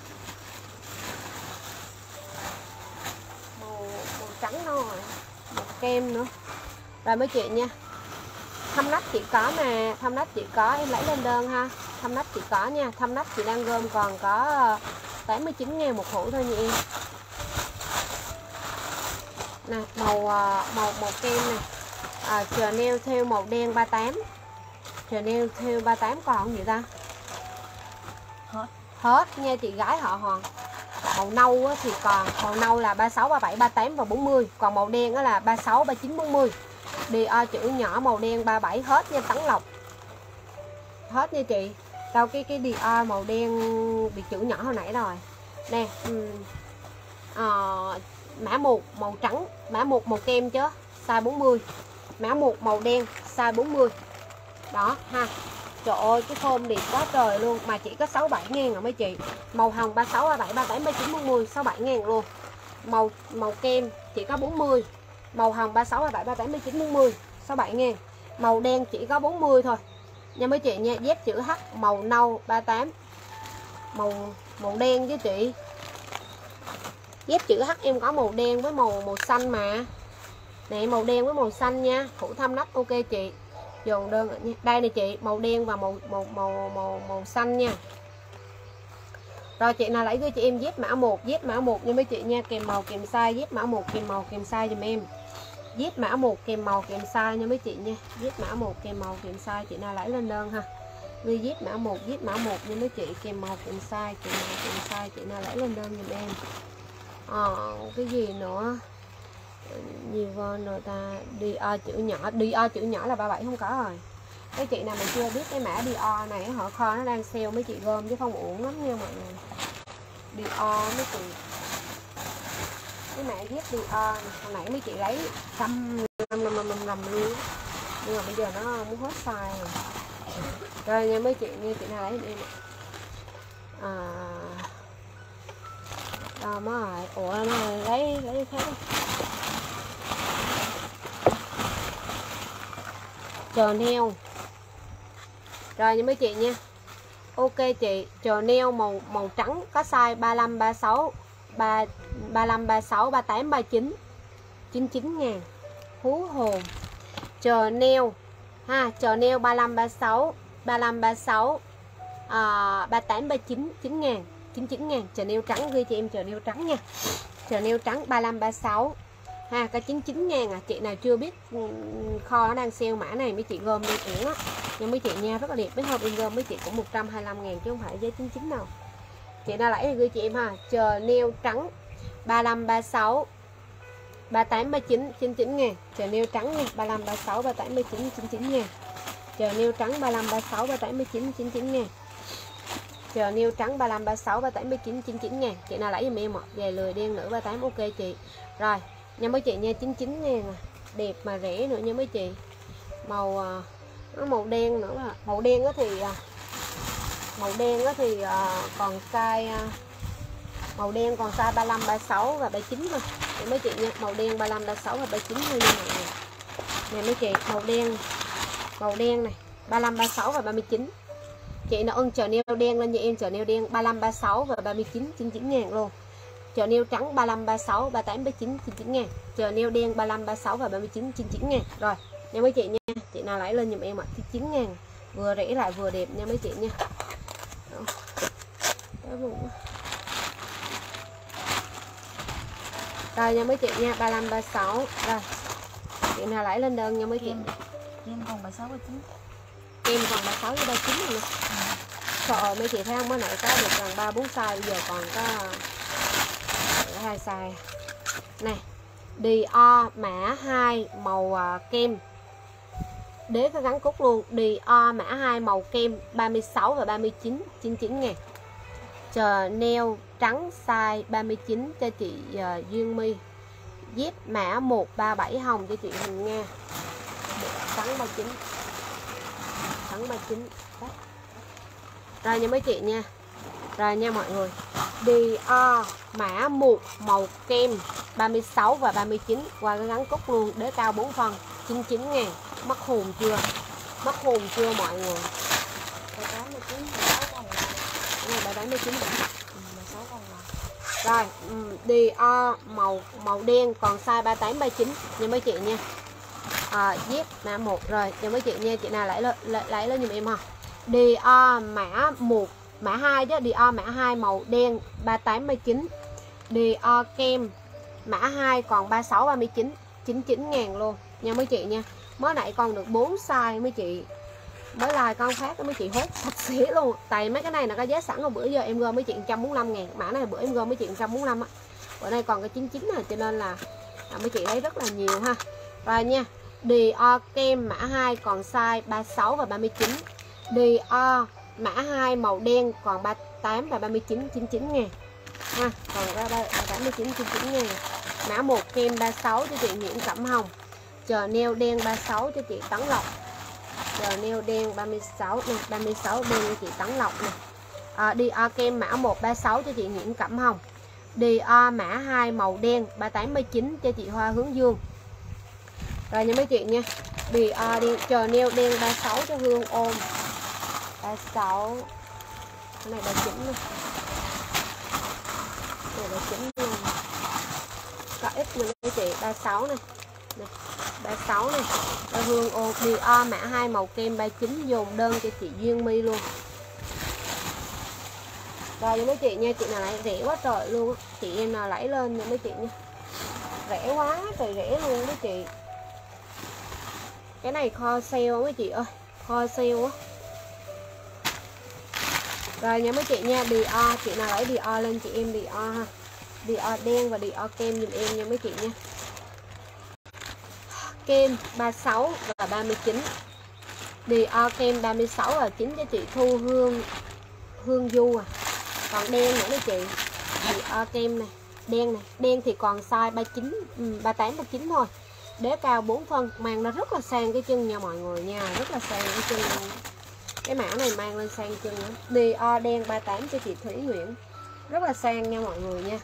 Màu trắng thôi. Màu kem nữa. Rồi mấy chị nha. Thâm nách chị có nè, thâm nách chị có, em lấy lên đơn ha. Thâm nách chị có nha, thâm nách chị đang gom còn có 89.000 một hũ thôi nha em. Nè, màu kem nè. Chanel theo màu đen 38. Chanel theo 38 còn gì ta? Hết nha chị gái họ Hoàng. Màu nâu thì còn, màu nâu là 36 37 38 và 40, còn màu đen đó là 36 39 40. Dior chữ nhỏ màu đen 37 hết nha Tấn Lộc. Hết nha chị. Đâu cái Dior màu đen bị chữ nhỏ hồi nãy rồi. Nè, mã 1 màu trắng, mã 1 màu kem chứ, size 40. Mã 1 màu đen, size 40. Đó ha. Trời ơi cái form đẹp quá trời luôn mà chỉ có 67.000 rồi mấy chị. Màu hồng 36 37 38 39 40 67.000 luôn. Màu kem chỉ có 40. Màu hồng 36 37 38 39 40 67.000. Màu đen chỉ có 40 thôi. Nha mấy chị nha, dép chữ H màu nâu 38. Màu đen chứ chị. Dép chữ H em có màu đen với màu xanh mà. Nè màu đen với màu xanh nha, thủ thâm nách ok chị. Dồn đơn nha. Đây nè chị, màu đen và màu xanh nha. Rồi chị nào lấy cho chị em dép mã 1, dép mã 1 nha mấy chị nha, kèm màu kèm size, dép mã 1 kèm màu kèm size giùm em. Dép mã 1 kèm màu kèm size nha mấy chị nha. Dép mã 1 kèm màu kèm size, chị nào lấy lên đơn ha. Ghi dép mã 1 nha mấy chị, kèm màu kèm size, kèm màu kèm size, chị nào lấy lên đơn giùm em. Cái gì nữa? Nhiều con rồi ta. Dior chữ nhỏ, Dior chữ nhỏ là 37 không có rồi. Cái chị nào mà chưa biết cái mã Dior này họ kho nó đang sale mấy chị gom chứ không uổng lắm nha mọi người. Dior mấy chị. Cái mã dép Dior này, hồi nãy mấy chị lấy 100 luôn. Nhưng mà bây giờ nó muốn hết size rồi. Rồi nha mấy chị, như chị nào lấy em. Đâu mới rồi. Ủa nó lấy khác đi. Chanel. Rồi nha mấy chị nha. Ok chị, Chanel màu trắng có size 35 36 35 36 38 39 99.000. Hú hồn. Chanel ha, Chanel 35 36 35 36 38 39 9.000 99.000. Chanel trắng ghi chị em Chanel trắng nha. Chanel trắng 35 36 ha, có 99.000 à. Chị nào chưa biết kho nó đang sale mã này mấy chị gom đi uổng á nha mấy chị nha, rất là đẹp. Mấy hôm em gom mấy chị cũng 125.000 chứ không phải giấy 99 đâu. Chị nào lấy thì gửi chị em ha. Chanel trắng 35 36 38 39 99.000. Chanel trắng nha, 35 36 38 39 99.000. Chanel trắng 35 36 38 39 99.000. Chanel trắng 35 36 38 39 99.000. Chị nào lấy giùm em ạ. Về lười đen nữ 38 ok chị. Rồi nha mấy chị nha, 99.000 à. Đẹp mà rẻ nữa nha mấy chị. Màu nó màu đen nữa là màu đen đó thì còn size màu đen còn size 35 36 và 39 thôi. Để mấy chị nha, màu đen 35 36 và 39 thôi nha mọi người. Nè mấy chị, màu đen này 35 36 và 39. Chị nào ưng Chanel đen lên cho em, Chanel đen 35 36 và 39 99.000 luôn. Chanel trắng 35 36 38 39 99.000. Chanel đen 35 36 và 39 99.000. Rồi nha mấy chị nha, chị nào lấy lên giùm em ạ. 9.000 vừa rẻ lại vừa đẹp nha mấy chị nha. Rồi nha mấy chị nha, 35 36. Rồi. Chị nào lấy lên đơn nha mấy chị. Em còn 36 39. Em còn 36 với 39 rồi nè. Sợ mấy chị thấy không, mới nãy có được gần 3 4 size, bây giờ còn có 2 size. Này. Dior mã 2 màu kem. Đế có gắn cúc luôn. Dior mã 2 màu kem 36 và 39 99.000. Chanel trắng size 39 cho chị Duyên My. Zip mã 137 hồng cho chị Huỳnh Nga. Trắng 39. Trắng 39. Đấy. Rồi nha mấy chị nha. Rồi nha mọi người. Dior mã 1 màu kem 36 và 39 qua cái gắn cúc luôn, đế cao 4 phân 99.000. Mất hồn chưa? Mất hồn chưa mọi người? 89 16 còn là. Cái này 89 hả? 16 còn là. Rồi, Dior màu đen còn size 38 39 nha mấy chị nha. Zip mã 1 rồi cho mấy chị nha, chị nào lấy lên giùm em ha. Dior mã 1 mã 2 chứ, Dior mã 2 màu đen 38 39. Dior kem mã 2 còn 36 39 99.000 luôn nha mấy chị nha. Mới nãy còn được 4 size mấy chị. Mới like con phát mấy chị hốt sạch sẽ luôn. Tại mấy cái này là có giá sẵn rồi, bữa giờ em gom mấy chị 145.000. Mã này bữa em gom mấy chị 145 á. Bữa nay còn cái 99 này cho nên là mấy chị lấy rất là nhiều ha. Rồi nha. Dior kem mã 2 còn size 36 và 39. Dior mã 2 màu đen còn 38 và 39 99.000 ha. Còn ra 89 99.000. Mã 1 kem 36 cho chị Nguyễn Cẩm Hồng. Chanel đen 36 cho chị Tấn Lộc. Chanel đen 36 nè, 36 đen cho chị Tấn Lộc nè. Dior kem mã 1 36 cho chị Nguyễn Cẩm Hồng. Dior mã 2 màu đen 38 39 cho chị Hoa Hướng Dương. Rồi nha mấy chị nha. Dior đen, Chanel đen 36 cho Hương Ôm. 36. Cái này 39 nè. Cái này 39 luôn. Có ít nha mấy chị, 36 này. Nè, 36 này. Cho Hương Ôm. Dior mã 2 màu kem 39 dồn đơn cho chị Duyên My luôn. Rồi nha mấy chị nha, chị nào lại rẻ quá trời luôn á. Chị em nào lấy lên nha mấy chị nha. Rẻ quá trời rẻ luôn mấy chị. Cái này kho sale mấy chị ơi, kho sale á. Rồi nha mấy chị nha, Dior, chị nào lấy Dior lên chị em Dior ha. Dior đen và Dior kem giùm em nha mấy chị nha. Kem 36 và 39. Dior kem 36 và 9 cho chị Thu Hương Du à. Còn đen nữa mấy chị. Dior kem này, đen này, đen thì còn size 39 38 39 thôi. Đế cao 4 phân, mang nó rất là sang cái chân nha mọi người nha, rất là sang cái chân luôn. Cái mã này mang lên sang chân nữa. Dior đen 38 cho chị Thủy Nguyễn. Rất là sang nha mọi người nha.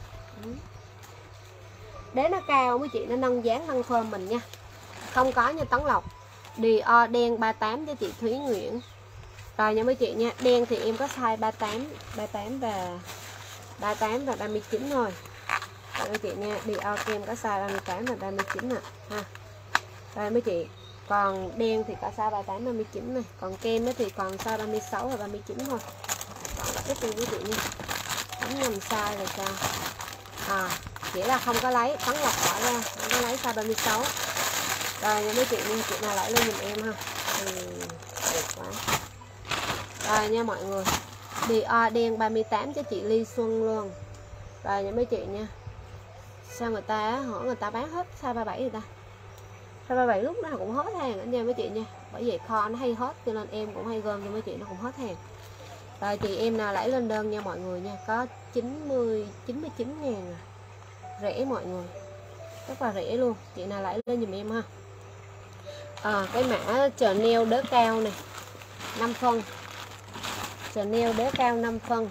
Đế nó cao mấy chị, nó nâng dáng nâng phơm mình nha. Không có như Tấn Lộc. Dior đen 38 cho chị Thúy Nguyễn. Rồi nha mấy chị nha, đen thì em có size 38 và 39 thôi. Rồi mấy chị nha, Dior kem có size 38 và 39 nè ha. Rồi mấy chị, còn đen thì có size 38 39 này, còn kem thì còn size 36 và 39 thôi. Còn ít đi mấy chị nha. Không nhầm size rồi sao? Chỉ là không có lấy, Tấn Lộc bỏ ra, không có lấy size 36. Rồi nha mấy chị nha, chị nào lại lên giùm em ha. Đẹp quá. Rồi nha mọi người. Dior đen 38 cho chị Ly Xuân luôn. Rồi nha mấy chị nha. Sao người ta hỏi người ta bán hết size 37 người ta. Size 37 lúc nào cũng hết hàng anh nha mấy chị nha. Bởi vì kho nó hay hết cho nên em cũng hay gom cho mấy chị nó cũng hết hàng. Rồi chị em nào lấy lên đơn nha mọi người nha. Có 99 ngàn à. Rẻ mọi người. Rất là rẻ luôn. Chị nào lấy lên giùm em ha. Cái mã Chanel đế cao này 5 phân. Chanel đế cao 5 phân.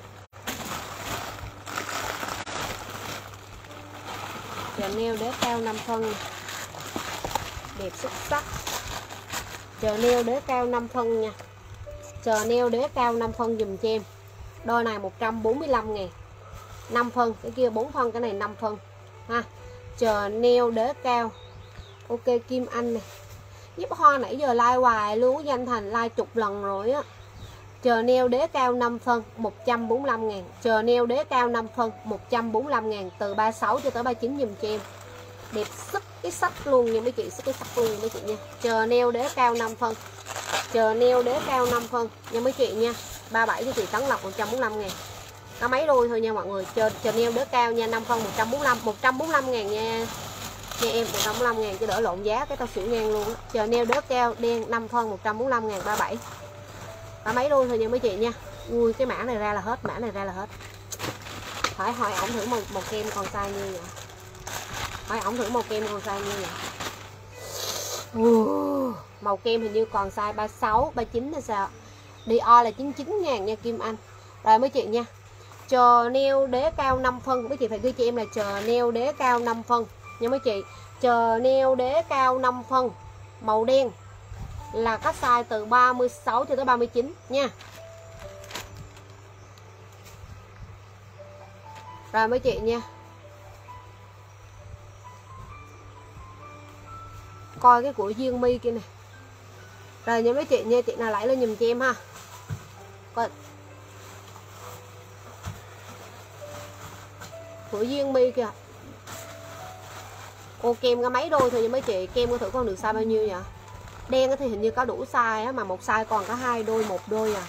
Chanel đế cao 5 phân này. Đẹp xuất sắc. Chanel đế cao 5 phân nha. Chanel đế cao 5 phân dùm cho em. Đôi này 145 ngàn. 5 phân, cái kia 4 phân, cái này 5 phân ha. Chanel đế cao. Ok Kim Anh này. Giúp Hoa nãy giờ like hoài luôn, danh thành like chục lần rồi á. Chờ neo đế cao 5 phân 145.000. Chờ neo đế cao 5 phân 145.000. Từ 36 cho tới 39 dùm cho em. Đẹp sức cái sắc luôn nha mấy chị, sức cái sắc luôn nha mấy chị nha. Chờ neo đế cao 5 phân. Chờ neo đế cao 5 phân nha mấy chị nha. 37 cho chị Tấn Lộc 145.000. Có mấy đôi thôi nha mọi người. Chờ neo đế cao nha, 5 phân 145.000 nha. Nha em 145.000 cho đỡ lộn giá cái tao xỉu ngang luôn á. Chờ neo đế cao đen 5 phân 145.000 37. Có mấy đôi thôi nha mấy chị nha. Ui cái mã này ra là hết, mã này ra là hết. Phải hỏi ổng thử một kem còn size như vậy. Hỏi ổng thử màu kem còn size như vậy. Màu kem hình như còn size 36, 39 hay sao. Dior là 99.000 nha Kim Anh. Rồi mấy chị nha. Chờ neo đế cao 5 phân. Mấy chị phải ghi cho em là chờ neo đế cao 5 phân nha mấy chị. Chờ neo đế cao 5 phân. Màu đen là các size từ 36 cho tới 39 nha. Rồi mấy chị nha. Coi cái của Duyên My kia nè. Rồi nha mấy chị nha, chị nào lại lên giùm cho em ha. Coi của Duyên My kìa. Ô kem có mấy đôi thôi nha mấy chị. Kem có thử con được size bao nhiêu vậy? Đen thì hình như có đủ size á, mà một size còn có 2 đôi, 1 đôi à.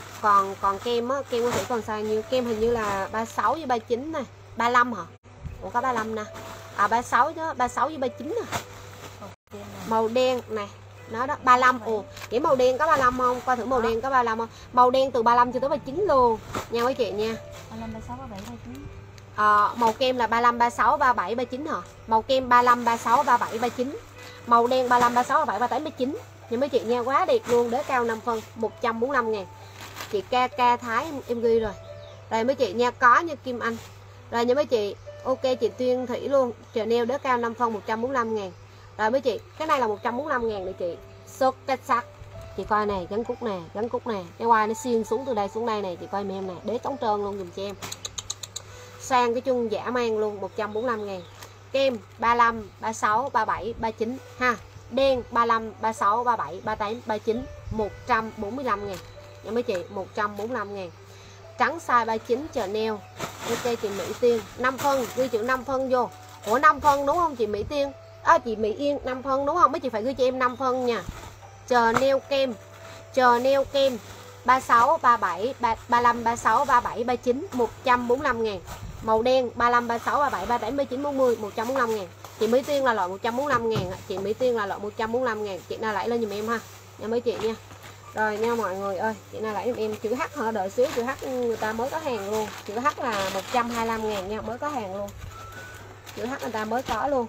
Còn kem á, kem có thử còn size nhiêu? Kem hình như là 36 với 39 nè, 35 hả? Ủa có 35 nè. À 36 chứ, 36 với 39 nè. Màu đen nè. Nó đó 35. Ồ, vậy màu đen có 35 không? Coi thử màu đen có 35 không? Màu đen từ 35 cho tới 39 luôn. Nha mấy chị nha. 35, 36, 37, 39. Màu kem là 35, 36, 37, 39 hả? Màu kem 35, 36, 37, 39. Màu đen 35, 36, 37, 38, 39. Nhưng mấy chị nha, quá đẹp luôn. Đế cao 5 phân 145.000. Chị KK Thái em ghi rồi. Rồi mấy chị nha, có như Kim Anh. Rồi nha mấy chị. Ok chị Tuyên Thủy luôn. Chanel đế cao 5 phân 145.000. Rồi mấy chị, cái này là 145.000 này chị. Sốt cách sắc. Chị coi này, gắn cúc nè, gắn cúc nè. Cái quai nó xuyên xuống từ đây xuống đây này, chị coi em nè, đế trống trơn luôn dùm cho em. Sang cái chung giả mang luôn 145.000. Kem 35, 36, 37, 39 ha. Đen 35, 36, 37, 38, 39 145.000. Nha mấy chị, 145.000. Trắng size 39 Chanel. Ok chị Mỹ Tiên, 5 phân, ghi chữ 5 phân vô. Ủa 5 phân đúng không chị Mỹ Tiên? Chị Mỹ Yên 5 phân đúng không? Mấy chị phải ghi cho em 5 phân nha. Chanel kem. Chanel kem 36, 37, 35, 36, 37, 39 145.000. Màu đen 35, 36, 37, 38, 39, 40 145.000. Chị Mỹ Tiên là loại 145.000. Chị Mỹ Tiên là loại 145.000. Chị nào lại lên giùm em ha. Nha mấy chị nha. Rồi nha mọi người ơi, chị nào lại giùm em chữ H hả? Đợi xíu, chữ H người ta mới có hàng luôn. Chữ H là 125.000 nha, mới có hàng luôn. Chữ H người ta mới có luôn.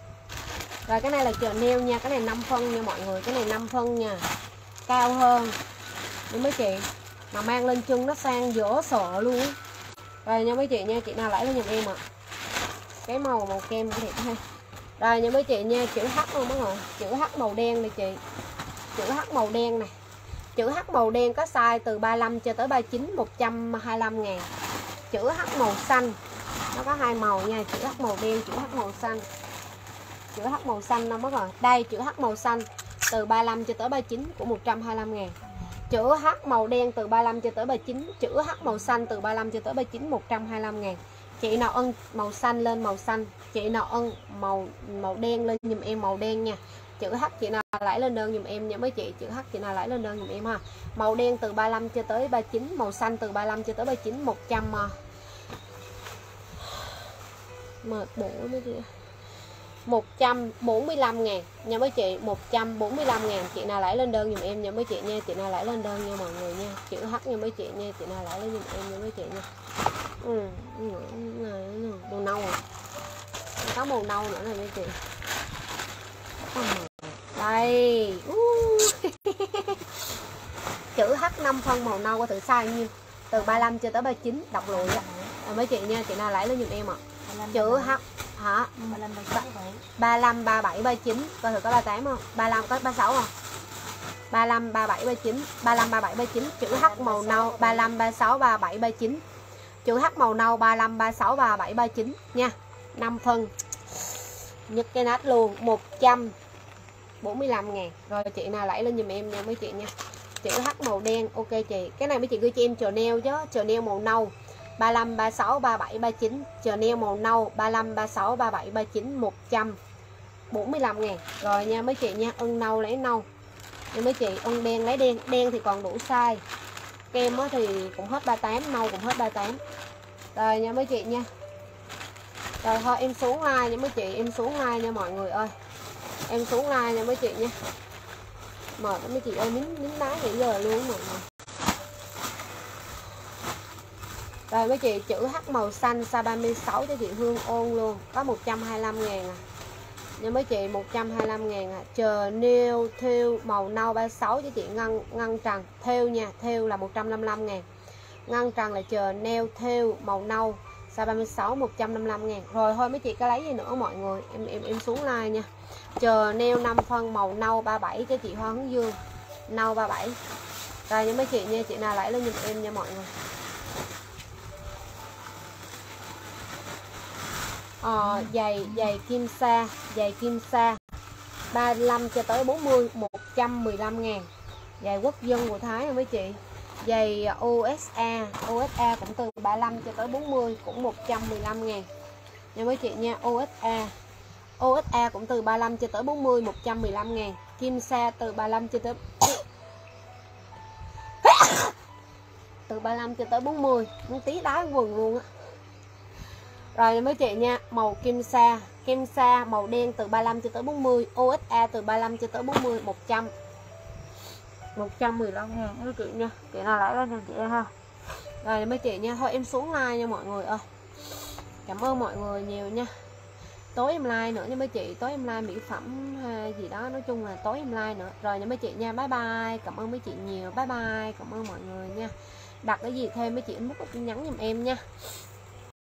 Rồi cái này là Chanel nha, cái này 5 phân nha mọi người, cái này 5 phân nha. Cao hơn. Nha mấy chị. Mà mang lên chân nó sang dở sợ luôn á. Rồi nha mấy chị nha, chị nào lại lên giùm em ạ. Cái màu kem cũng đẹp ha. Rồi nha mấy chị nha, chữ H luôn mọi người. Chữ H màu đen này chị. Chữ H màu đen này. Chữ H màu đen có size từ 35 cho tới 39 125.000. Chữ H màu xanh. Nó có 2 màu nha, chữ H màu đen, chữ H màu xanh. Chữ H màu xanh đâu mất rồi. Đây chữ H màu xanh từ 35 cho tới 39 của 125.000. Chữ H màu đen từ 35 cho tới 39, chữ H màu xanh từ 35 cho tới 39 125.000. Chị nào ưng màu xanh lên màu xanh, chị nào ưng màu đen lên giùm em màu đen nha. Chữ H chị nào lại lên đơn giùm em nha mấy chị, chữ H chị nào lại lên đơn giùm em ha. Màu đen từ 35 cho tới 39, màu xanh từ 35 cho tới 39 100 mệt bổ mấy chị. 145.000 nha mấy chị, 145.000. Chị nào lại lên đơn giùm em nha mấy chị nha, chị nào lại lên đơn nha mọi người nha. Chữ H nha mấy chị nha, chị nào lại lên giùm em nha mấy chị nha. Màu nâu à. Có màu nâu nữa này mấy chị. Đây. Chữ H 5 phân màu nâu, có thử size nhiêu. Từ 35 cho tới 39 đọc lùi á. Mấy chị nha, chị nào lại lên giùm em ạ. Chữ H hả? 35, 37, 39. Coi thử có 38 không? 35 có 36 không? 35, 37, 39. 35, 37, 39. Chữ H màu nâu 35, 36, 37, 39. Chữ H màu nâu 35, 36, 37, 39 nha. 5 phân. Nhấc cái nát luôn. 145.000. Rồi chị nào lại lên giùm em nha mấy chị nha. chữ H màu đen. Ok chị. Cái này mấy chị gửi cho em Chanel chứ, Chanel màu nâu 35, 36, 37, 39, Chanel màu nâu 35, 36, 37, 39, 145.000. Rồi nha mấy chị nha, ưng nâu lấy nâu. Nha mấy chị, ưng đen lấy đen, đen thì còn đủ size. Kem thì cũng hết 38, nâu cũng hết 38. Rồi nha mấy chị nha. Rồi thôi em xuống like nha mấy chị, em xuống like nha mọi người ơi. Em xuống like nha mấy chị nha. Mệt mấy chị ơi, miếng đá nãy giờ luôn mọi người. Rồi mấy chị, chữ H màu xanh size 36 cho chị Hương ôn luôn, có 125.000 à. Nha mấy chị, 125.000 à. Chờ nêu thêu màu nâu 36 cho chị Ngân Trần. Thêu nha, thêu là 155.000. Ngân Trần là chờ neo thêu màu nâu size 36 155.000. Rồi thôi mấy chị có lấy gì nữa mọi người, em xuống like nha. Chờ neo 5 phân màu nâu 37 cho chị Hoa Hướng Dương. Nâu 37. Rồi nha mấy chị nha, chị nào lấy lên giùm em nha mọi người. Giày kim sa, giày kim sa 35 cho tới 40 115.000. Giày quốc dân của Thái nha mấy chị. Giày OSA cũng từ 35 cho tới 40 cũng 115.000 nha mấy chị nha. OSA cũng từ 35 cho tới 40 115.000. Kim sa từ 35 cho tới từ 35 cho tới 40, muốn tí đá quần luôn á. Rồi mấy chị nha, màu kim sa màu đen từ 35 cho tới 40, OSA từ 35 cho tới 40 115.000 mấy chị nha. Chị nào lấy lên cho chị ha. Rồi mấy chị nha, thôi em xuống like nha mọi người ơi. Cảm ơn mọi người nhiều nha. Tối em like nữa nha mấy chị, tối em like mỹ phẩm gì đó, nói chung là tối em like nữa. Rồi nha mấy chị nha, bye bye, cảm ơn mấy chị nhiều, bye bye, cảm ơn mọi người nha. Đặt cái gì thêm mấy chị inbox tin nhắn giùm em nha.